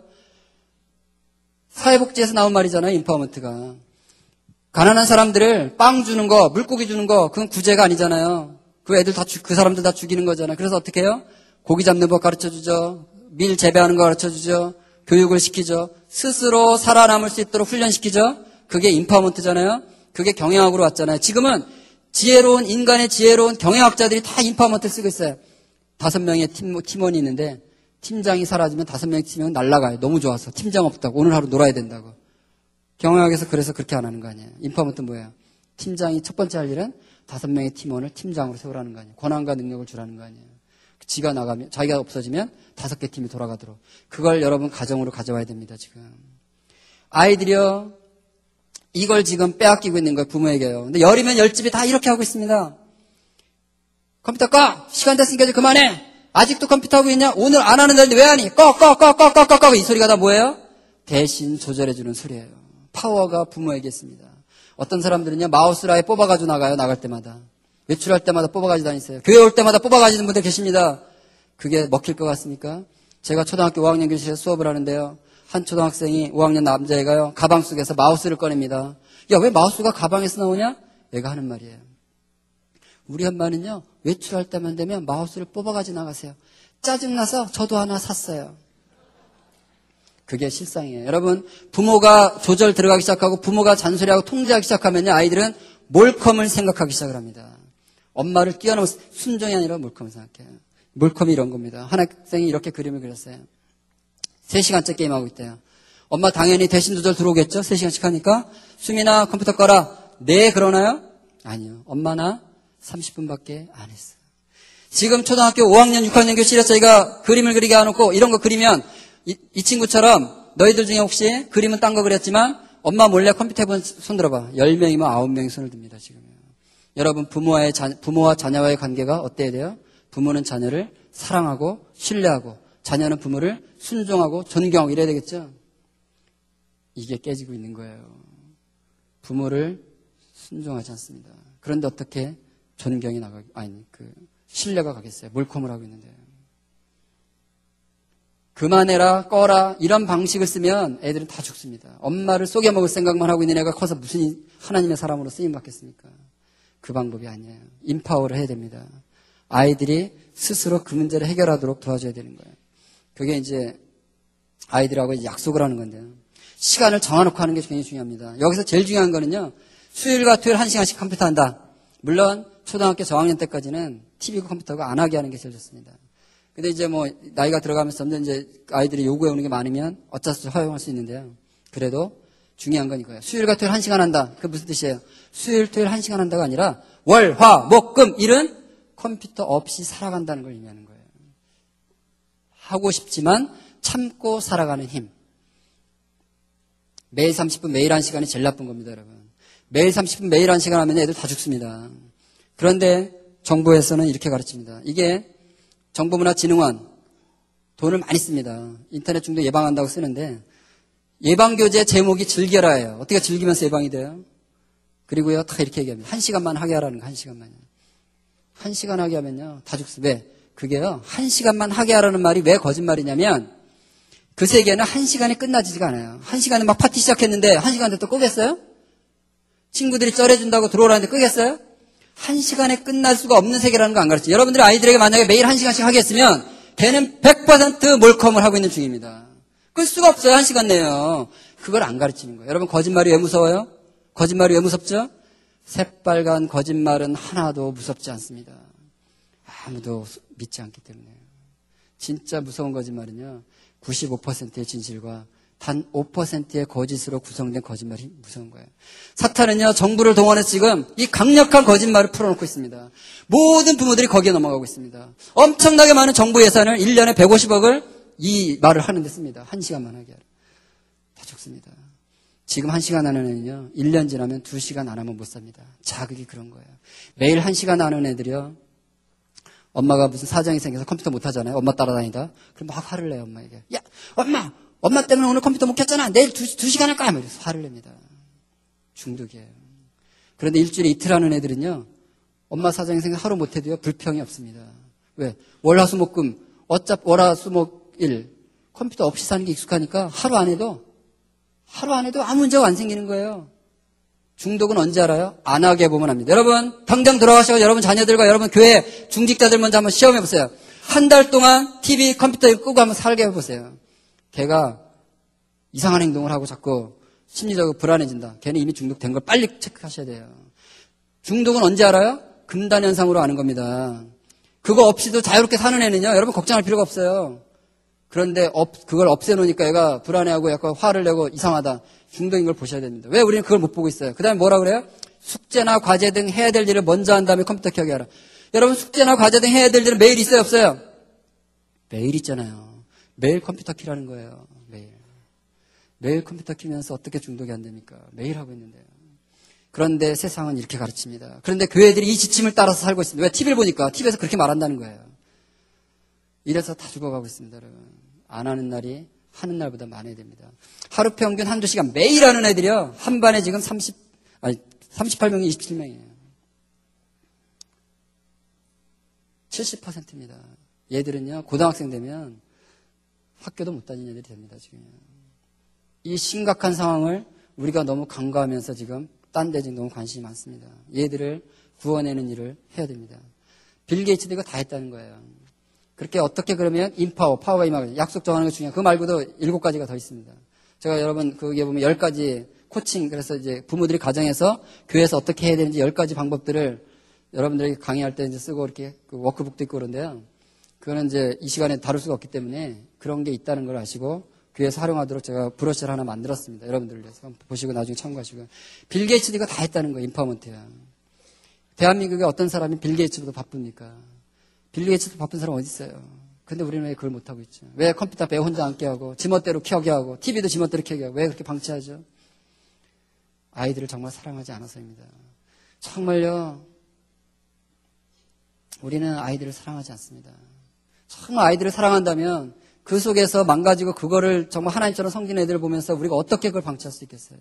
사회복지에서 나온 말이잖아요, 인파워먼트가. 가난한 사람들을 빵 주는 거, 물고기 주는 거, 그건 구제가 아니잖아요. 그 애들 다, 주, 그 사람들 다 죽이는 거잖아요. 그래서 어떻게 해요? 고기 잡는 법 가르쳐 주죠. 밀 재배하는 거 가르쳐 주죠. 교육을 시키죠. 스스로 살아남을 수 있도록 훈련시키죠. 그게 인파워먼트잖아요. 그게 경영학으로 왔잖아요. 지금은 지혜로운, 인간의 지혜로운 경영학자들이 다 인파워먼트를 쓰고 있어요. 다섯 명의 팀, 팀원이 있는데 팀장이 사라지면 다섯 명의 팀원은 날아가요. 너무 좋아서. 팀장 없다고. 오늘 하루 놀아야 된다고. 경영학에서 그래서 그렇게 안 하는 거 아니에요. 인파워먼트는 뭐예요? 팀장이 첫 번째 할 일은 다섯 명의 팀원을 팀장으로 세우라는 거 아니에요. 권한과 능력을 주라는 거 아니에요. 지가 나가면, 자기가 없어지면 다섯 개 팀이 돌아가도록. 그걸 여러분 가정으로 가져와야 됩니다, 지금. 아이들이요, 이걸 지금 빼앗기고 있는 거예요, 부모에게요. 근데 열이면 열집이 다 이렇게 하고 있습니다. 컴퓨터 꺼! 시간 됐으니까 이제 그만해! 아직도 컴퓨터 하고 있냐? 오늘 안 하는 날인데 왜 하니? 꺼! 꺼! 꺼! 꺼! 꺼! 꺼! 꺼! 이 소리가 다 뭐예요? 대신 조절해주는 소리예요. 파워가 부모에게 있습니다. 어떤 사람들은요, 마우스를 아예 뽑아가지고 나가요, 나갈 때마다. 외출할 때마다 뽑아가지고 다니세요. 교회 올 때마다 뽑아가지는 분들 계십니다. 그게 먹힐 것 같습니까? 제가 초등학교 오 학년 교실에서 수업을 하는데요. 한 초등학생이 오 학년 남자애가요, 가방 속에서 마우스를 꺼냅니다. 야, 왜 마우스가 가방에서 나오냐? 얘가 하는 말이에요. 우리 엄마는요, 외출할 때만 되면 마우스를 뽑아가지고 나가세요. 짜증나서 저도 하나 샀어요. 그게 실상이에요. 여러분, 부모가 조절 들어가기 시작하고 부모가 잔소리하고 통제하기 시작하면요, 아이들은 몰컴을 생각하기 시작을 합니다. 엄마를 뛰어넘어 순종이 아니라 몰컴을 생각해요. 몰컴이 이런 겁니다. 한 학생이 이렇게 그림을 그렸어요. 세 시간째 게임하고 있대요. 엄마 당연히 대신 조절 들어오겠죠? 세 시간씩 하니까. 수민아, 컴퓨터 꺼라. 네, 그러나요? 아니요. 엄마 나 삼십 분밖에 안 했어요. 지금 초등학교 오 학년, 육 학년 교실에서 저희가 그림을 그리게 해놓고 이런 거 그리면 이, 이 친구처럼 너희들 중에 혹시 그림은 딴 거 그렸지만 엄마 몰래 컴퓨터 해본 손 들어봐. 열 명이면 아홉 명이 손을 듭니다. 지금. 여러분 부모와의 자, 부모와 자녀와의 관계가 어때야 돼요? 부모는 자녀를 사랑하고 신뢰하고 자녀는 부모를 순종하고 존경하고 이래야 되겠죠? 이게 깨지고 있는 거예요. 부모를 순종하지 않습니다. 그런데 어떻게 존경이 나가, 아니, 그, 신뢰가 가겠어요. 몰컴을 하고 있는데요. 그만해라, 꺼라, 이런 방식을 쓰면 애들은 다 죽습니다. 엄마를 속여먹을 생각만 하고 있는 애가 커서 무슨 하나님의 사람으로 쓰임받겠습니까? 그 방법이 아니에요. 인파워를 해야 됩니다. 아이들이 스스로 그 문제를 해결하도록 도와줘야 되는 거예요. 그게 이제 아이들하고 이제 약속을 하는 건데요. 시간을 정해놓고 하는 게 굉장히 중요합니다. 여기서 제일 중요한 거는요. 수요일과 토요일 한 시간씩 컴퓨터 한다. 물론 초등학교 저학년 때까지는 티비고 컴퓨터가 안 하게 하는 게 제일 좋습니다. 근데 이제 뭐 나이가 들어가면서 점점 이제 아이들이 요구해 오는 게 많으면 어쩔 수 없이 허용할 수 있는데요. 그래도 중요한 건 이거예요. 수요일과 토요일 한 시간 한다. 그게 무슨 뜻이에요? 수요일, 토요일 한 시간 한다가 아니라 월, 화, 목, 금, 일은 컴퓨터 없이 살아간다는 걸 의미하는 거예요. 하고 싶지만 참고 살아가는 힘. 매일 삼십 분, 매일 한 시간이 제일 나쁜 겁니다, 여러분. 매일 삼십 분, 매일 한 시간 하면 애들 다 죽습니다. 그런데 정부에서는 이렇게 가르칩니다. 이게 정보문화진흥원 돈을 많이 씁니다. 인터넷 중독 예방한다고 쓰는데 예방교재 제목이 즐겨라예요. 어떻게 즐기면서 예방이 돼요? 그리고요, 다 이렇게 얘기합니다. 한 시간만 하게 하라는 거, 한 시간만요. 한 시간 하게 하면요, 다 죽습니다. 왜? 그게요, 한 시간만 하게 하라는 말이 왜 거짓말이냐면 그 세계는 한 시간에 끝나지가 않아요. 한 시간에 막 파티 시작했는데 한 시간 됐다 끄겠어요? 친구들이 쩔어준다고 들어오라는데 끄겠어요? 한 시간에 끝날 수가 없는 세계라는 거 안 가르쳐요. 여러분들이 아이들에게 만약에 매일 한 시간씩 하게 했으면 걔는 백 퍼센트 몰컴을 하고 있는 중입니다. 끌 수가 없어요. 한 시간 내요. 그걸 안 가르치는 거예요. 여러분 거짓말이 왜 무서워요? 거짓말이 왜 무섭죠? 새빨간 거짓말은 하나도 무섭지 않습니다. 아무도 믿지 않기 때문에요. 진짜 무서운 거짓말은요. 구십오 퍼센트의 진실과 단 오 퍼센트의 거짓으로 구성된 거짓말이 무서운 거예요. 사탄은요, 정부를 동원해서 지금 이 강력한 거짓말을 풀어놓고 있습니다. 모든 부모들이 거기에 넘어가고 있습니다. 엄청나게 많은 정부 예산을 일 년에 백오십억을 이 말을 하는데 씁니다. 한 시간만 하게 하라. 다 죽습니다. 지금 한 시간 하는 애는요, 일 년 지나면 두 시간 안 하면 못 삽니다. 자극이 그런 거예요. 매일 한 시간 하는 애들이요, 엄마가 무슨 사정이 생겨서 컴퓨터 못 하잖아요. 엄마 따라다니다. 그럼 막 화를 내요, 엄마에게. 야, 엄마! 엄마 때문에 오늘 컴퓨터 못 켰잖아. 내일 두, 두 시간 할 거야. 이러면서 화를 냅니다. 중독이에요. 그런데 일주일에 이틀 하는 애들은요, 엄마 사정이 생겨서 하루 못 해도요, 불평이 없습니다. 왜? 월, 화, 수, 목, 금. 어차피 월, 화, 수, 목, 일. 컴퓨터 없이 사는 게 익숙하니까 하루 안 해도, 하루 안 해도 아무 문제가 안 생기는 거예요. 중독은 언제 알아요? 안 하게 보면 합니다. 여러분, 당장 돌아가셔서 여러분 자녀들과 여러분 교회 중직자들 먼저 한번 시험해보세요. 한 달 동안 티비, 컴퓨터 끄고 한번 살게 해보세요. 걔가 이상한 행동을 하고 자꾸 심리적으로 불안해진다. 걔는 이미 중독된 걸 빨리 체크하셔야 돼요. 중독은 언제 알아요? 금단현상으로 아는 겁니다. 그거 없이도 자유롭게 사는 애는요, 여러분 걱정할 필요가 없어요. 그런데 업, 그걸 없애놓으니까 얘가 불안해하고 약간 화를 내고 이상하다. 중독인 걸 보셔야 됩니다. 왜 우리는 그걸 못 보고 있어요? 그 다음에 뭐라 그래요? 숙제나 과제 등 해야 될 일을 먼저 한 다음에 컴퓨터 켜게 하라. 여러분 숙제나 과제 등 해야 될 일은 매일 있어요, 없어요? 매일 있잖아요. 매일 컴퓨터 키라는 거예요. 매일. 매일 컴퓨터 키면서 어떻게 중독이 안 됩니까? 매일 하고 있는데요. 그런데 세상은 이렇게 가르칩니다. 그런데 교회들이 이 지침을 따라서 살고 있습니다. 왜? 티비를 보니까 티비에서 그렇게 말한다는 거예요. 이래서 다 죽어가고 있습니다, 여러분. 안 하는 날이 하는 날보다 많아야 됩니다. 하루 평균 한두 시간 매일 하는 애들이요. 한 반에 지금 삼십, 아니, 삼십팔 명이 이십칠 명이에요. 칠십 퍼센트입니다. 얘들은요, 고등학생 되면 학교도 못 다니는 애들이 됩니다, 지금. 이 심각한 상황을 우리가 너무 간과하면서 지금 딴 데 지금 너무 관심이 많습니다. 얘들을 구원하는 일을 해야 됩니다. 빌 게이츠도 이거 다 했다는 거예요. 그렇게 어떻게 그러면 인파워, 파워가 임하고 약속 정하는 게 중요해요. 그 말고도 일곱 가지가 더 있습니다. 제가 여러분 거기에 보면 열 가지 코칭, 그래서 이제 부모들이 가정에서 교회에서 어떻게 해야 되는지 열 가지 방법들을 여러분들에게 강의할 때 이제 쓰고 이렇게 그 워크북도 있고 그런데요. 그거는 이제 이 시간에 다룰 수가 없기 때문에 그런 게 있다는 걸 아시고 교회에서 활용하도록 제가 브로셔를 하나 만들었습니다. 여러분들을 위해서 한번 보시고 나중에 참고하시고. 빌 게이츠도 이거 다 했다는 거예요. 인파워먼트야. 대한민국에 어떤 사람이 빌 게이츠보다 바쁩니까? 빌 게이츠도 바쁜 사람 어디 있어요? 근데 우리는 왜 그걸 못하고 있죠? 왜 컴퓨터 앞에 혼자 앉게 하고 지멋대로 켜게 하고 티비도 지멋대로 켜게 하고 왜 그렇게 방치하죠? 아이들을 정말 사랑하지 않아서입니다. 정말요, 우리는 아이들을 사랑하지 않습니다. 정말 아이들을 사랑한다면 그 속에서 망가지고 그거를 정말 하나님처럼 섬기는 애들을 보면서 우리가 어떻게 그걸 방치할 수 있겠어요?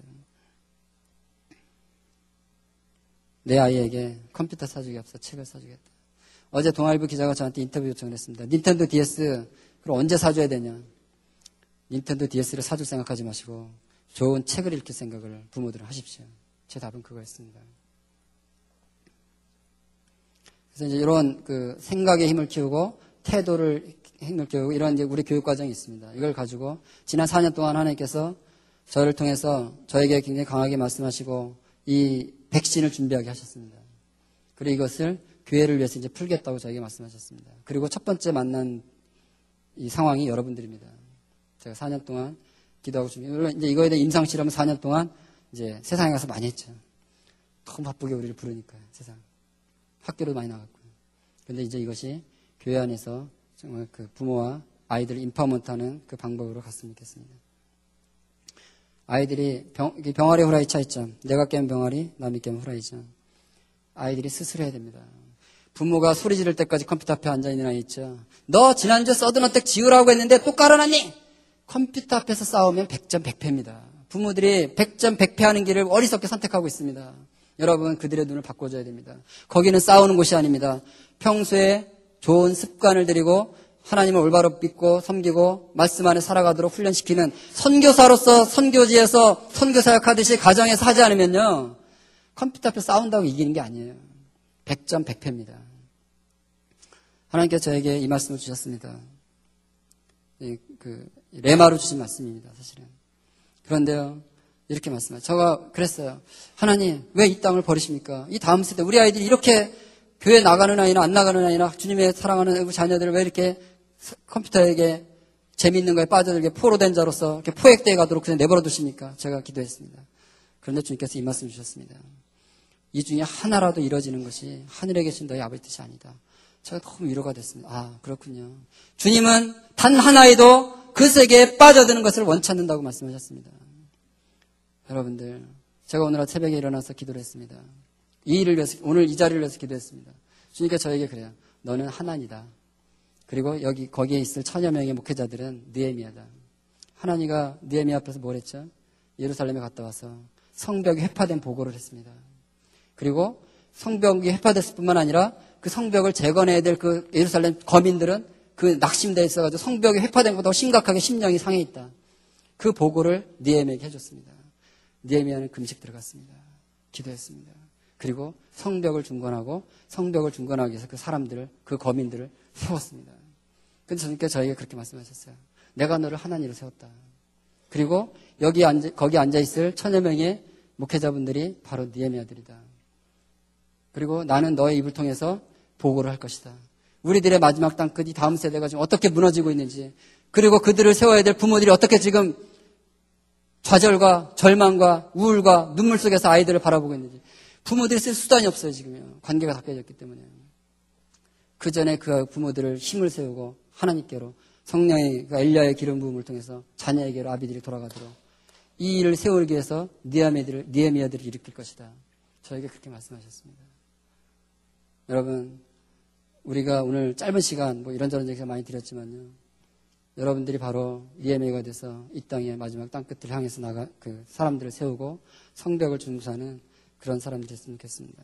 내 아이에게 컴퓨터 사주기 앞서 책을 사주겠다. 어제 동아일보 기자가 저한테 인터뷰 요청을 했습니다. 닌텐도 디에스 그럼 언제 사줘야 되냐? 닌텐도 디에스를 사줄 생각하지 마시고 좋은 책을 읽힐 생각을 부모들은 하십시오. 제 답은 그거였습니다. 그래서 이제 이런 그 생각의 힘을 키우고 태도를 힘을 키우고 이런 이제 우리 교육 과정이 있습니다. 이걸 가지고 지난 사 년 동안 하나님께서 저를 통해서 저에게 굉장히 강하게 말씀하시고 이 백신을 준비하게 하셨습니다. 그리고 이것을 교회를 위해서 이제 풀겠다고 저에게 말씀하셨습니다. 그리고 첫 번째 만난 이 상황이 여러분들입니다. 제가 사 년 동안 기도하고 준비. 이제 이거에 대해 임상실험을 사 년 동안 이제 세상에 가서 많이 했죠. 너무 바쁘게 우리를 부르니까요. 세상. 학교로 많이 나갔고요. 그런데 이제 이것이 교회 안에서 정말 그 부모와 아이들을 인파먼트하는 그 방법으로 갔으면 좋겠습니다. 아이들이 병, 병아리 후라이 차이점. 내가 깨면 병아리, 남이 깨면 후라이죠. 아이들이 스스로 해야 됩니다. 부모가 소리 지를 때까지 컴퓨터 앞에 앉아있는 아이 있죠. 너 지난주에 서든어택 지우라고 했는데 또 깔아놨니? 컴퓨터 앞에서 싸우면 백 점 백 패입니다. 부모들이 백 점 백 패 하는 길을 어리석게 선택하고 있습니다. 여러분 그들의 눈을 바꿔줘야 됩니다. 거기는 싸우는 곳이 아닙니다. 평소에 좋은 습관을 들이고 하나님을 올바로 믿고 섬기고 말씀 안에 살아가도록 훈련시키는 선교사로서 선교지에서 선교사역 하듯이 가정에서 하지 않으면요. 컴퓨터 앞에 싸운다고 이기는 게 아니에요. 백 점 백 패입니다. 하나님께서 저에게 이 말씀을 주셨습니다. 이, 그 레마로 주신 말씀입니다. 사실은. 그런데요. 이렇게 말씀하세요. 제가 그랬어요. 하나님 왜 이 땅을 버리십니까? 이 다음 세대 우리 아이들이 이렇게 교회 나가는 아이나 안 나가는 아이나 주님의 사랑하는 자녀들을 왜 이렇게 컴퓨터에게 재미있는 거에 빠져들게 포로된 자로서 이렇게 포획되어 가도록 그냥 내버려 두십니까? 제가 기도했습니다. 그런데 주님께서 이 말씀 주셨습니다. 이 중에 하나라도 이루어지는 것이 하늘에 계신 너희 아버지 뜻이 아니다. 제가 너무 위로가 됐습니다. 아 그렇군요. 주님은 단 하나에도 그 세계에 빠져드는 것을 원치 않는다고 말씀하셨습니다. 여러분들 제가 오늘 새벽에 일어나서 기도를 했습니다. 이 일을 위해서 오늘 이 자리를 위해서 기도했습니다. 주님께서 저에게 그래요. 너는 하나니다. 그리고 여기 거기에 있을 천여 명의 목회자들은 느헤미야다. 하나님과 느헤미야 앞에서 뭘 했죠? 예루살렘에 갔다 와서 성벽이 회파된 보고를 했습니다. 그리고 성벽이 회파됐을 뿐만 아니라 그 성벽을 재건해야 될 그 예루살렘 거민들은 그 낙심되어 있어가지고 성벽이 회파된 것보다 심각하게 심령이 상해 있다. 그 보고를 느헤미야에게 해줬습니다. 느헤미야는 금식 들어갔습니다. 기도했습니다. 그리고 성벽을 중건하고 성벽을 중건하기 위해서 그 사람들을 그 거민들을 세웠습니다. 근데 주님께서 저에게 그렇게 말씀하셨어요. 내가 너를 하나님으로 세웠다. 그리고 여기 앉아, 거기 앉아 있을 천여 명의 목회자분들이 바로 느헤미야들이다. 그리고 나는 너의 입을 통해서 보고를 할 것이다. 우리들의 마지막 땅끝이 다음 세대가 지금 어떻게 무너지고 있는지, 그리고 그들을 세워야 될 부모들이 어떻게 지금 좌절과 절망과 우울과 눈물 속에서 아이들을 바라보고 있는지, 부모들이 쓸 수단이 없어요. 지금요. 관계가 다 깨졌기 때문에. 그 전에 그 부모들을 힘을 세우고 하나님께로 성령의 그 엘리야의 기름 부음을 통해서 자녀에게로 아비들이 돌아가도록 이 일을 세우기 위해서 느헤미야들을 느헤미야들을 일으킬 것이다. 저에게 그렇게 말씀하셨습니다. 여러분, 우리가 오늘 짧은 시간 뭐 이런저런 얘기가 많이 드렸지만요. 여러분들이 바로 느헤미야가 돼서 이 땅의 마지막 땅끝을 향해서 나가 그 사람들을 세우고 성벽을 중수하는 그런 사람들이 됐으면 좋겠습니다.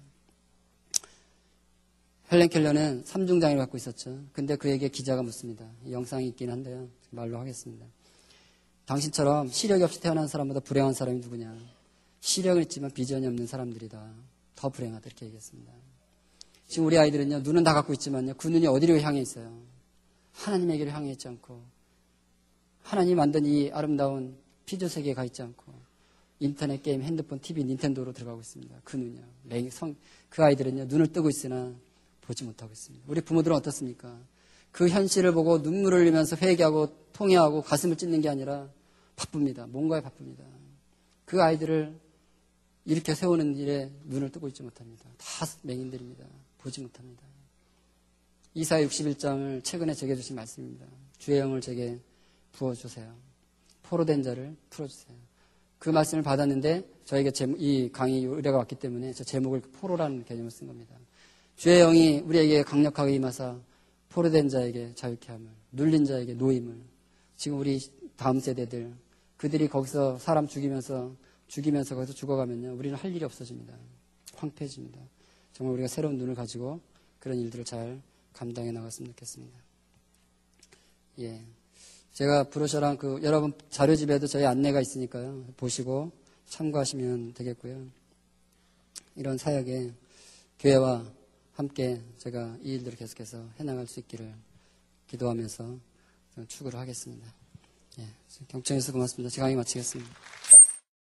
헬렌 켈러는 삼중장애를 갖고 있었죠. 근데 그에게 기자가 묻습니다. 이 영상이 있긴 한데요. 말로 하겠습니다. 당신처럼 시력이 없이 태어난 사람보다 불행한 사람이 누구냐. 시력은 있지만 비전이 없는 사람들이다. 더 불행하다. 이렇게 얘기했습니다. 지금 우리 아이들은요. 눈은 다 갖고 있지만요. 그 눈이 어디로 향해 있어요? 하나님에게로 향해 있지 않고 하나님 만든 이 아름다운 피조 세계에 가 있지 않고 인터넷 게임, 핸드폰, 티비, 닌텐도로 들어가고 있습니다. 그 눈이요. 그 아이들은요. 눈을 뜨고 있으나 보지 못하고 있습니다. 우리 부모들은 어떻습니까? 그 현실을 보고 눈물을 흘리면서 회개하고 통회하고 가슴을 찢는 게 아니라 바쁩니다. 뭔가에 바쁩니다. 그 아이들을 이렇게 세우는 일에 눈을 뜨고 있지 못합니다. 다 맹인들입니다. 보지 못합니다. 이사야 육십일 장을 최근에 제게 주신 말씀입니다. 주의 영을 제게 부어주세요. 포로된 자를 풀어주세요. 그 말씀을 받았는데 저에게 제목, 이 강의 의뢰가 왔기 때문에 저 제목을 포로라는 개념을 쓴 겁니다. 주의 영이 우리에게 강력하게 임하사 포로된 자에게 자유케 함을, 눌린 자에게 노임을, 지금 우리 다음 세대들 그들이 거기서 사람 죽이면서 죽이면서 거기서 죽어가면요 우리는 할 일이 없어집니다. 황폐해집니다. 정말 우리가 새로운 눈을 가지고 그런 일들을 잘 감당해 나갔으면 좋겠습니다. 예, 제가 브로셔랑 그 여러분 자료집에도 저희 안내가 있으니까요 보시고 참고하시면 되겠고요. 이런 사역에 교회와 함께 제가 이 일들을 계속해서 해나갈 수 있기를 기도하면서 추구를 하겠습니다. 예, 경청해주셔서 고맙습니다. 제가 강의 마치겠습니다.